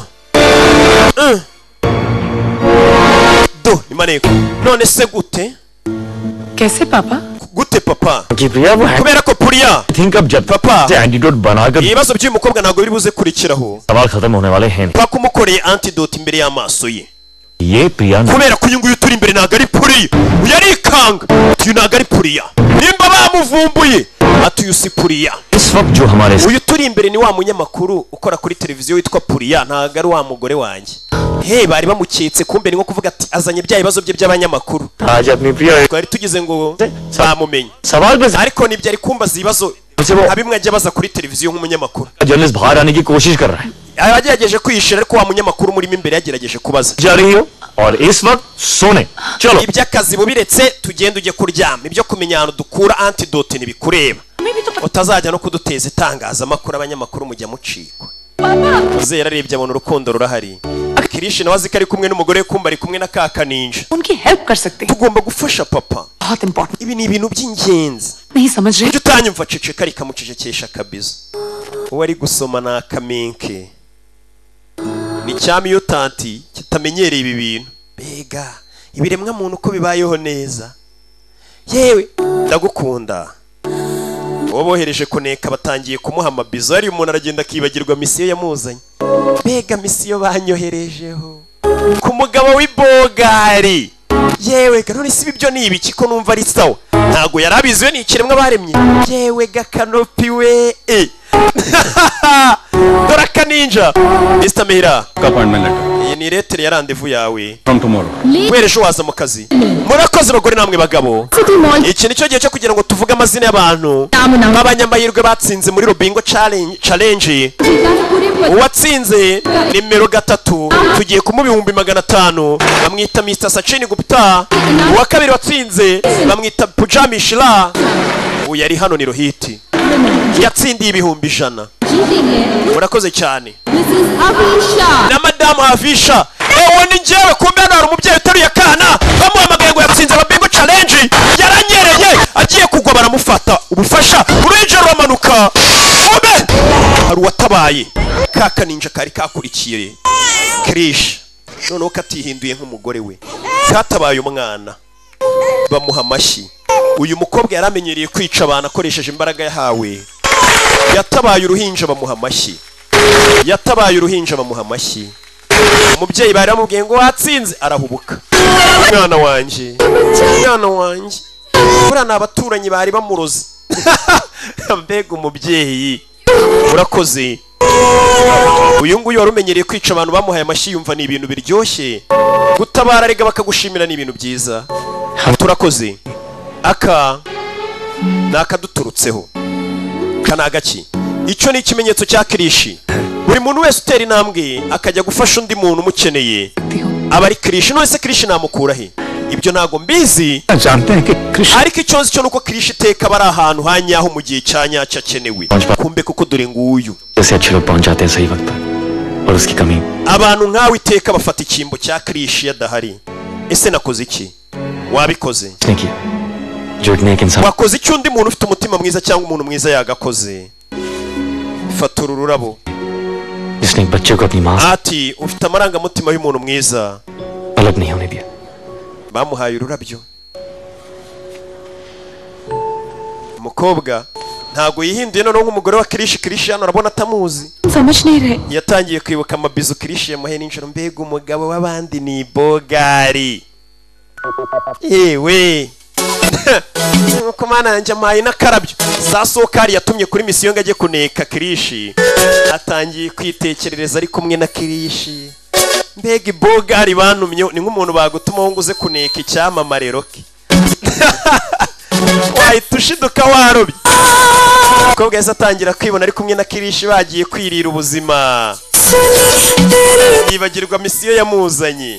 imaneko none se gute कैसे पापा gute papa कि प्रिया वो है kubera ko Priya think अब जब papa antidote बनाकर ibibazo by'uyu mukobwa ntabwo biri buze kurikiraho सवाल खत्म होने वाले हैं bakumukoreye antidote imbere y'amaso ye ये प्रिया kubera ko uyu nguyu turi imbere ntabwo ari Priya uyu arikanga uyu ntabwo ari Priya nimba bamuvumbuye ati uyu si Priya इस वक्त जो हमारे uyu turi imbere ni wa munyamakuru ukora kuri televiziyo witwa Priya ntabwo ari wa mugore wanjye. He bari bamuketse kumbe ni nko kuvuga ati azanye bya bibazo bye by'abanyamakuru. आज अपनी प्रिया Twari tugize ngo bamumenye सवाल में ariko nibyo ari kumbaza ibibazo abimwe ajya baza kuri televiziyo nk'umunyamakuru. Journalist बाहर आने की कोशिश कर रहा है Yagerageje kwishira ariko wa munyamakuru muri imbere yagerageje kubaza. जा रही हो और इस वक्त सोने चलो Iby'akazi bubiretse tugenda ujye kuryama ibyo kumenya ahantu dukura antidote nibikureba. Utazajya no kuduteza itangazamakuru abanyamakuru mujya mucikwa. Uze yararebye abona urukundo rurahari. Krrish nawe azi ko ari kumwe n'umugore kumba ari kumwe na kaka ninja. उनकी help कर सकते हैं Tugomba gufasha papa. बहुत important Ibi ni ibintu by'ingenzi. नहीं समझ रहे Ujye utanyumva ceceka ariko amucecekesha kabizo. Uwo ari gusoma na kamenke. Ni cyami yutanti kitamenyereye ibi bintu. Bega ibiremwa muntu uko bibayeho neza. Yewe ndagukunda. Wobohereje kuneka batangiye kumuha amabizo ari umuntu aragenda akibagirwa misiyo yamuzanye. Bega misiyo banyoherejeho ku mugabo w'ibogari. Yewe none si ibyo ni ibiki ko numva ari sawa ntago yarabiziwe ni ikiremwa baremye. Yewe gakanopi we dora kaninja Mr. Mehira appointment letter iyi ni letter ya rendezvous yawe from tomorrow. wereje waza mu kazi. Murakoze bagore namwe bagabo. Iki nicyo gihe cyo kugira ngo tuvuge amazina y'abantu b'abanyamahirwe batsinze muri Robingo challenge. Uwatsinze nimero 3 tugiye kumuha 500 bamwita Mr. Sachin Gupta. Uwa kabiri watsinze bamwita Pujami Shila. Uyu yari hano ni Rohiti yatsindiye 100,000. Murakoze cyane na Madame Avisha. Ewe ni njyewe kumbe hano hari umubyeyi uteruye akana bamuhamagaye ngo yatsinze Robingo challenge yaranyereye agiye kugwa baramufata ubufasha uruhinja ruramanuka kumbe hari uwatabaye kaka ninja kari kakurikiye Krrish noneho katihinduye nk'umugore we katabaye umwana bamuha amashyi. Uyu mukobwa yaramenyereye kwica abantu akoresheje imbaraga yahawe. Yatabaye uruhinja bamuha amashyi. Yatabaye uruhinja bamuha amashyi. Umubyeyi bari bamubwiye ngo watsinze arahubuka. Mwana wanje mwana wanje bura n'abaturanyi bari bamuroze. Mbega umubyeyi urakoze. Uyu nguyu warumenyereye kwica abantu bamuhaye amashyi yumva ni ibintu biryoshye. Gutabara rega bakagushimira ni ibintu byiza. Turakoze. Aka nakaduturutseho kanagaki icyo ni ikimenyetso cya Krrish. Buri muntu wese utera intambwe akajya gufasha undi muntu umukeneye aba ari Krrish. None se Krrish namukura he? Ibyo ntago mbizi ariko icyo nzi cyo nuko Krrish iteka bari ahantu hanyaho mu gihe cyanyacyo akenewe. Kumbe kuko dore nguyu abantu nkawe iteka bafata ikimbo cya Krrish yadahari. Ese nakoze iki? Wabikoze wakoze icyo undi muntu ufite umutima mwiza cyangwa umuntu mwiza yagakoze. Fata uru rurabo ati ufite amarangamutima y'umuntu mwiza. Bamuhaye ururabyo. Umukobwa ntago yihinduye noneho nk'umugore wa Krrish. Krrish hano urabona atamuzi. Yatangiye kwibuka amabizo Krrish yamuhaye n'injoro. Mbega umugabo w'abandi ni bogari. Yewe kumana yanjye amaye n'akarabyo. Sasokari yatumye kuri misiyo ngo ajye kuneka Krrish. Atangiye kwitekerereza ari kumwe na Krrish. Mbega ibogari bantumye ni nk'umuntu bagutuma ngo uze kuneka icyamamare Rocky. Wahita ushiduka warobye. Umukobwa yahise atangira kwibona ari kumwe na Krrish bagiye kwirira ubuzima. Yibagirwa misiyo yamuzanye.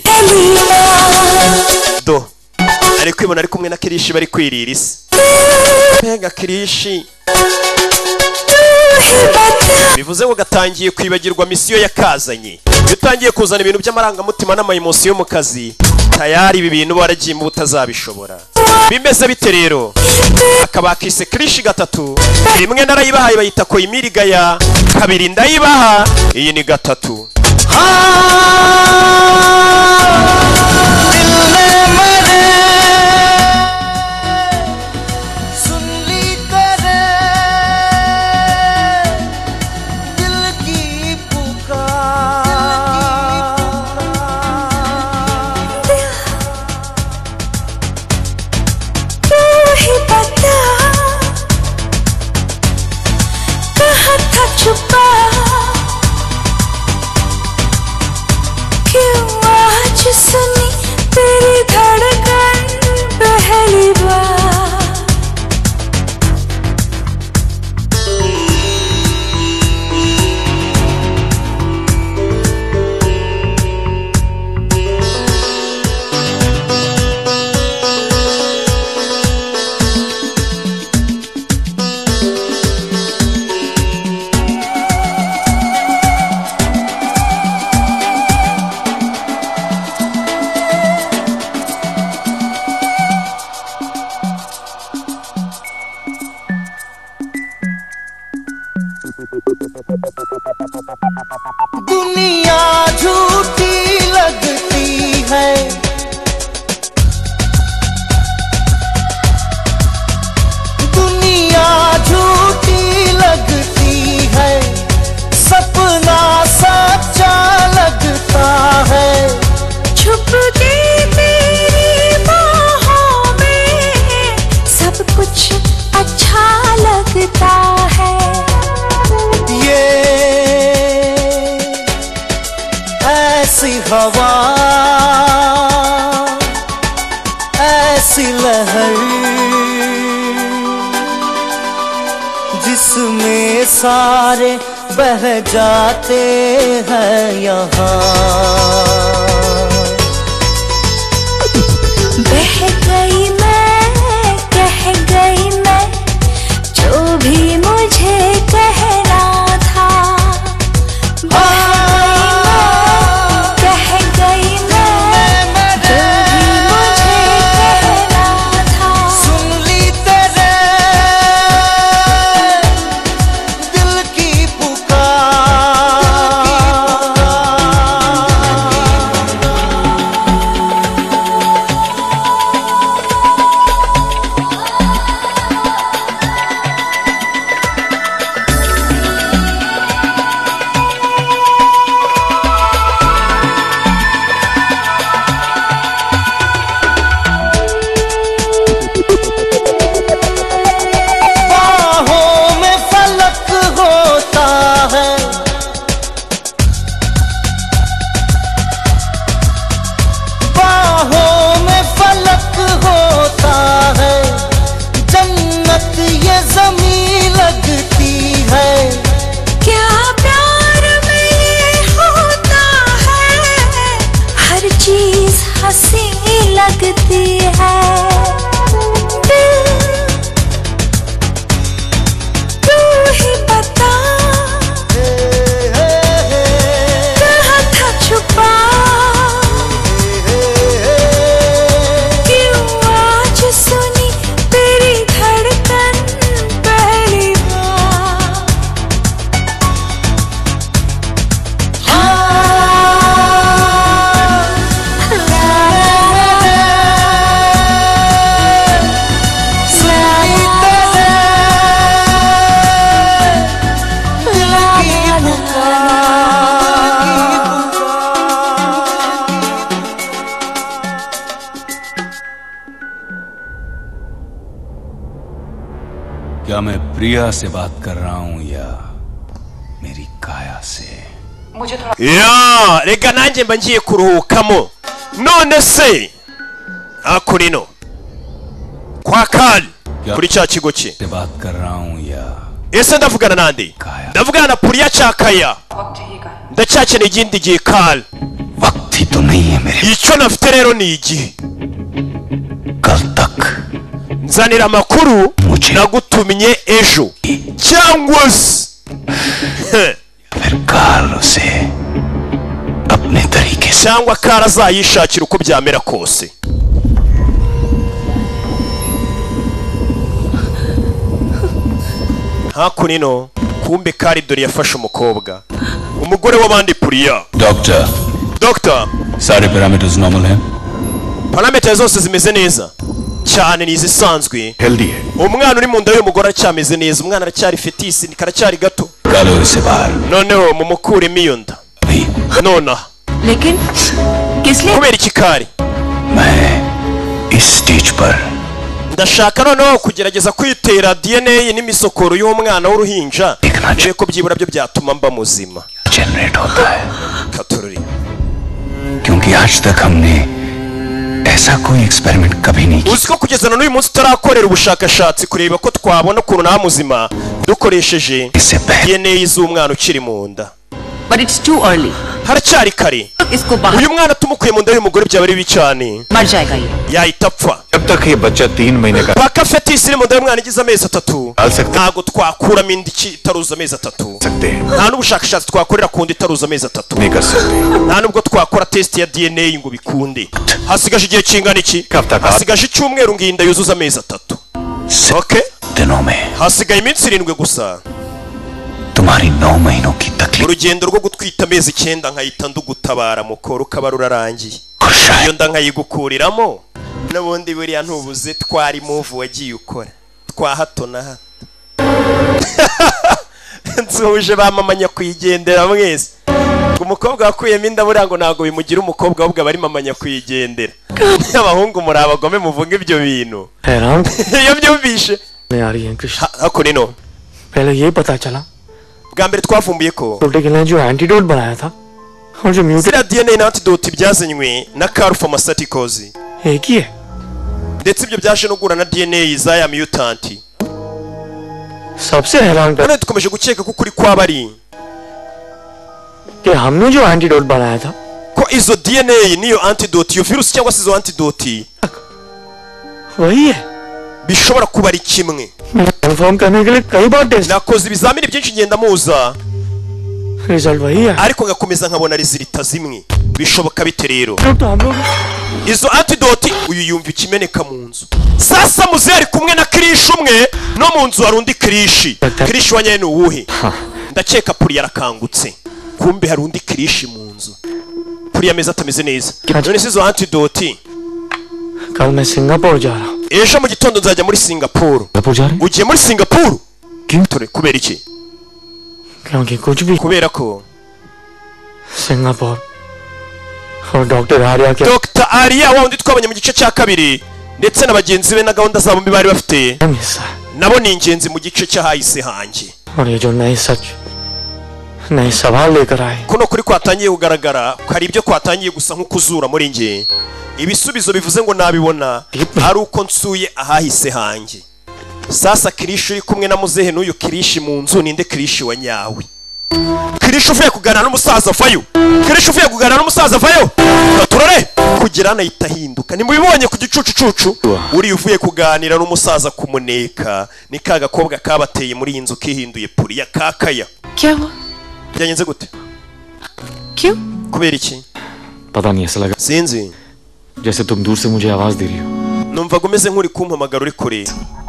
Do ari kwibona ari kumwe na Krrish bari kwirira isi. Mbega Krrish bivuze ngo gatangiye kwibagirwa misiyo yakazanye. Iyo utangiye kuzana ibintu by'amarangamutima n'amayimosiyo mu kazi, tayari ibi bintu waragiye mu utazabishobora. Bimeze bite rero? Akaba kise Krrish 3, rimwe narayibahaye bayita ko imirigaya, kabiri ndayibaha, iyi ni 3. दुनिया झूठी लगती है, दुनिया झूठी लगती है, सपना सच्चा लगता है। छुप के तेरी बाहों में सब कुछ अच्छा लगता है। ऐसी हवा, ऐसी लहर, जिसमें सारे बह जाते हैं यहाँ। बह गई मैं, कह गई मैं, जो भी मुझे कहना था। क्या मैं प्रिया से बात कर रहा हूं या मेरी काया से? मुझे थोड़ा या reka nanjye mba ngiye kuruhukamo none se akurino kwa Kali kuri cya kigo cye से बात कर रहा हूं या ese ndavugana nande ndavugana na Priya Chakaya ndacyakeneye igindi gihe Kali वक्त ही तो नहीं है मेरे icyo nafite rero ni igihe कल तक nzanira amakuru nagutumye ejo cyangwa se फिर कार्ल उसे अपने तरीके से cyangwa Karl azayishakira uko byamera kose. hakunino kumbe Karl dore yafashe umukobwa umugore w'abandi Priya. Doctor सारे पैरामीटर्स नॉर्मल हैं parameters zose zimeze neza cyane nizisanzwe. Healthy है umwana uri mu nda y'umugore aracyameze neza umwana aracyari fetisi karacyari gato. कालो इसे बाहर noneho mumukuremo iyo nda nona लेकिन किस लिए kubera iki Kari मैं इस स्टेज पर ndashaka noneho kugerageza kwitera DNA n'imisokoro y'umwana w'uruhinja nje ko byibura byo byatuma mba muzima generate होता है katururi क्योंकि आज तक हमने ऐसा कोई एक्सपेरिमेंट कभी नहीं किया uziko kugeza n'uyu munsi turakorera ubushakashatsi kureba ko twabona ukuntu nta muzima dukoresheje DNA z'umwana ukiri mu nda. But it's too early. haracyari kare uyu mwana tumukuye mu nda y'umugore byaba ari bibi cyane मर जाएगा ये yahita apfa. जब तक ये बच्चा 3 महीने का paka fetisi iri mu nda y'umwana igize amezi 3 ntago twakuramo indi itaruza amezi 3 nta n'ubushakashatsi twakorera ku ndi itaruza amezi 3 nta nubwo twakora test ya DNA ngo bikunde. hasigaje igihe kingana iki hasigaje icyumweru ngo inda yuzuza amezi 3. okay hasigaye iminsi 7 gusa तुम्हारी 9 महीनों की तकलीफ urugendo rwo gutwita amezi 9 nkahita ndugutabara mukoro ukaba rurarangiye iyo nda nkayigukuriramo n'ubundi buriya ntubuze twari move wagiye ukora twa hato na hato. nsuje bamamanya kuyigendera mwese umukobwa wakuyemo inda buriya ngo ntago bimugira umukobwa ahubwo bari mamanya kuyigendera. abahungu muri abagome muvuga ibyo bintu iyo byumvishe hakunino पहले ये पता चला bwa mbere twavumbuye ko उल्टे के लिए जो एंटीडोट बनाया था और जो mutant ziriya DNA na antidote byazanywe na Karl Pharmaceuticals एक ही है ndetse ibyo byaje no gura na DNA za ya mutant. सबसे हैरान कर none dukomeje gukeka ko kuri kwaba ari कि हमने जो एंटीडोट बनाया था ko izo DNA niyo antidote iyo virus cyangwa se izo antidote वही है bishobora kuba ari kimwe. Confirm करने के लिए कई बार test nakoze ibizamini byinshi ngenda muza result वही है ariko ngakomeza nkabona resulta zimwe bishoboka bite rero तो हम लोग izo antidote uyu yumva ikimeneka mu nzu. sasa muze ari kumwe na Krrish umwe no mu nzu hari undi Krrish wanyene uwuhe ndakeka Priya yarakangutse kumbe hari undi Krrish mu nzu. Priya ameze atameze neza none izo antidote कल मैं सिंगापुर जा रहा हूँ ejo mu gitondo nzajya muri Singapore. ugiye muri Singapore tore kubera iki क्योंकि कुछ भी kubera ko Singapore और doctor Arya के Dr. Arya wa undi twabanye mu gice cya kabiri ndetse na bagenzi be na gahunda zabo mbi bari bafite nabo ni ingenzi mu gice cy'ahahise hanjye. और ये जो नए सच नए सवाल लेकर आए kuno kuri kwatangiye kugaragara hari ibyo kwatangiye gusa nk'ukuzura muri nge ibisubizo bivuze ngo nabibona ari uko nsuye ahahise hanjye. sasa Krrish uri kumwe na muzehe n'uyu Krrish mu nzu ninde Krrish wa nyawe Krrish uvuye kuganira n'umusaza vayo Krrish uvuye kuganira n'umusaza vayo turore kugira anahita ahinduka nimubibonye ku gicucucucu uri uvuye kuganira n'umusaza kumuneka ni ka gakobwa kabateye muri iyi nzu kihinduye Priya kakaya क्या हुआ byagenze gute क्यों kubera iki पता नहीं ऐसा लगा sinzi जैसे तुम दूर से मुझे आवाज दे रही हो numva gomeze nk'uri kumpamagara uri kure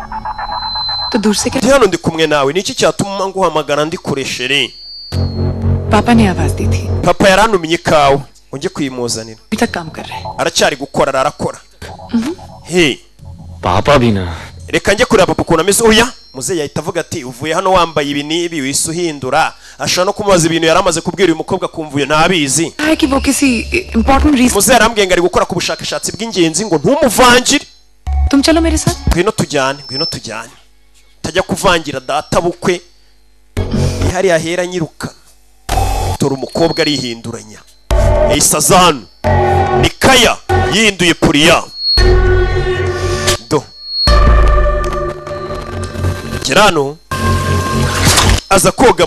तो दूर से क्या ndi hano ndi kumwe nawe niki cyatuma nguhamagara ndi kure shere पापा ने आवाज दी थी papa yarantumye ikawe ujye kuyimuzanira अभी तक काम कर रहे हैं aracyari gukora arakora he पापा भी ना reka njye kureba papa ukuntu ameze oya muzehe yahita avuga ati uvuye hano wambaye ibi n'ibi wise uhindura ashobora no kumubaza ibintu yaramaze kubwira uyu mukobwa kumvuye ntabizi है कि वो किसी important reason muzehe arambwiye ngo ari gukora ku bushakashatsi bw'ingenzi ngo ntumuvangire तुम चलो मेरे साथ ngwino tujyane tajya kuvangira data bukwe ihari ahera nyiruka tora umukobwa arihinduranya Isazanu ni Kaya yihinduye Priya do Gerano aza koga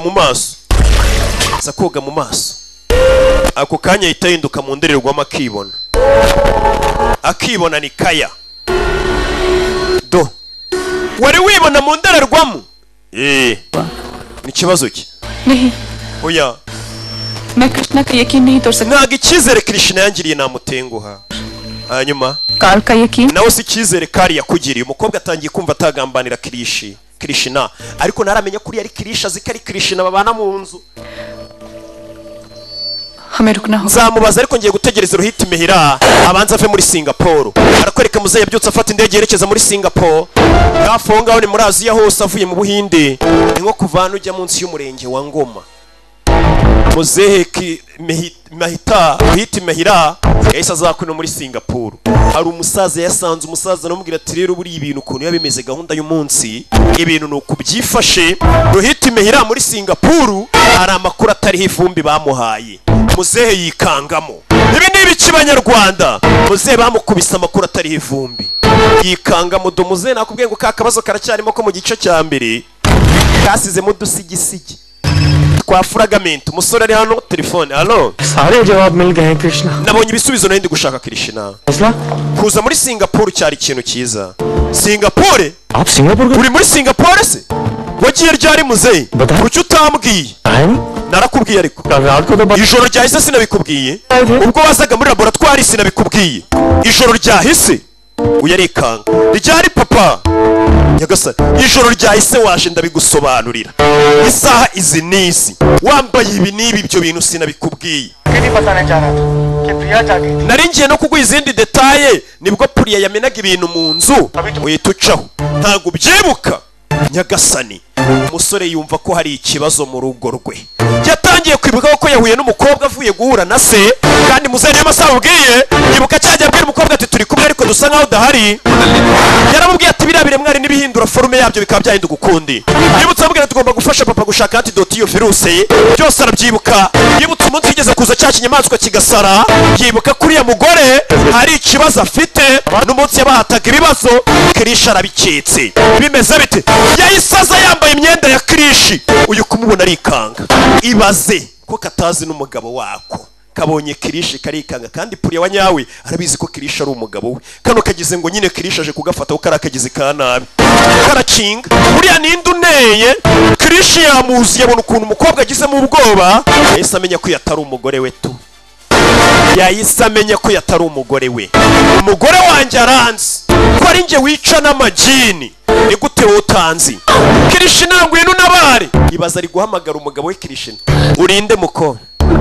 mu maso ako kanya ahita yihinduka mu ndorerwamo akibona ni Kaya do wari wibona mu ndorerwamo ni kibazo ki नहीं oya मैं कृष्णा का यकीन नहीं तोड़ सकती ntago icyizere Krishna yangiriye namutenguha hanyuma काल का यकीन nawe si icyizere kari yakugiriye umukobwa atangiye kumva atagambanira Krishna ariko naramenya kuri yari Krrish azi ko ari Krishna babana mu nzu हमें रुकना होगा nzamubaza ariko ngiye gutegereza Rohit Mehira abanza ave muri Singapore arakwereka muze yabyutse afata indege yerekeza muri Singapore yafonga aho ni muri Aziya hose avuye mu Buhinde ni nko kuvana ujya munsi y'umurenge wa Ngoma muzehe Mahita Rohit Mehira yahise azakwino muri Singapore hari umusaza yasanze umusaza namubwira ati rero buri ibintu ukuntu yabimeze gahunda y'umunsi ibintu nuko byifashe Rohit Mehira muri Singapore hari amakuru atariho ivumbi bamuhaye muzehe yikangamo ibi ni ibiki banyarwanda muzehe bamukubise amakuru atariho ivumbi yikangamo do muzehe nakubwiye ngo kakabazo karacyarimo ko mu gice cya mbere kasizemo dusigisigi kwa fragment umusore ari hano telefone allo सारे जवाब मिल गए हैं Krishna nabonye ibisubizo nari ndi gushaka Krishna kuza muri Singapore cyari ikintu cyiza Singapore आप Singapore uri muri Singapore se wagiye ryari muzehe kuki utambwiye narakubwiye ariko ijoro ryahise sinabikubwiye ubwo wazaga muri laboratoire sinabikubwiye ijoro ryahise uyarikanga ryari papa Nyagasani ijoro ryahise waje ndabigusobanurira isaha izi nisi wambaye ibi nibi ibyo bintu sinabikubwiye nari ngiye no kuguha izindi detaye nibwo Priya yamenaga ibintu mu nzu uhita ucaho ntabwo ubyibuka Nyagasani umusore yumva ko hari ikibazo mu rugo rwe yatangiye kwibuka ko yahuye n'umukobwa avuye guhura na se kandi muzehe y'amasaha ubwiye yibuka cyajya abwira umukobwa ati turi kumwe ariko dusa nkaho udahari yaramubwiye ati biriya biremwari n'ibihindura forume yabyo bikaba byahinduka ukundi yibutse amubwira tugomba gufasha papa gushaka antidote iyo viruse byose arabyibuka yibutse umunsi yigeze kuza cya kinyamaswa kigasara yibuka kuri ya mugore hari ikibazo afite n'umunsi yabahataga ibibazo Krrish arabiketse bimeze bite yayisaza yambaye imyenda ya Krrish uyu kumubona arikanga ibaze ko katazi n'umugabo wako kabonye Krrish karikanga kandi Priya wa nyawe arabizi ko Krrish ari umugabo we kano kagize ngo nyine Krrish aje kugafata uko arakagize kanabi karakinga buriya ninde uneye Krrish yamuzi yabona ukuntu umukobwa agizemo ubwoba yahise amenya ko yatari umugore we tu yahise amenya ko yatari umugore we umugore wanjye aranzi ko ari njye wica n'amajini ni gute wotanzi Krrish ngwino nabare ibaza ari guhamagara umugabo we Krrish urinde muko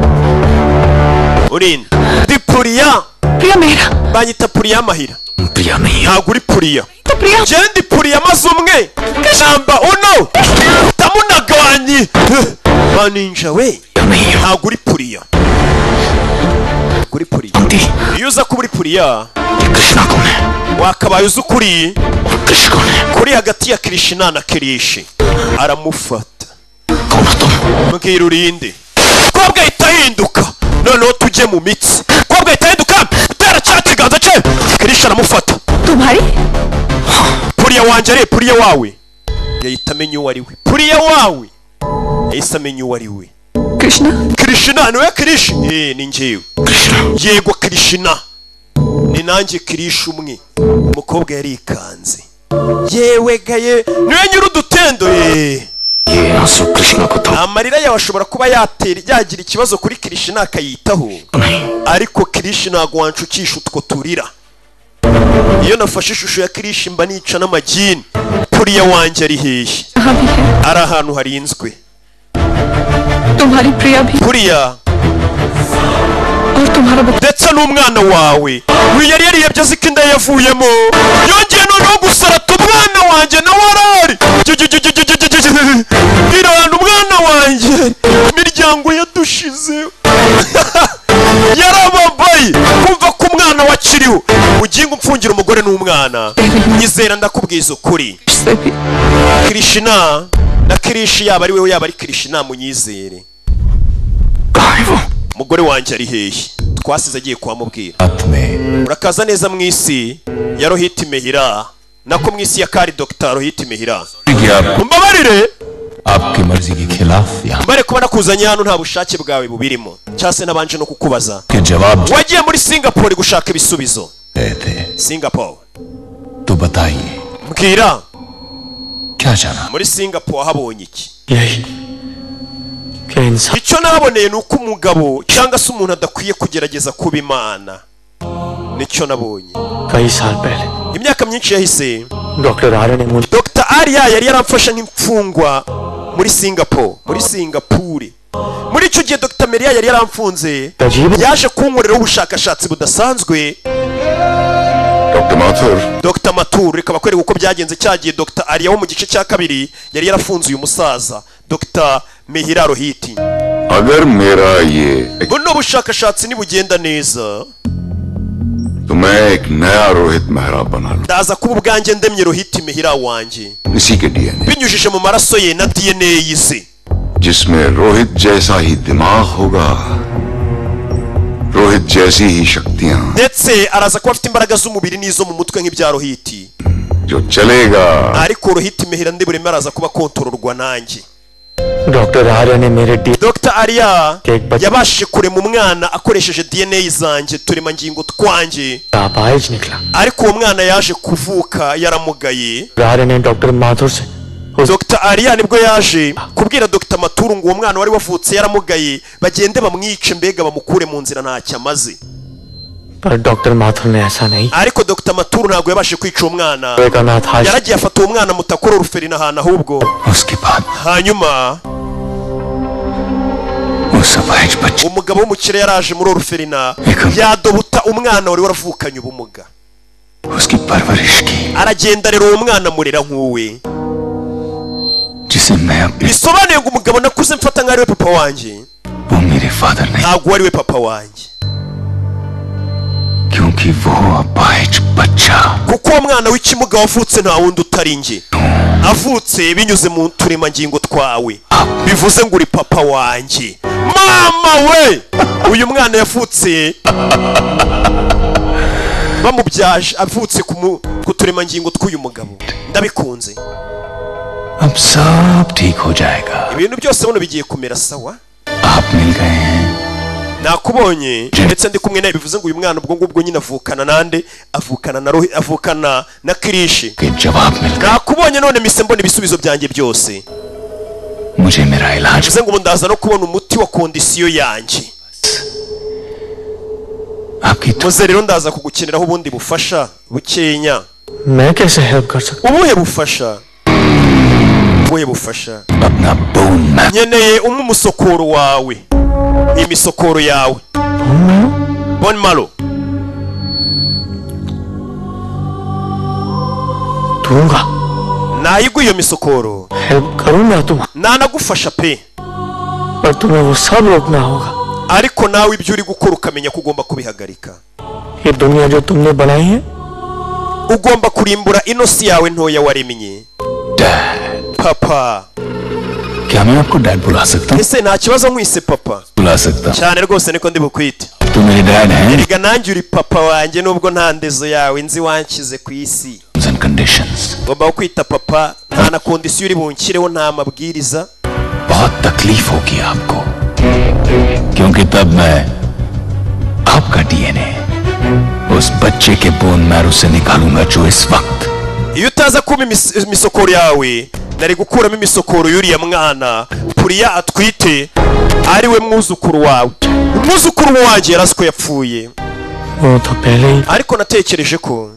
urinde di Priya Mehira banyita Priya Mahira Priya नहीं ntabwo uri Priya jendi Priya maze umwe namba uno tamunagwanyi maninja we ntabwo uri Priya kuri Priya iyo uza kuba uri Priya wakabaye uzi ukuri kuri hagati ya Krishna na Krrish aramufata mbwira urinde kobwa itahinduka noneho tujye mu mitsi kobwa itahinduka utera cya kiganza cye Krrish aramufata तुम्हारी Priya wanjye ari Priya wawe yahita amenya uwo ari we Priya wawe yahise amenya uwo ari we Krishna niwe Krrish ni njyewe yego Krishna ni nanjye Krrish umwe umukobwa yarikanze yewe gaye niwe nyir'udutendo amarira yawe ashobora kuba yagira ikibazo kuri Krishna akayitaho ariko Krrish ntabwo wanshukisha utwo turira iyo nafashe ishusho ya Krrish mba nica n'amagini Priya wanjye ari hehe ari ahantu harinzwe Priya ndetse n'umwana wawe yari yariyebye azi ko inda yavuyemo yongeye noneho gusarata umwana wanjye nawe arari irana umwana wanjye imiryango yadushizeho yarababaye kumva ko umwana wakiriho ugiye umfungira umugore n'umwana nyizera ndakubwiza ukuri Krishna na Krrish yaba ari wewe yaba ari Krishna munyizere umugore wanjye ari hehe twasize agiye kwamubwira urakaza neza mu isi ya Rohit Mehira nako mu isi ya kari Dr. Rohit Mehira mbabarire आपकी मर्जी के खिलाफ यहाँ mbare kuba nakuzanye hano nta bushake bwawe bubirimo cyase nabanje no kukubaza के जवाब wagiye muri Singapore gushaka ibisubizo Singapore तो बताइए mbwira क्या जाना muri Singapore habonye iki icyo naboneye ni uko umugabo cyangwa se umuntu adakwiye kugerageza kuba imana. nicyo nabonye. imyaka myinshi yahise Dr. Arya yari yaramfashe nk'imfungwa muri Singapore. Muri icyo gihe Dr. Meria yari yaramfunze, yaje kunkorera ubushakashatsi budasanzwe. Dr. Matur reka bakwereka uko byagenze cyagiye. Dr. Arya wo mu gice cya kabiri yari yarafunze uyu musaza Dr. Mehira Rohiti. buno bushakashatsi nibugenda neza तो मैं एक नया रोहित मेहरा बना लूं। ndaza kuba ubwanjye ndemye Rohiti Mehira wanjye इसी के DNA binyujije mu maraso ye na DNA yize, जिसमें रोहित जैसा ही दिमाग होगा, रोहित जैसी ही शक्तियां, ndetse araza kuba afite imbaraga z'umubiri n'izo mu mutwe nk'ibya Rohiti, जो चलेगा। ariko Rohiti Mehira ndibureme araza kuba kontororwa nanjye. Dr. Arya yabashije kurema umwana akoresheje DNA zanjye turemangingo twanjye, ariko uwo mwana yaje kuvuka yaramugaye. Dr. Arya nibwo yaje kubwira Dr. Maturu ngo uwo mwana wari wavutse yaramugaye bagende bamwice, mbega bamukure mu nzira ntacyo amaze. ariko Dr. Maturu ntabwo yabashije kwica uwo mwana, yaragiye afata uwo mwana mutakora uruferina ahantu ahubwo. hanyuma umugabo w'umukire yaraje muri oruferina yadobuta umwana wari waravukanye ubumuga, aragenda rero uwo mwana amurera nk'uwe. bisobanuye ngo umugabo nakuze mfata nk'ari we papa wanjye ntabwo wari we papa wanjye, kuko uwo mwana w'ikimuga wavutse nta wundi utari njye, avutse binyuze mu turemangingo twawe, bivuze ngo uri papa wanjye. mama we uyu mwana yavutse bamubyaje, avutse ku turemangingo tw'uyu mugabo. ndabikunze, ibintu byose buno bigiye kumera sawa. nakubonye ndetse ndi kumwe nawe, bivuze ngo uyu mwana ubwo ngubwo nyine avukana nande, avukana na Krrish. nakubonye none mise mbona ibisubizo byanjye byose, bivuze ngo ndaza no kubona umuti wa kondisiyo yanjye. muze rero ndaza kugukeneraho ubundi bufasha bukenya. ubuhe bufasha? nkeneye umusokoro wawe, imisokoro yawe. Bon malo nayiguha iyo misokoro, nanagufasha pe, ariko nawe ibyo uri gukora ukamenya ko ugomba kubihagarika. ugomba kurimbura ino si yawe ntoya waremye. papa ese nta kibazo nkwise papa? cyane rwose niko ndi bukwite. erega nanjye uri papa wanjye nubwo nta ndezo yawe nzi wanshyize ku isi. ngomba kukwita papa, nta na kondisiyo uri bunshyireho, nta mabwiriza. बहुत तकलीफ होगी आपको, क्योंकि तब मैं आपका डीएनए उस बच्चे के बोन मैरो से निकालूंगा जो इस वक्त. iyo utaza kuba imisokoro yawe nari gukuramo imisokoro y'uriya mwana Puriya atwite, ari we mwuzukuru wawe. umwuzukuru wanjye yarazi ko yapfuye, ariko natekereje ko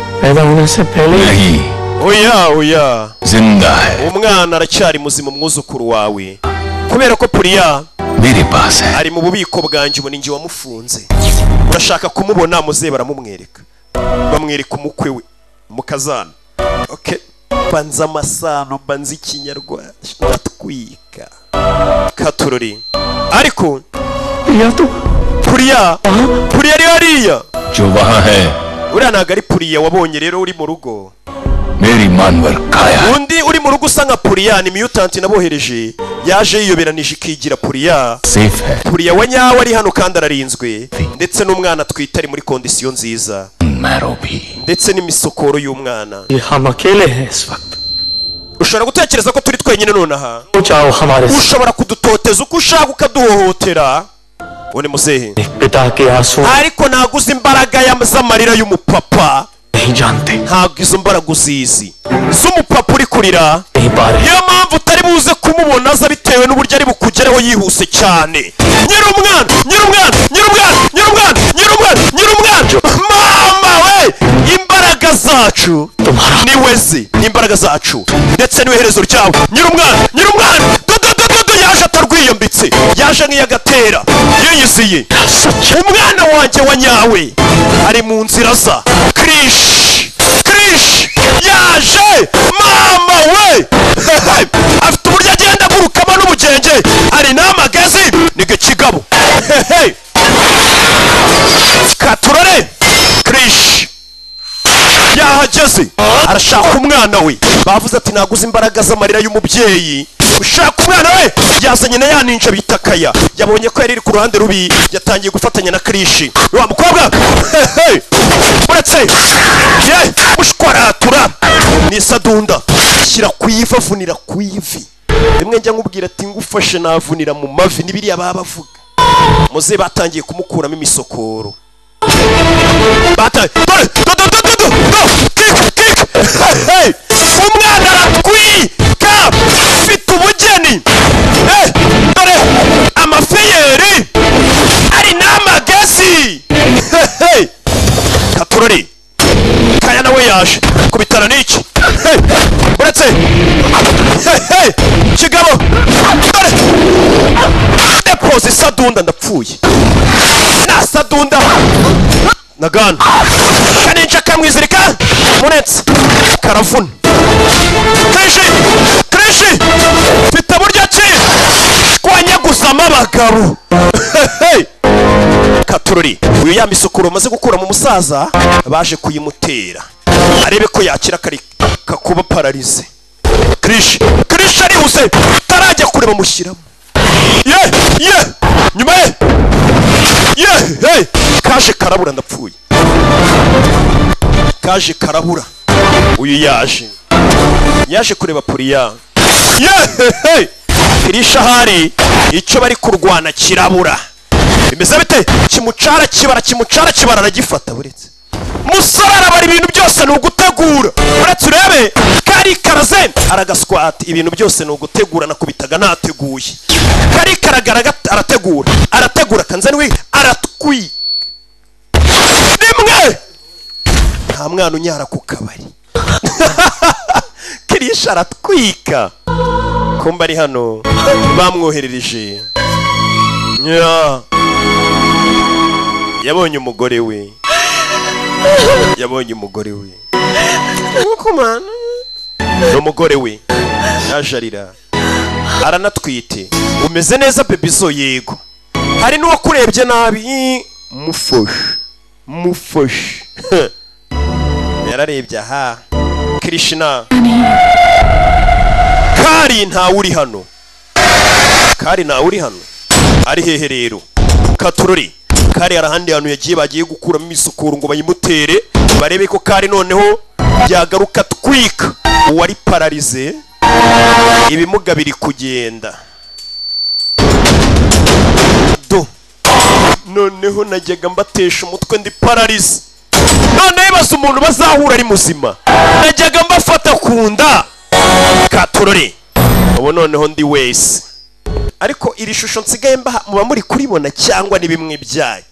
oya umwana aracyari muzima, umwuzukuru wawe, kubera ko Puriya ari mu bubiko bwanjye, ubu ni njye wamufunze. urashaka kumubona? muze baramumwereka, bamwereka umukwe we mukazana. okay, banza amasano, banza ikinyarwanda, ndatwika katurori. ariko Puriya ari hariya, uriya ntabwo ari Puriya wabonye rero uri mu rugo. undi uri mu rugo usa nka Puriya ni mutant nabohereje, yaje yiyoberanije ikigira Puriya. Puriya wa nyawe ari hano kandi ararinzwe, ndetse n'umwana atwite ari muri kondisiyo nziza, ndetse n'imisokoro y'umwana. ushobora gutekereza ko turi twenyine nonaha, ushobora kudutoteza uko ushaka ukaduhohotera. uone muzehe, ariko naguze imbaraga z'amarira y'umupapa नहीं जानते ntabwo izo mbaraga uzizi z'umupapa uri kurira niyo mpamvu utari buze kumubona aza bitewe n'uburyo ari bukugereho yihuse cyane nyir'umwana mama we imbaraga zacu niwe zi imbaraga zacu ndetse n'iherezo ryabo nyir'umwana dodo yaje atarwiyambitse yaje nk'iyagatera yiyiziye umwana wanjye wa nyawe ari mu nzira za Krrish yaje mama we afite uburyo agenda agurukamo n'ubugenge ari n'amagezi nige kigabo katurore Krrish yahageze arashaka umwana we bavuze ati naguze imbaraga z'amarira y'umubyeyi ushaka umwana we yazanye na ya ninja bita Kaya yabonye ko yari ku ruhande rubi yatangiye gufatanya na Krrish wa mukobwa uretse mushwaratura nisadunda shyira kuyiva vunira kuyivi rimwe njya nkubwira ati ngufashe navunira mu mavi nibiriya babavuga muze batangiye kumukuramo imisokoro umwana aratwika ufite ubugeni dore amafeyeri ari n'amagezi katurori Kaya nawe yaje kubitana n'iki uretse kigabo dore depoze sadunda ndapfuye na sadunda nagana kaninja kamwizirika munetse karavuna Krrish fita burya ki kwanya gusama abagabo katurori uyu yamisukuro maze gukura mu musaza baje kuyimutera arebe ko yakira kakuba paralize Krrish arihuse tarajya kureba mushyiramo nyuma kaje karabura ndapfuye kaje karabura uyu yaje kureba Puriya Krrish ahari icyo bari kurwana kirabura bimeze bite kimucara kibara aragifata buretse musarara bari ibintu byose ni ugutegura uretse urebe kari karaze aragaswata ibintu byose ni ugutegura nakubitaga nateguye kari karagara arategura kanzanwe aratwika rimwe nta mwana unyara ku kabari Krrish aratwika kumba ari hano bamwoherereje yabonye umugore we n'umugore we yajarira aranatwite umeze neza bebizo yego hari n'uwakurebye nabi mufashe yararebye aha Krishna kari ntawe uri hano ari hehe rero katurori kari arahandi hantu yagiye bagiye gukuramo imisukuro ngo bayimutere barebe ko kari noneho byagaruka twika uwari paralize ibimuga biri kugenda noneho najyaga mbatesha umutwe ndi paralize none basa umuntu bazahura ari muzima najyaga mbafata kunda katurore ubu noneho ndi wese ariko iri shusho nsigaye muba muri kuribona cyangwa ni bimwe byayo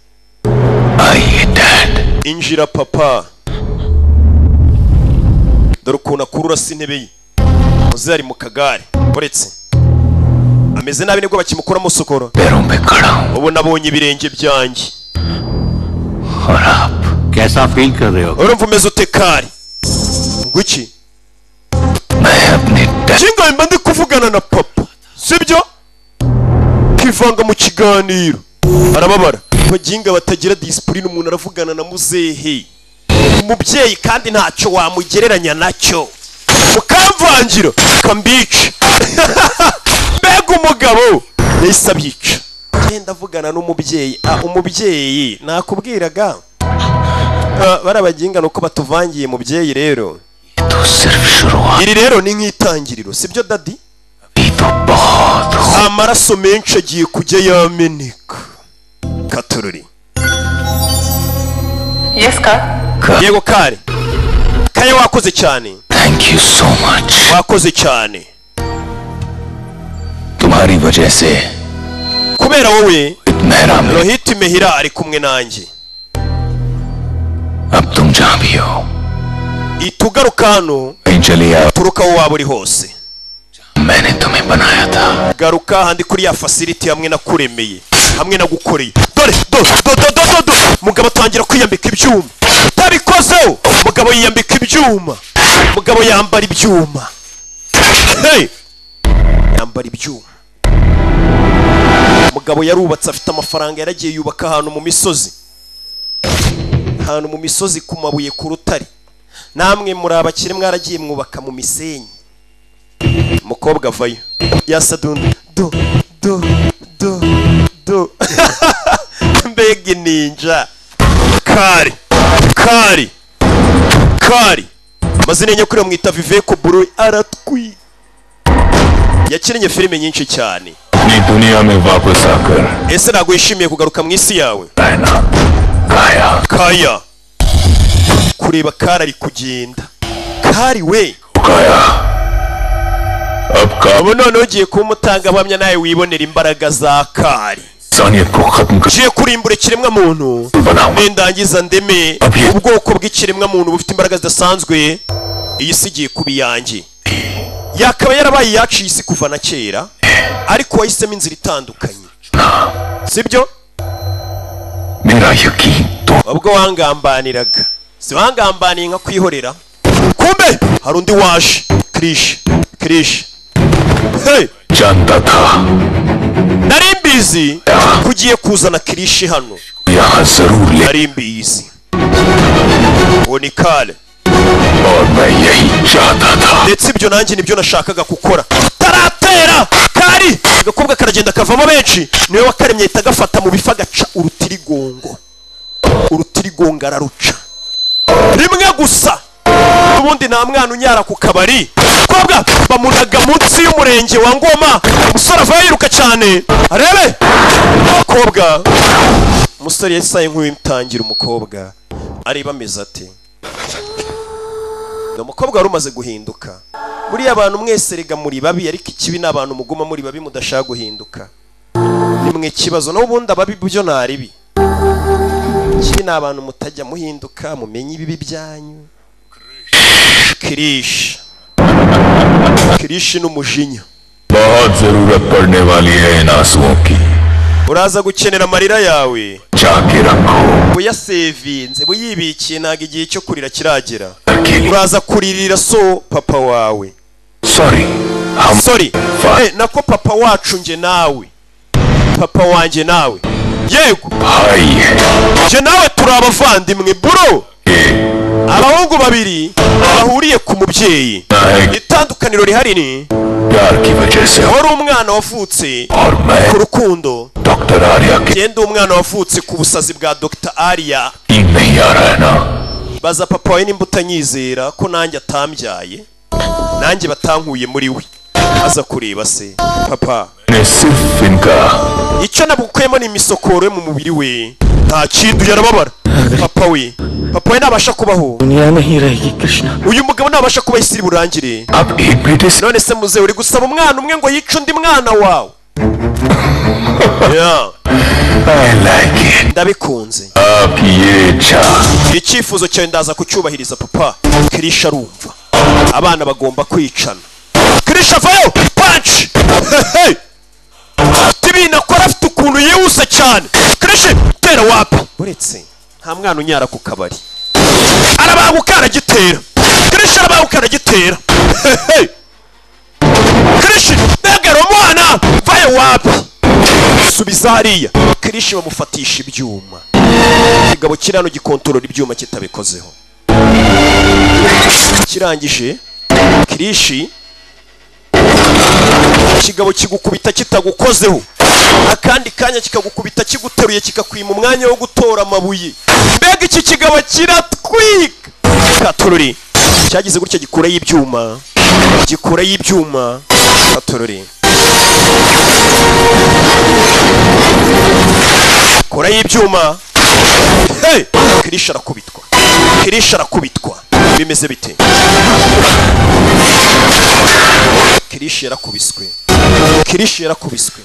injira papa dore ukuntu akurura si intebe ye muze ari mu kagare uretse ameze nabi nibwo bakimukuramo sokoro ubu nabonye ibirenge byanjye कैसा feel कर रहे हो urumva umeze ute kari nguki kinga mba ndi kuvugana na papa sibyo kivanga mu kiganiro arababara baginga batagira discipline umuntu aravugana na muzehe umubyeyi kandi ntacyo wamugereranya nacyo mukamvangira kambica mbega umugabo yahise abica genda avugana n'umubyeyi umubyeyi nakubwiraga barabaginga nuko batuvangiye mubyeyi rero iri rero ni nk'itangiriro sibyo dadi amaraso menshi agiye kujya yameneka katururi Yes, ka? yego kare kaya wakoze cyane. Thank you so much. Wakoze cyane. तुम्हारी वजह से kubera wowe Rohit Mehira ari kumwe nanjye. अब तुम जहां भी हो itugaruka hano turuka aho waba uri hose. मैंने तुम्हें बनाया था. garuka handi kuri ya facility hamwe nakuremeye hamwe nagukoreye. dore mugabo atangira kwiyambika ibyuma utabikozeho. mugabo yiyambika ibyuma. mugabo yambara ibyuma. hey yambara ibyuma. mugabo yarubatse afite amafaranga yaragiye yubaka ahantu mu misozi. ahantu mu misozi ku mabuye ku rutare. namwe muri abakire mwaragiye mwubaka mu misenyi. mukobwa avayo yasadunda do mbega ninja. kari amazina y'nyakuri mwita Viveko Buru aratwi. yakinnye filime nyinshi cyane. ni dunia में वापस आकर ese ntabwo yishimiye kugaruka mu isi yawe? kaya kureba kari ari kugenda. kari we ubu none ugiye kumutanga bamya nawe wibonera imbaraga za kari. ugiye kurimbura ikiremwa muntu nendangiza ndeme ubwoko bw'ikiremwa muntu bufite imbaraga zidasanzwe. iyi si igiye kuba iyanjye. yakaba yarabaye yaciye isi kuva na kera ariko wahisemo inzira itandukanye sibyo? ubwo wangambaniraga si wangambaniye nka kwihorera. kumbe hari undi waje. Krrish hey nari mbizi kugiye kuzana Krrish hano. nari mbizi uwo ni Kale ndetse ibyo nanjye nibyo nashakaga gukora. taratera kari agakobwa karagenda kavamo benshi. niwe wakaremye ahita agafata mu bifa agaca urutirigongo araruca rimwe gusa. ubundi nta mwana unyara ku kabari. kobwa bamunaga munsi y'umurenge wa Ngoma. umusore avayo yiruka cyane arebe kobwa. umusore yasaye nk'uwitangira umukobwa areba ameze ate. umukobwa wari umaze guhinduka. buriya abantu mwese rega muri babi ariko ikibi n'abantu muguma muri babi mudashaka guhinduka. nimwe kibazo naho ubundi ababi byo naribi. ikibi n'abantu mutajya muhinduka mumenye ibibi byanyu. Krrish n'umujinya. बहुत जरूरत पड़ने वाली है इन आंसुओं की. uraza gukenera amarira yawe. जाके रखो. buyasevinze buyibikiye ntago igihe cyo kurira kiragera. uraza kuririra so papa wawe. sorry nako papa wacu nje nawe. papa wanje nawe. yego nje nawe turi abavandimwe bro. abahungu babiri bahuriye ku mubyeyi. itandukaniro rihari ni wari umwana wavutse ku rukundo. genda umwana wavutse ku busazi bwa Dr. Arya. baza papa we nimba utanyizera ko nanjye atambyaye nanjye batankuye muri we. aza kureba se papa icyo nabukuyemo ni imisokoro yo mu mubiri we. nta kintu yarababara. papa we nabasha kubaho. uyu mugabo nabasha kuba isi burangire. none se muze uri gusaba umwana umwe ngo yice undi mwana wawe. ndabikunze. icyifuzo cyawe ndaza kucyubahiriza papa. Krrish arumva abana bagomba kwicana. Krrish avayo punch. tibina akora afite ukuntu yihuse cyane. Krrish tera wapi uretse nta mwana unyara ku kabari. arabanguka aragitera. Krrish arabanguka aragitera. Krrish begera umwana vayo wapi subiza hariya. Krrish bamufatisha ibyuma. ikigabo kirano gikontorora ibyuma kitabikozeho. kirangije Krrish ikigabo kigukubita kitagukozeho. akandi kanya kikagukubita kiguteruye kikakwima umwanya wo gutora amabuye. mbega iki kigabo kiratwika. katorori cyagize gutya gikura y'ibyuma. katorori kora y'ibyuma. Krrish arakubitwa bimeze bite? Krrish yarakubiswe. Krrish yarakubiswe.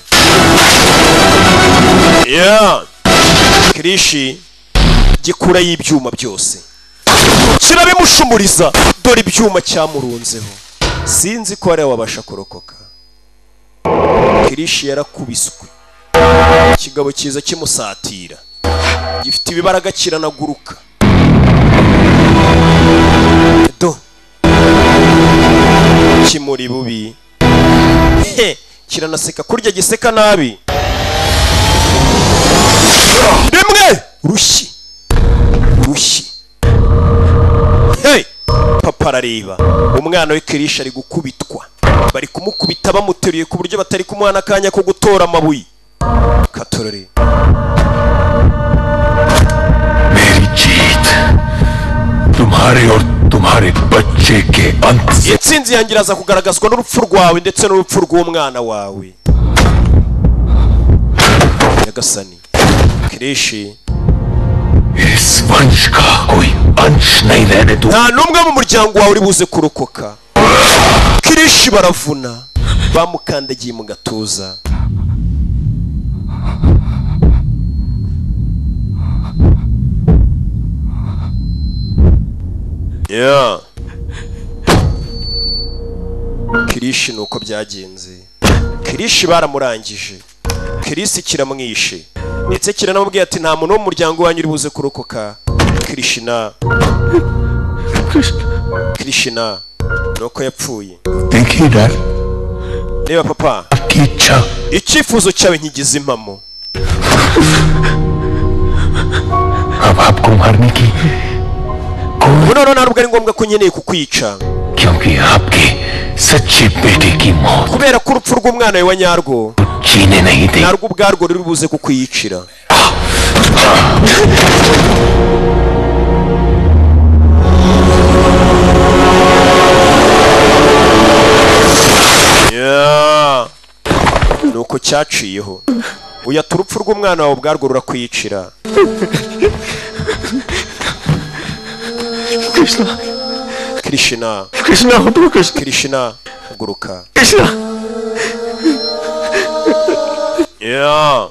Yeah. Krrish gikura y'ibyuma byose. Kirabimushumuriza dore ibyuma cyamurunzeho. Sinzi ko ari wabasha kurokoka. Krrish yarakubiswe. Kigabo cyiza kimusatira. Gifite ibibaraga kiranaguruka. Do. Kimuri bubi. Kiranaseka kurya giseka nabi. Rimwe rushyi. Rushyi. Hey! Papa arareba. Umwana we Krrish ari gukubitwa. Bari kumukubita bamuteruye ku buryo batari kumwana kanya ko gutora amabuye. Katorore. मेरी जीत तुम्हारे और तुम्हारे बच्चे के अंत से Intsinzi yangiraza kugaragazwa n'urupfu rwawe ndetse n'urupfu rw'umwana wawe. Yagasani. Krrish इस वंश का कोई अंश नहीं रहने दूं nta numwe mu muryango wawe uri buze kurokoka. Krrish baravuna bamukandagiye mu gatuza. Yeah. Krrish nuko byagenze. Krrish baramurangije. Krrish kiramwishe. Ndetse kiranamubwiye ati nta muntu wo mu muryango wanyu uri buze kurokoka. Krishna nuko yapfuye. Reba papa. Icyifuzo cyawe nkigize impamo. अब आपको मारने की Uno ntabwo ari ngombwa ko nkeneye kukwica. क्योंकि आपके सच्चे बेटे की मौत kubera ko urupfu rw'umwana we wa nyarwo जीने नहीं दे narwo ubwarwo ruri buze kukwiyicira. Yeah. Nuko cyaciyeho. Uyata urupfu rw'umwana wawe ubwarwo rurakwiyicira. Krishna guruka. Yeah.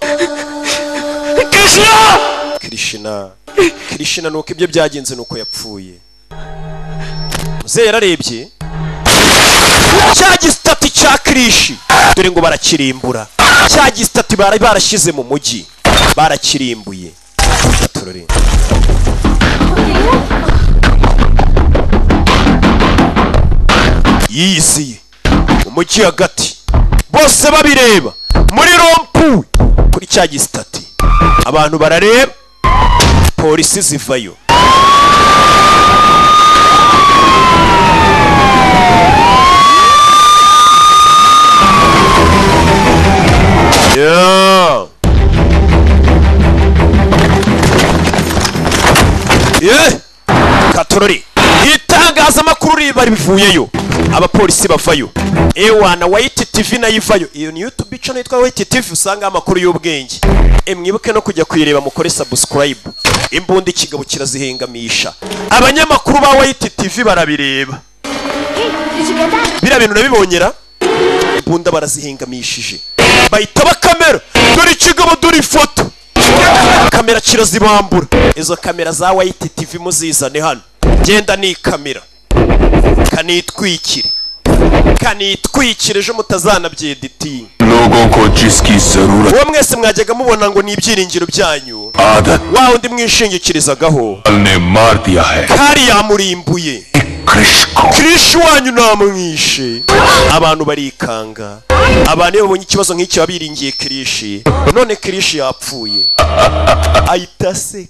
Krishna nuko ibyo byagenze nuko yapfuye. Muzehe yararebye cya gisitati cya Krrish dore ngo barakirimbura. Cya gisitati bari barashyize mu mujyi barakirimbuye. Turore. Yisiye umujyi hagati bose babireba muri rompu kuri cya gisitati abantu barareba polisi zivayo. Yeah. Yeah. Katorori itangazamakuru riba rivuyeyo abapolisi bavayo. Ewana White TV nayo ivayo. Iyo ni YouTube channel yitwa White TV usanga amakuru y'ubwenge. Mwibuke no kujya kuyireba mukore subscribe. Imbundi kigabo kirazihengamisha. Abanyamakuru ba White TV barabireba. Bira bintu nabibonyera. Imbunda barazihengamishije. Bahita bakamera. Dore kigabo dore ifoto. Kamera kirazibambura. Izo kamera za White TV muzizane hano. Genda ni kamera. Kanitwikire ejo mutazana byeditinga. लोगों को जिसकी जरूरत uwo mwese mwajyaga mubona ngo ni ibyiringiro byanyu आदत wa undi mwishingikirizaho ने मार दिया है kari yamurimbuye. Krrish wanyu namwishe. Abantu barikanga. Abantu babonye ikibazo nk'iki babiringiye Krrish. None Krrish yapfuye. Ayitase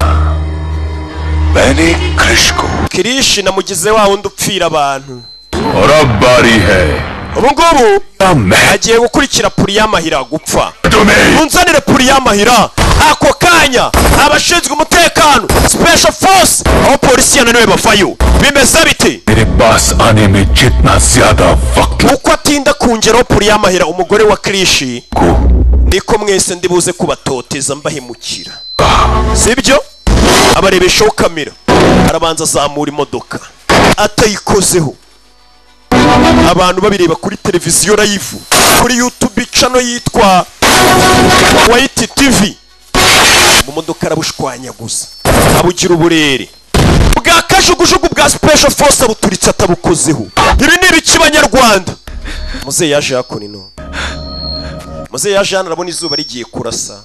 मैंने कृष्ण को Krrish namugize wa undi upfira abantu. और अब बारी है ubu ngubu agiye gukurikira puri y'amahira gupfa. Munzanire puri y'amahira ako kanya abashinzwe umutekano special force aho polisi yananiwe bavayo. Bimeze bite? मेरे पास आने में जितना ज्यादा वक्त uko atinda kungeraho puri y'amahira umugore wa Krrish niko mwese ndibuze kubatoteza mbahemukira. Sibyo? Abarebeshaho kamera arabanza azamura imodoka atayikozeho. Abantu babireba kuri televiziyo live kuri YouTube channel yitwa White TV. Mu modoka arabushwanya gusa abugira uburere bwa kajugujugu bwa special force abuturitse atabukozeho. Ibi ni ibiki Banyarwanda? Muze yaje yakonino. Muze yaje hano arabona izuba rigiye kurasa.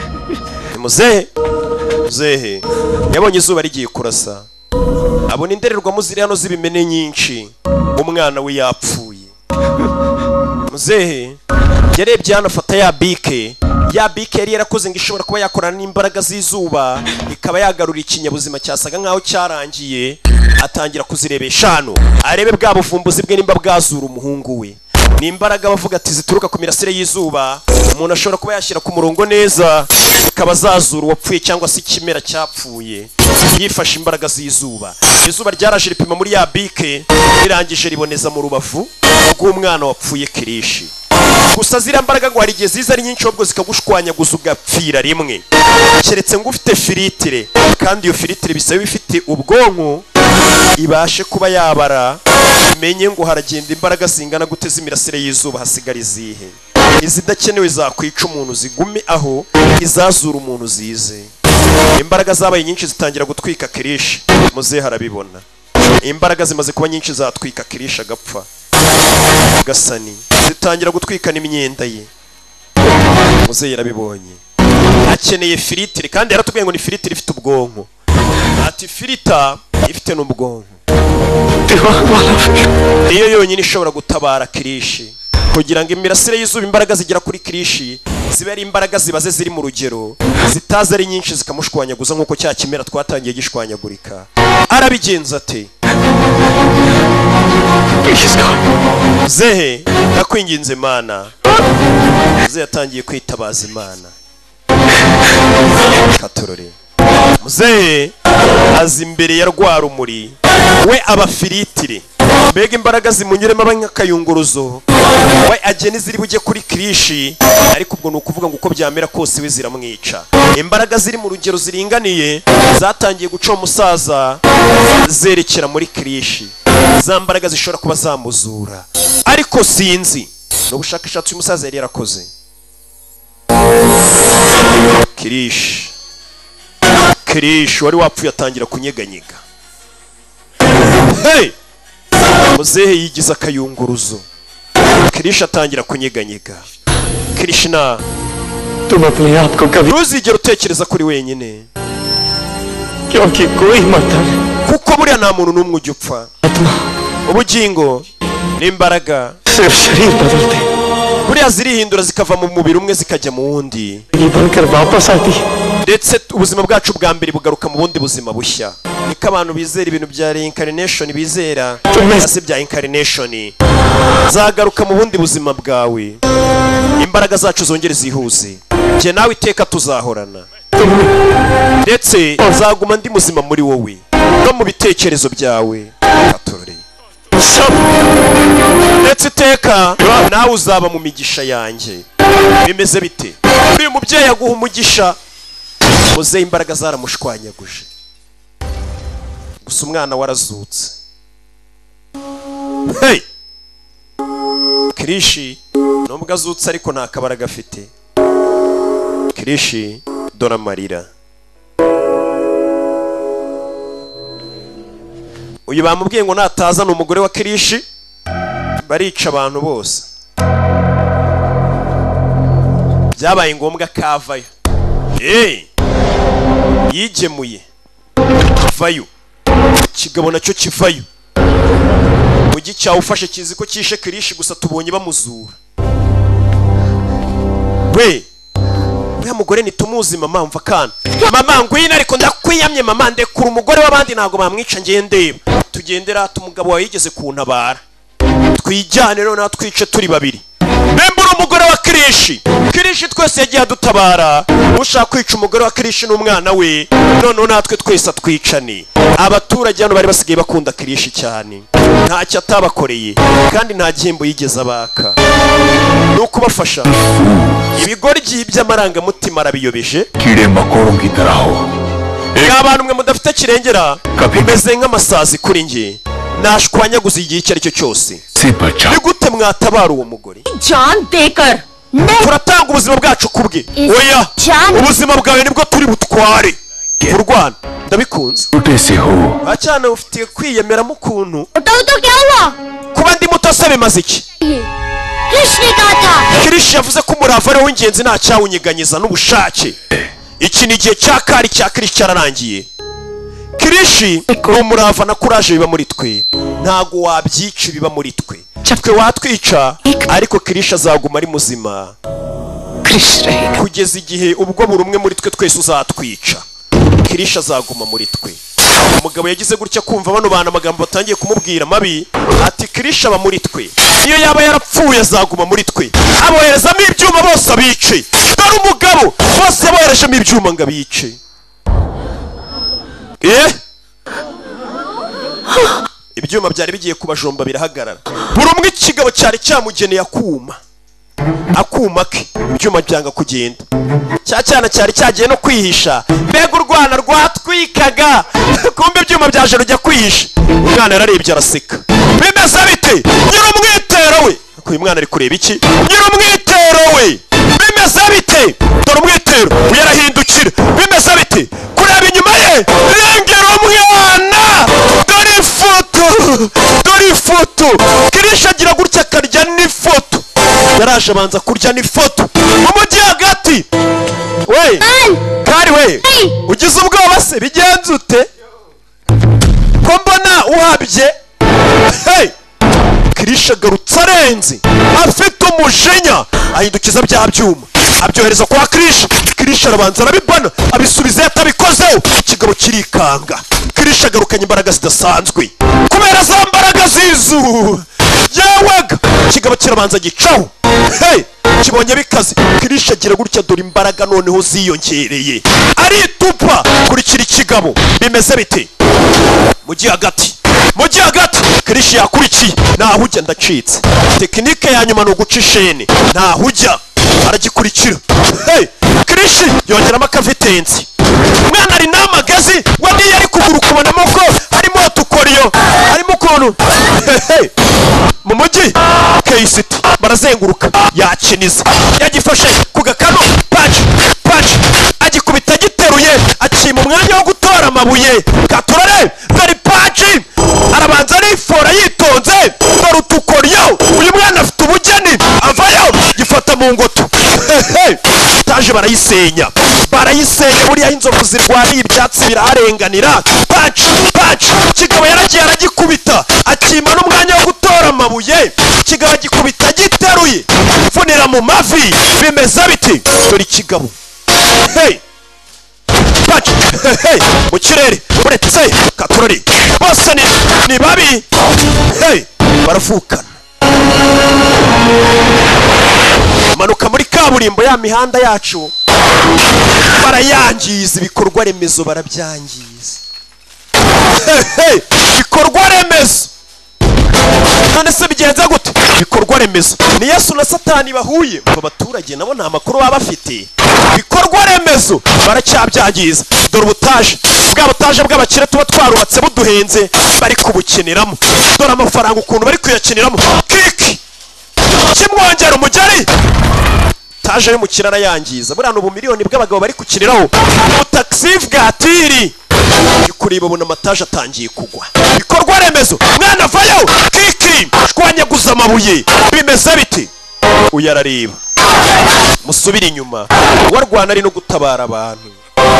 Muzehe yabonye izuba rigiye kurasa, abona indererwamo ziri hano z'ibimene nyinshi, umwana we yapfuye. Muzehe yarebye hano afata ya bike yari yarakoze ngo ishobora kuba yakorana n'imbaraga z'izuba ikaba yagarura ikinyabuzima cyasaga nkaho cyarangiye. Atangira kuzirebesha hano arebe bwa buvumbuzi bwe nimba bwazura umuhungu we. Ni imbaraga bavuga ati zituruka ku mirasire y'izuba, umuntu ashobora kuba yashyira ku murongo neza ikaba zazura uwapfuye cyangwa se ikimera cyapfuye yifashe imbaraga z'izuba. Izuba ryaraje ripima muri ya bike rirangije riboneza mu rubavu rw'umwana wapfuye Krrish. Gusa zira mbaraga ngo hari igihe ziza ari nyinshi ahubwo zikagushwanyaguza ugapfira rimwe, keretse ngo ufite filitire, kandi iyo filitire bisaba ifite ubwonko ibashe kuba yabara menye ngo haragenda imbaraga zingana gute z'imirasire y'izuba hasigara izihe. Izidakenewe zakwica umuntu zigume aho, izazura umuntu zize. Imbaraga zabaye nyinshi zitangira gutwika Krrish. Muzehe harabibona imbaraga zimaze kuba nyinshi zatwika Krrish agapfa. Gasani zitangira gutwika n'imyenda ye. Muzehe yarabibonye akeneye filitire, kandi yaratubwiye ngo ni filitire ifite ubwonko. Ati filita ifite n'ubwonko niyo yonyine ishobora gutabara Krrish, kugira ngo imirasire y'izuba imbaraga zigera kuri Krrish zibe ari imbaraga zibaze ziri mu rugero, zitaza ari nyinshi zikamushwanyaguza nk'uko cya kimera twatangiye gishwanyagurika. Arabigenza ate? Muzehe ndakwinginze Mana. Muzehe yatangiye kwitabaza Imana. Katorore Muzehe azi imbere ya rwa rumuri we abafilitire, mbega imbaraga zimunyuremo abanyakayunguruzo we ageni ziri bujye kuri Krrish, ariko ubwo nukuvuga ngo uko byamera kose we ziramwica. Imbaraga ziri mu rugero ziringaniye zatangiye guca umusaza zerekera muri Krrish, za mbaraga zishobora kuba zamuzura. Ariko sinzi n'ubushakashatsi umusaza yari yarakoze. Krrish wari wapfuye atangira kunyeganyega. Hey! Muzehe yigiza akayunguruzo. Krrish atangira kunyeganyega. Krishna, तुम अपने आप को कभी ntuzigere utekereza kuri wenyine, क्योंकि कोई मरता नहीं, kuko buriya nta muntu n'umwe ujya upfa. Ubugingo n'imbaraga सिर्फ शरीर बदलते, buriya zirihindura zikava mu mubiri umwe zikajya mu wundi, ये बनकर वापस आती है. ndetse ubuzima bwacu bwa mbere bugaruka mu bundi buzima bushya. Niko abantu bizera ibintu bya reincarnation bizera, ase bya incarnation zagaruka mu bundi buzima bwawe. Imbaraga zacu zongere zihuze, je nawe iteka tuzahorana, ndetse uzaguma ndi muzima muri wowe no mu bitekerezo byawe. Katorore ndetse iteka nawe uzaba mu migisha yanjye. Bimeze bite? Uyu mubyeyi aguha umugisha. Muzehe imbaraga zaramushwanyaguje, gusa umwana warazutse. Hey! Krrish nubwo azutse ariko nta kabaraga afite. Krrish dore amarira. Uyu bamubwiye ngo nataza ni umugore wa Krrish, barica abantu bose. Byabaye ngombwa kavayo. Yigemuye vayo, kigabo nacyo kivayo. Mu gicawe ufashe kizi ko kishe Krrish, gusa tubonye bamuzura. We mugore nitumuzi mama, mva kana mama ngwina, ariko ndakwiyamye mama, ndekura umugore w'abandi ntago bamwica ngende. Tugendera umugabo wawe yigeze kuntabara, twijyane rero natwice turi babiri. Mbembura umugore wa Krrish. Krrish twese yagiye adutabara. Ushaka kwica umugore wa Krrish n'umwana we, none natwe twese twicane. Abaturage hano bari basigaye bakunda Krrish cyane, ntacyo atabakoreye kandi nta gihembo yigeze abaka. Nuko bafasha ibigoryi by'amarangamutima arabiyobeje. कीड़े मकोड़ों की तरह हो, abantu mwe mudafite kirengera, mumeze nk'amasazi kuri nge. nashwanyaguza igihe icyo ari cyo cyose. Ni gute mwatabara uwo mugore? जान देकर turatanga ubuzima bwacu kubwe. Oya, ubuzima bwawe nibwo turi butware. Kurwana ndabikunze. Bacana ufitiye kwiyemeramo ukuntu. Kuba ndi muto se bimaze iki? Krrish yavuze ko umurava ari w'ingenzi nta cyawunyiganyiza n'ubushake. Iki ni igihe cya kari cya Krrish cyararangiye. Krrish umurava na courage biba muri twe, ntago wabyica biba muri twe. Twe watwica ariko Krrish azaguma ari muzima kugeza igihe ubwo buri umwe muri twe twese uzatwica. Krrish azaguma muri twe. Umugabo yagize gutya kumva bano bana amagambo batangiye kumubwira mabi ati Krrish aba muri twe, iyo yaba yarapfuye azaguma muri twe. Aboherezamo ibyuma bose abice. Dore umugabo bose aboherejemo ibyuma ngo abice. Ibyuma byari bigiye kubajomba birahagarara. Buri umwe ikigabo cyari cyamugeneye akuma ke, ibyuma byanga kugenda. Cyana cyari cyagiye no kwihisha. Mbega urwana rwatwikaga. Kumbe ibyuma byaje rujya kwihisha. Umwana yararebye araseka. Bimeze bite? Nyir'umwitero we. Uyu mwana ari kureba iki? Nyir'umwitero we. Bimeze bite? Dore umwitero uyarahindukira. Bimeze bite? Kureba inyuma ye. Rengera umwana. Dore ifoto. Krrish agira gutya akarya n'ifoto. Yaraje abanza kurya n'ifoto mu mujyi hagati. We kari we ugize ubwoba se bigenze ute ko mbona uhabye? Krrish agarutse arenze afite umujinya ahindukiza bya byuma abyohereza kwa Krrish. Krrish arabanza arabibana abisubiza yatabikozeho. Ikigabo kirikanga. Krrish agarukanye imbaraga zidasanzwe kubera za mbaraga zizu yawega. Ikigabo kirabanza gicaho. Kibonye bikaze. Krrish agira gutya dore imbaraga noneho ziyongereye aritupa kurikira ikigabo. Bimeze bite? Mujyi hagati Krrish yakurikiye. Naho ujya ndacitse. Tekinike ya nyuma no guca ishene. Naho ujya aragikurikira. Krrish yongeramo akavitensi. Umwana ari n'amagazi we niyo ari kuguru kubonamo ko harimo utukoriyo harimo ukuntu. Mu mujyi K-City barazenguruka yakiniza. Yagifashe ku gakano patch agikubita giteruye akima umwanya wo gutora amabuye. Katurare dore patch arabanza arifora yitonze. Dore utukoriyo uyu mwana afite ubugeni avayo gifata mu ngoto. Taje barayisenya buriya inzovu zirwariye ibyatsi biraharenganira. Patch kigabo yaragiye aragikubita akima n'umwanya wo gutora amabuye. Kigabo gikubita giteruye funira mu mavi. Bimeze biti? Dore ikigabo patch mu kirere uretse Katurari bose ni babi. Baravukana manuka muri kaburimbo ya mihanda yacu barayangiza. Ibikorwa remezo barabyangiza. Ibikorwa remezo none se bigenza gute? Ibikorwa remezo ni Yesu na Satani bahuye. Abo baturage nabo nta makuru baba bafite. Ibikorwa remezo baracyabyangiza. Dore ubutaje bw'abakire tuba twarubatse buduhenze bari kubukiniramo. Dore amafaranga ukuntu bari kuyakiniramo. Kiki kimwongera umugeri. Taje mu kirara yangiza. Buriya n'ubu miliyoni bw'abagabo bari kukiniraho. Ubutaxi bwatiri kureba ubona amataje atangiye kugwa. Bikorwa remezo mwana vayo. Kiki shwanyaguza amabuye. Bimeze biti? Uyarareba musubira inyuma. Warwana ari no gutabara abantu.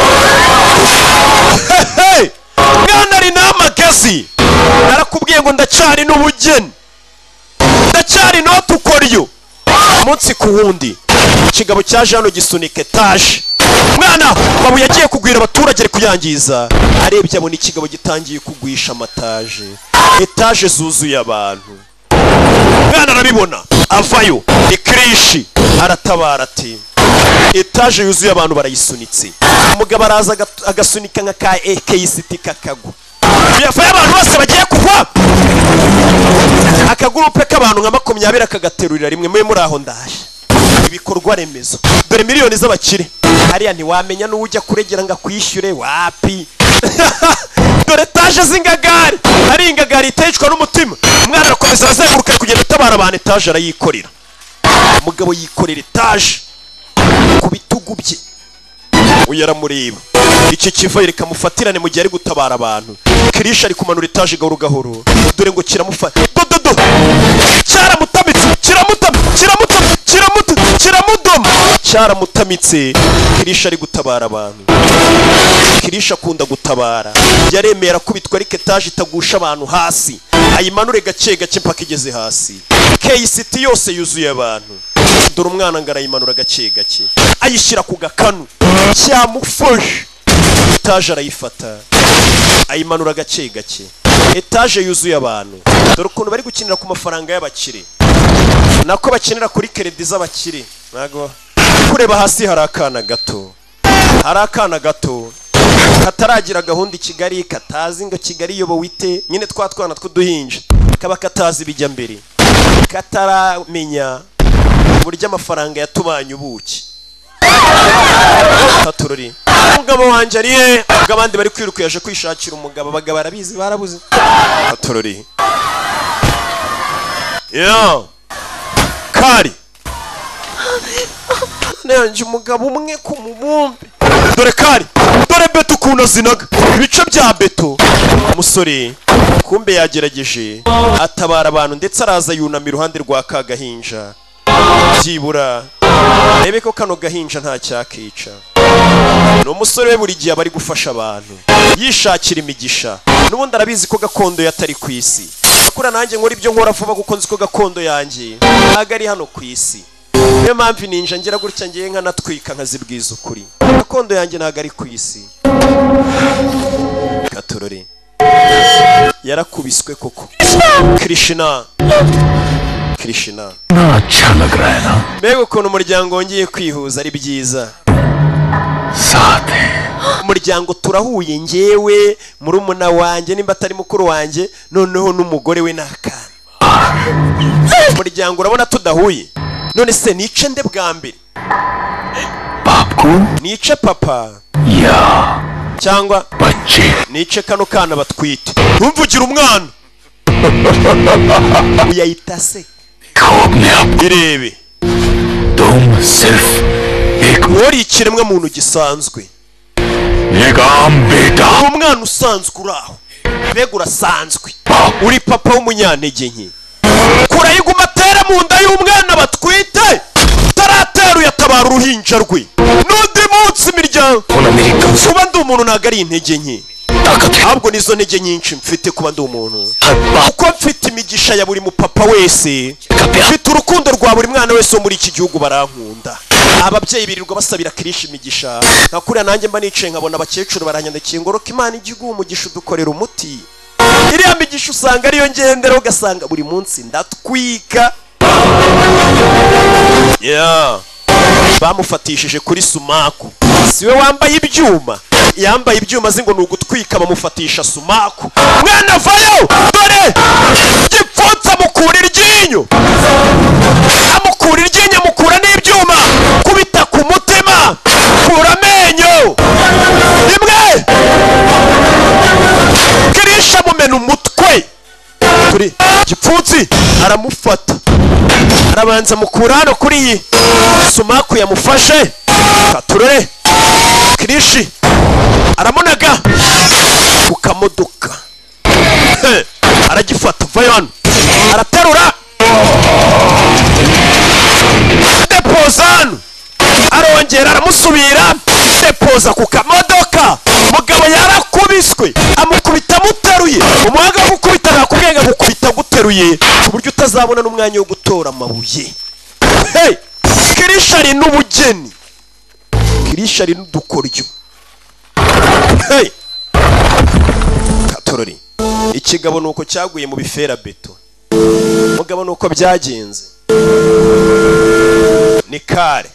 Mwana ari n'amagazi. Narakubwiye ngo ndacyari n'ubugeni. Ndacyari no tukoriyo umunsi ku wundi. Ikigabo cyaje hano gisunika etaje. Mwana babu yagiye kugwira abaturage ari kuyangiza. Arebye abona ikigabo gitangiye kugwisha amataje. Etaje zuzuye abantu. Mwana arabibona avayo. Krrish aratabara ati etaje yuzuye abantu barayisunitse. Umugabo araza agasunika nka ka K-City kakagwa. Yafaye abantu bose bagiye kugwa. Akagurupe k'abantu nka 20 akagaterurira rimwe muri aho ndaje. ibikorwa remezo. Dore miliyoni z'abakire hariya ntiwamenya n'ujya kuregera ngo akwishyure wapi. Dore etaje z'ingagari, hari ingagari itecwa n'umutima. Umwana arakomeza azenguruka kugenda atabara abantu, etaje arayikorera. Umugabo yikorera etaje ku bitugu bye, uyu aramureba. Iki kiva yereka mufatirane mu gihe ari gutabara abantu. Krrish ari kumanura etaje gahoro gahoro, dore ngo kiramufata dododo, cyaramutamitse, cyaramutamitse. Krrish ari gutabara abantu. Krrish akunda gutabara, yaremera kubitwa ariko etaje itagusha abantu hasi, ayimanure gake gake mpaka igeze hasi. KCT yose yuzuye abantu. Dore umwana ngo arayimanura gake gake, ayishyira ku gakanu, cyamufashe. Etaje arayifata, ayimanura gake gake. Etaje yuzuye abantu. Dore ukuntu bari gukinira ku mafaranga y'abakire, nako bakinira kuri credit z'abakire. Nago kureba hasi hari akana gato, kataragira gahunda i Kigali, katazi ngo Kigali yobowe ite. Nyine twatwana tw'uduhinja, kaba katazi bijya mbere, kataramenya burya amafaranga yatubanye ubuki. Katurori umugabo wanje ariye, abandi bari kwiruka yaje kwishakira umugabo, abagabo barabizi barabuze. Katurori kari nanje umugabo umwe ku mubumbe. Dore kari, dore beto ukuntu azinaga ibice bya beto. Umusore kumbe yagerageje atabara abantu, ndetse araza yunama iruhande rwa ka gahinja, byibura rebe ko kano gahinja nta cyakica. No musore we buri gihe bari gufasha abantu, yishakira imigisha. Nubundi arabizi ko gakondo yatari ku isi. Akura nanjye nkora ibyo nkora vuba kuko nzi ko gakondo yanjye ntago ari hano ku isi. Niyo mpamvu ninja ngira gutya ngiye nkanatwika nkazibwiza ukuri. Gakondo yanjye ntago ari ku isi. Katorore yarakubiswe koko. Krishna अच्छा लग रहा है ना? Mbega ukuntu umuryango wongeye kwihuza ari byiza. Umuryango turahuye, njyewe murumuna wanjye nimba atari mukuru wanjye, noneho n'umugore we n'akana. Umuryango urabona tudahuye. None se nice nde bwa mbere? Nice papa cyangwa nice kano kana batwite? Ntumvugire umwana uyayitase irebe. Wari ikiremwa muntu gisanzwe, umwana usanzwe uraho, mbega urasanzwe, uri papa w'umunyantege nke. Kurayiguma atera mu nda y'umwana batwite, taratera uyatabara uruhinja rwe. N'undi munsi imiryango kuba ndi umuntu ntago ari intege nke, ahubwo nizo ntege nyinshi mfite kuba ndi umuntu, kuko mfite imigisha ya buri mupapa wese, mfite urukundo rwa buri mwana wese wo muri iki gihugu barankunda. Ababyeyi birirwa basabira Krrish imigisha, nakuriya nanjye mba nicaye nkabona abakecuru baranyandikiye ngo roka Imana igihugu umugisha udukorera umuti. Iriya migisha usanga ariyo ngendera, ugasanga buri munsi ndatwika. Bamufatishije kuri sumaku, siwe wambaye ibyuma, yambaye ibyuma zingo ni ugutwika, bamufatisha sumaku. Mwana vayo, dore gipfutsa mukura iryinyo, amukura iryinyo amukura n'ibyuma, kubita ku mutima, kura amenyo rimwe. Krrish amumena umutwe, turi gipfutsi aramufata, arabanza mukura hano kuri iyi sumaku yamufashe. Katurore Krrish aramunaga ku kamodoka, aragifata vayo hano, araterura depozano, arongera aramusubira depoza ku kamodoka. Mugabo yarakubiswe, amukubita muteruye, umuhanga wo gukubita nakubwenga gukubita guteruye ku buryo utazabona n'umwanya wo gutora amabuye. Krrish ari n'ubugeni, Krrish ari n'udukoryo. Katorori ikigabo nuko cyaguye mu bifera beto, mugabo nuko byagenze. Ni kare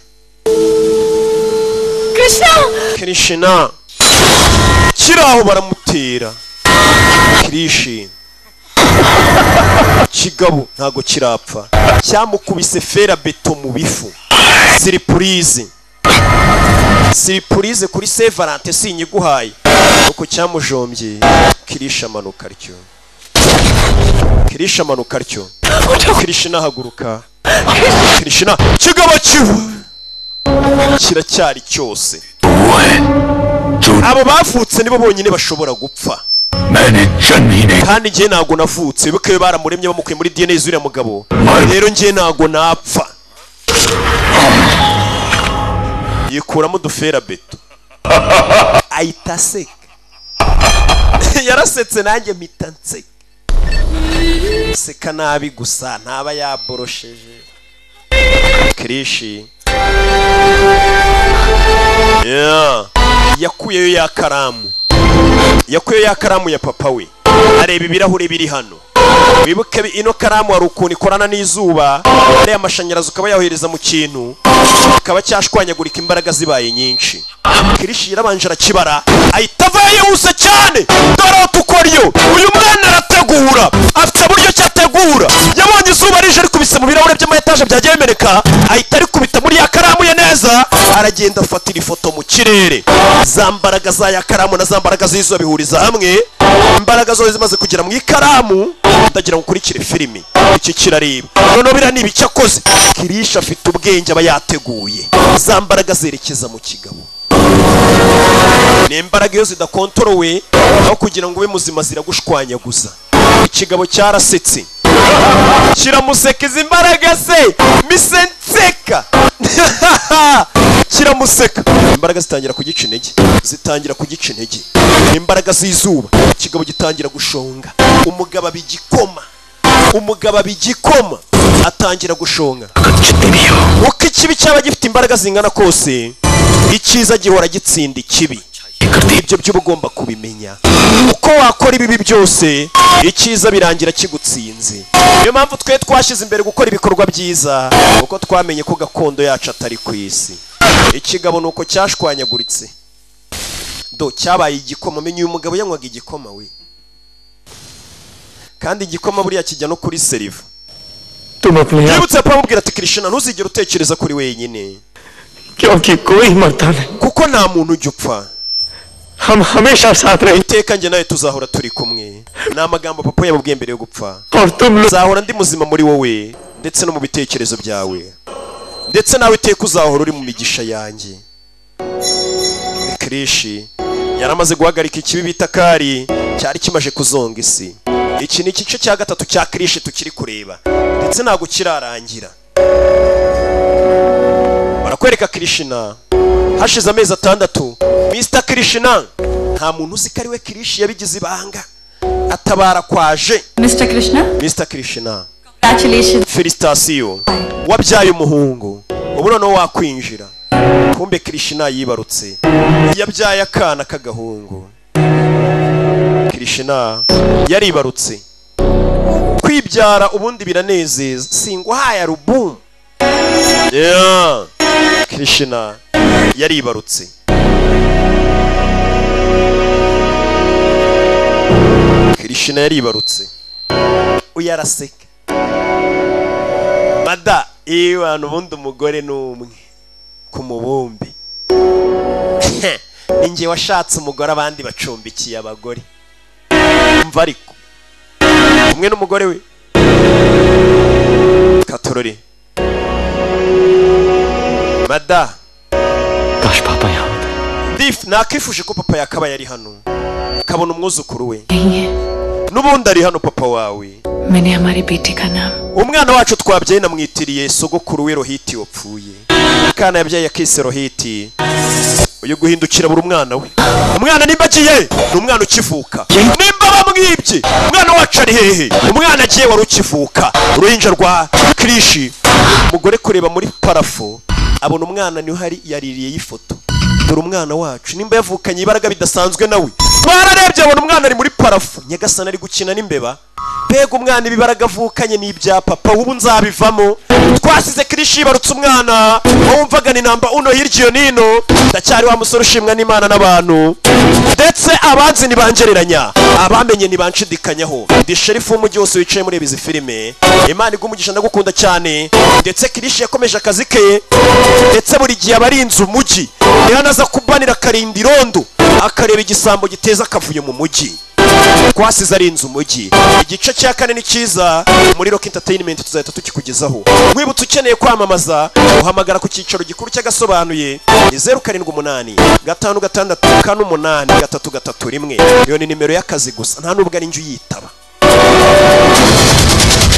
Krishna kiraho baramutera. Krrish kigabo ntago kirapfa cyamukubise fera beto mu bifu siripurize kuri Saint Valentin sinyiguhaye uko cyamujombye Krrish amanuka atyo Krrish nahaguruka Krrish na kigabo kivu kiracyari cyose abo bavutse nibo bonyine bashobora gupfa kandi njye ntago navutse bikaba baramuremye bamukuye muri DNA zuriya mugabo rero njye ntago napfa yikuramo dufera beto ahita aseka yarasetse nanjye mpita nseka seka nabi gusa ntaba yaborosheje Krrish yakuyeyo ya karamu ya papa we areba ibirahure biri hano wibuke ino karamu hari ukuntu ikorana n'izuba ari amashanyarazi ukaba yahohereza mu kintu akaba cyashwanyagurika imbaraga zibaye nyinshi Krrish yarabanje arakibara ahita avaye yihuse cyane dore tukoryo uyu mwana arategura afite buryo cyategura yabonye izuba rije rikubise mu birahure by'amayetaje byagiye bimeneka ahita arikubita muri ya karamu ye neza aragenda afatira ifoto mu kirere za mbaraga za ya karamu na za mbaraga z'izuba bihuriza hamwe imbaraga zose zimaze kugera mu ikaramu ndagira ngo ukurikire filimi iki kirareba none bira nibi cyakoze Krrish afite ubwenge aba yateguye za mbaraga zerekeza mu kigabo ni imbaraga iyo zidakontorowe aho kugira ngo ube muzima ziragushwanyaguza ikigabo cyarasetse kiramuseka izi mbaraga se misenseka kiramuseka imbaraga zitangira kugica intege imbaraga z'izuba ikigabo gitangira gushonga umugabo abigikoma atangira gushonga uko ikibi cyaba gifite imbaraga zingana kose icyiza gihora gitsinda ikibi ibyo byo ugomba kubimenya uko wakora ibibi byose icyiza birangira kigutsinze niyo mpamvu twe twashyize imbere gukora ibikorwa byiza kuko twamenye ko gakondo yacu atari ku isi ikigabo nuko cyashwanyaguritse cyabaye igikoma menye uyu mugabo yanywaga igikoma we kandi igikoma buriya kijya no kuri seriva yibutse pamubwira ati Krrish ntuzigere utekereza kuri wenyine kuko nta muntu ujya upfa iteka njye nawe tuzahora turi kumwe ni amagambo papa yababwiye mbere yo gupfa nzahora ndi muzima muri wowe ndetse no mu bitekerezo byawe ndetse nawe iteka uzahora uri mu migisha yanjye Krrish yaramaze guhagarika ikibi bita kari cyari kimaje kuzonga isi iki ni igice cya gatatu cya Krrish tukiri kureba ndetse ntago kirarangira barakwereka Krrish hashize amezi 6 Mr. Krrish nta muntu uzi ko ari we Krrish yabigize ibanga atabara kwaje Mr. Krrish Felicitation wabyaye umuhungu ubu noneho wakwinjira kumbe Krrish yibarutse yabyaye akana k'agahungu Krrish yaribarutse kwibyara ubundi biranezeza singuhaye album Krrish yaribarutse Krrish yaribarutse uyaraseka mada abantu ubundi umugore n'umwe ku mubumbi ninjye washatse umugore abandi bacumbikiye abagore mva ariko umwe n'umugore we katorore mada kash papa yawe nakifuje ko papa yakaba yari hano akabona umwuzukuru we n'ubundi ari hano papa wawe umwana wacu twabyaye namwitiriye sogokuru we Rohiti wapfuye akana yabyaye akise Rohiti uyu guhindukira buri umwana we umwana nimba agiye ni umwana ukivuka nimba bamwibye umwana wacu ari hehe umwana agiye wari ukivuka uruhinja rwa Krrish umugore kureba muri parafo abona umwana niho hari yaririye y'ifoto dore umwana wacu nimba yavukanye ibaraga bidasanzwe nawe twararebye abona umwana ari muri parafo nyagasana ari gukina n'imbeba bega umwana ibibaraga avukanye n'ibya papa ubu nzabivamo twasize Krrish yibarutse umwana wumvaga ni namba uno hirya nino ndacyari wa musore ushimwa n'Imana n'abantu ndetse abanzi nibangereranya abamenye ntibanshidikanyaho ndi sherifu w'umujyi wose wicaye muri izi filime Imana igumugisha ndagukunda cyane ndetse Krrish yakomeje akazi ke ndetse buri gihe abarinze umujyi yanaza kubanira karindi rondo akareba igisambo giteza akavuyo mu mujyi kwasize arinze umujyi igice cya kane ni cyiza muri Rock Entertainment tuzahita tukikugezaho mwibutse ukeneye kwamamaza uhamagara ku cyicaro gikuru cy'Agasobanuye ni 078 5 6 8 iyo ni nimero y'akazi gusa nta nubwo ari njye uyitaba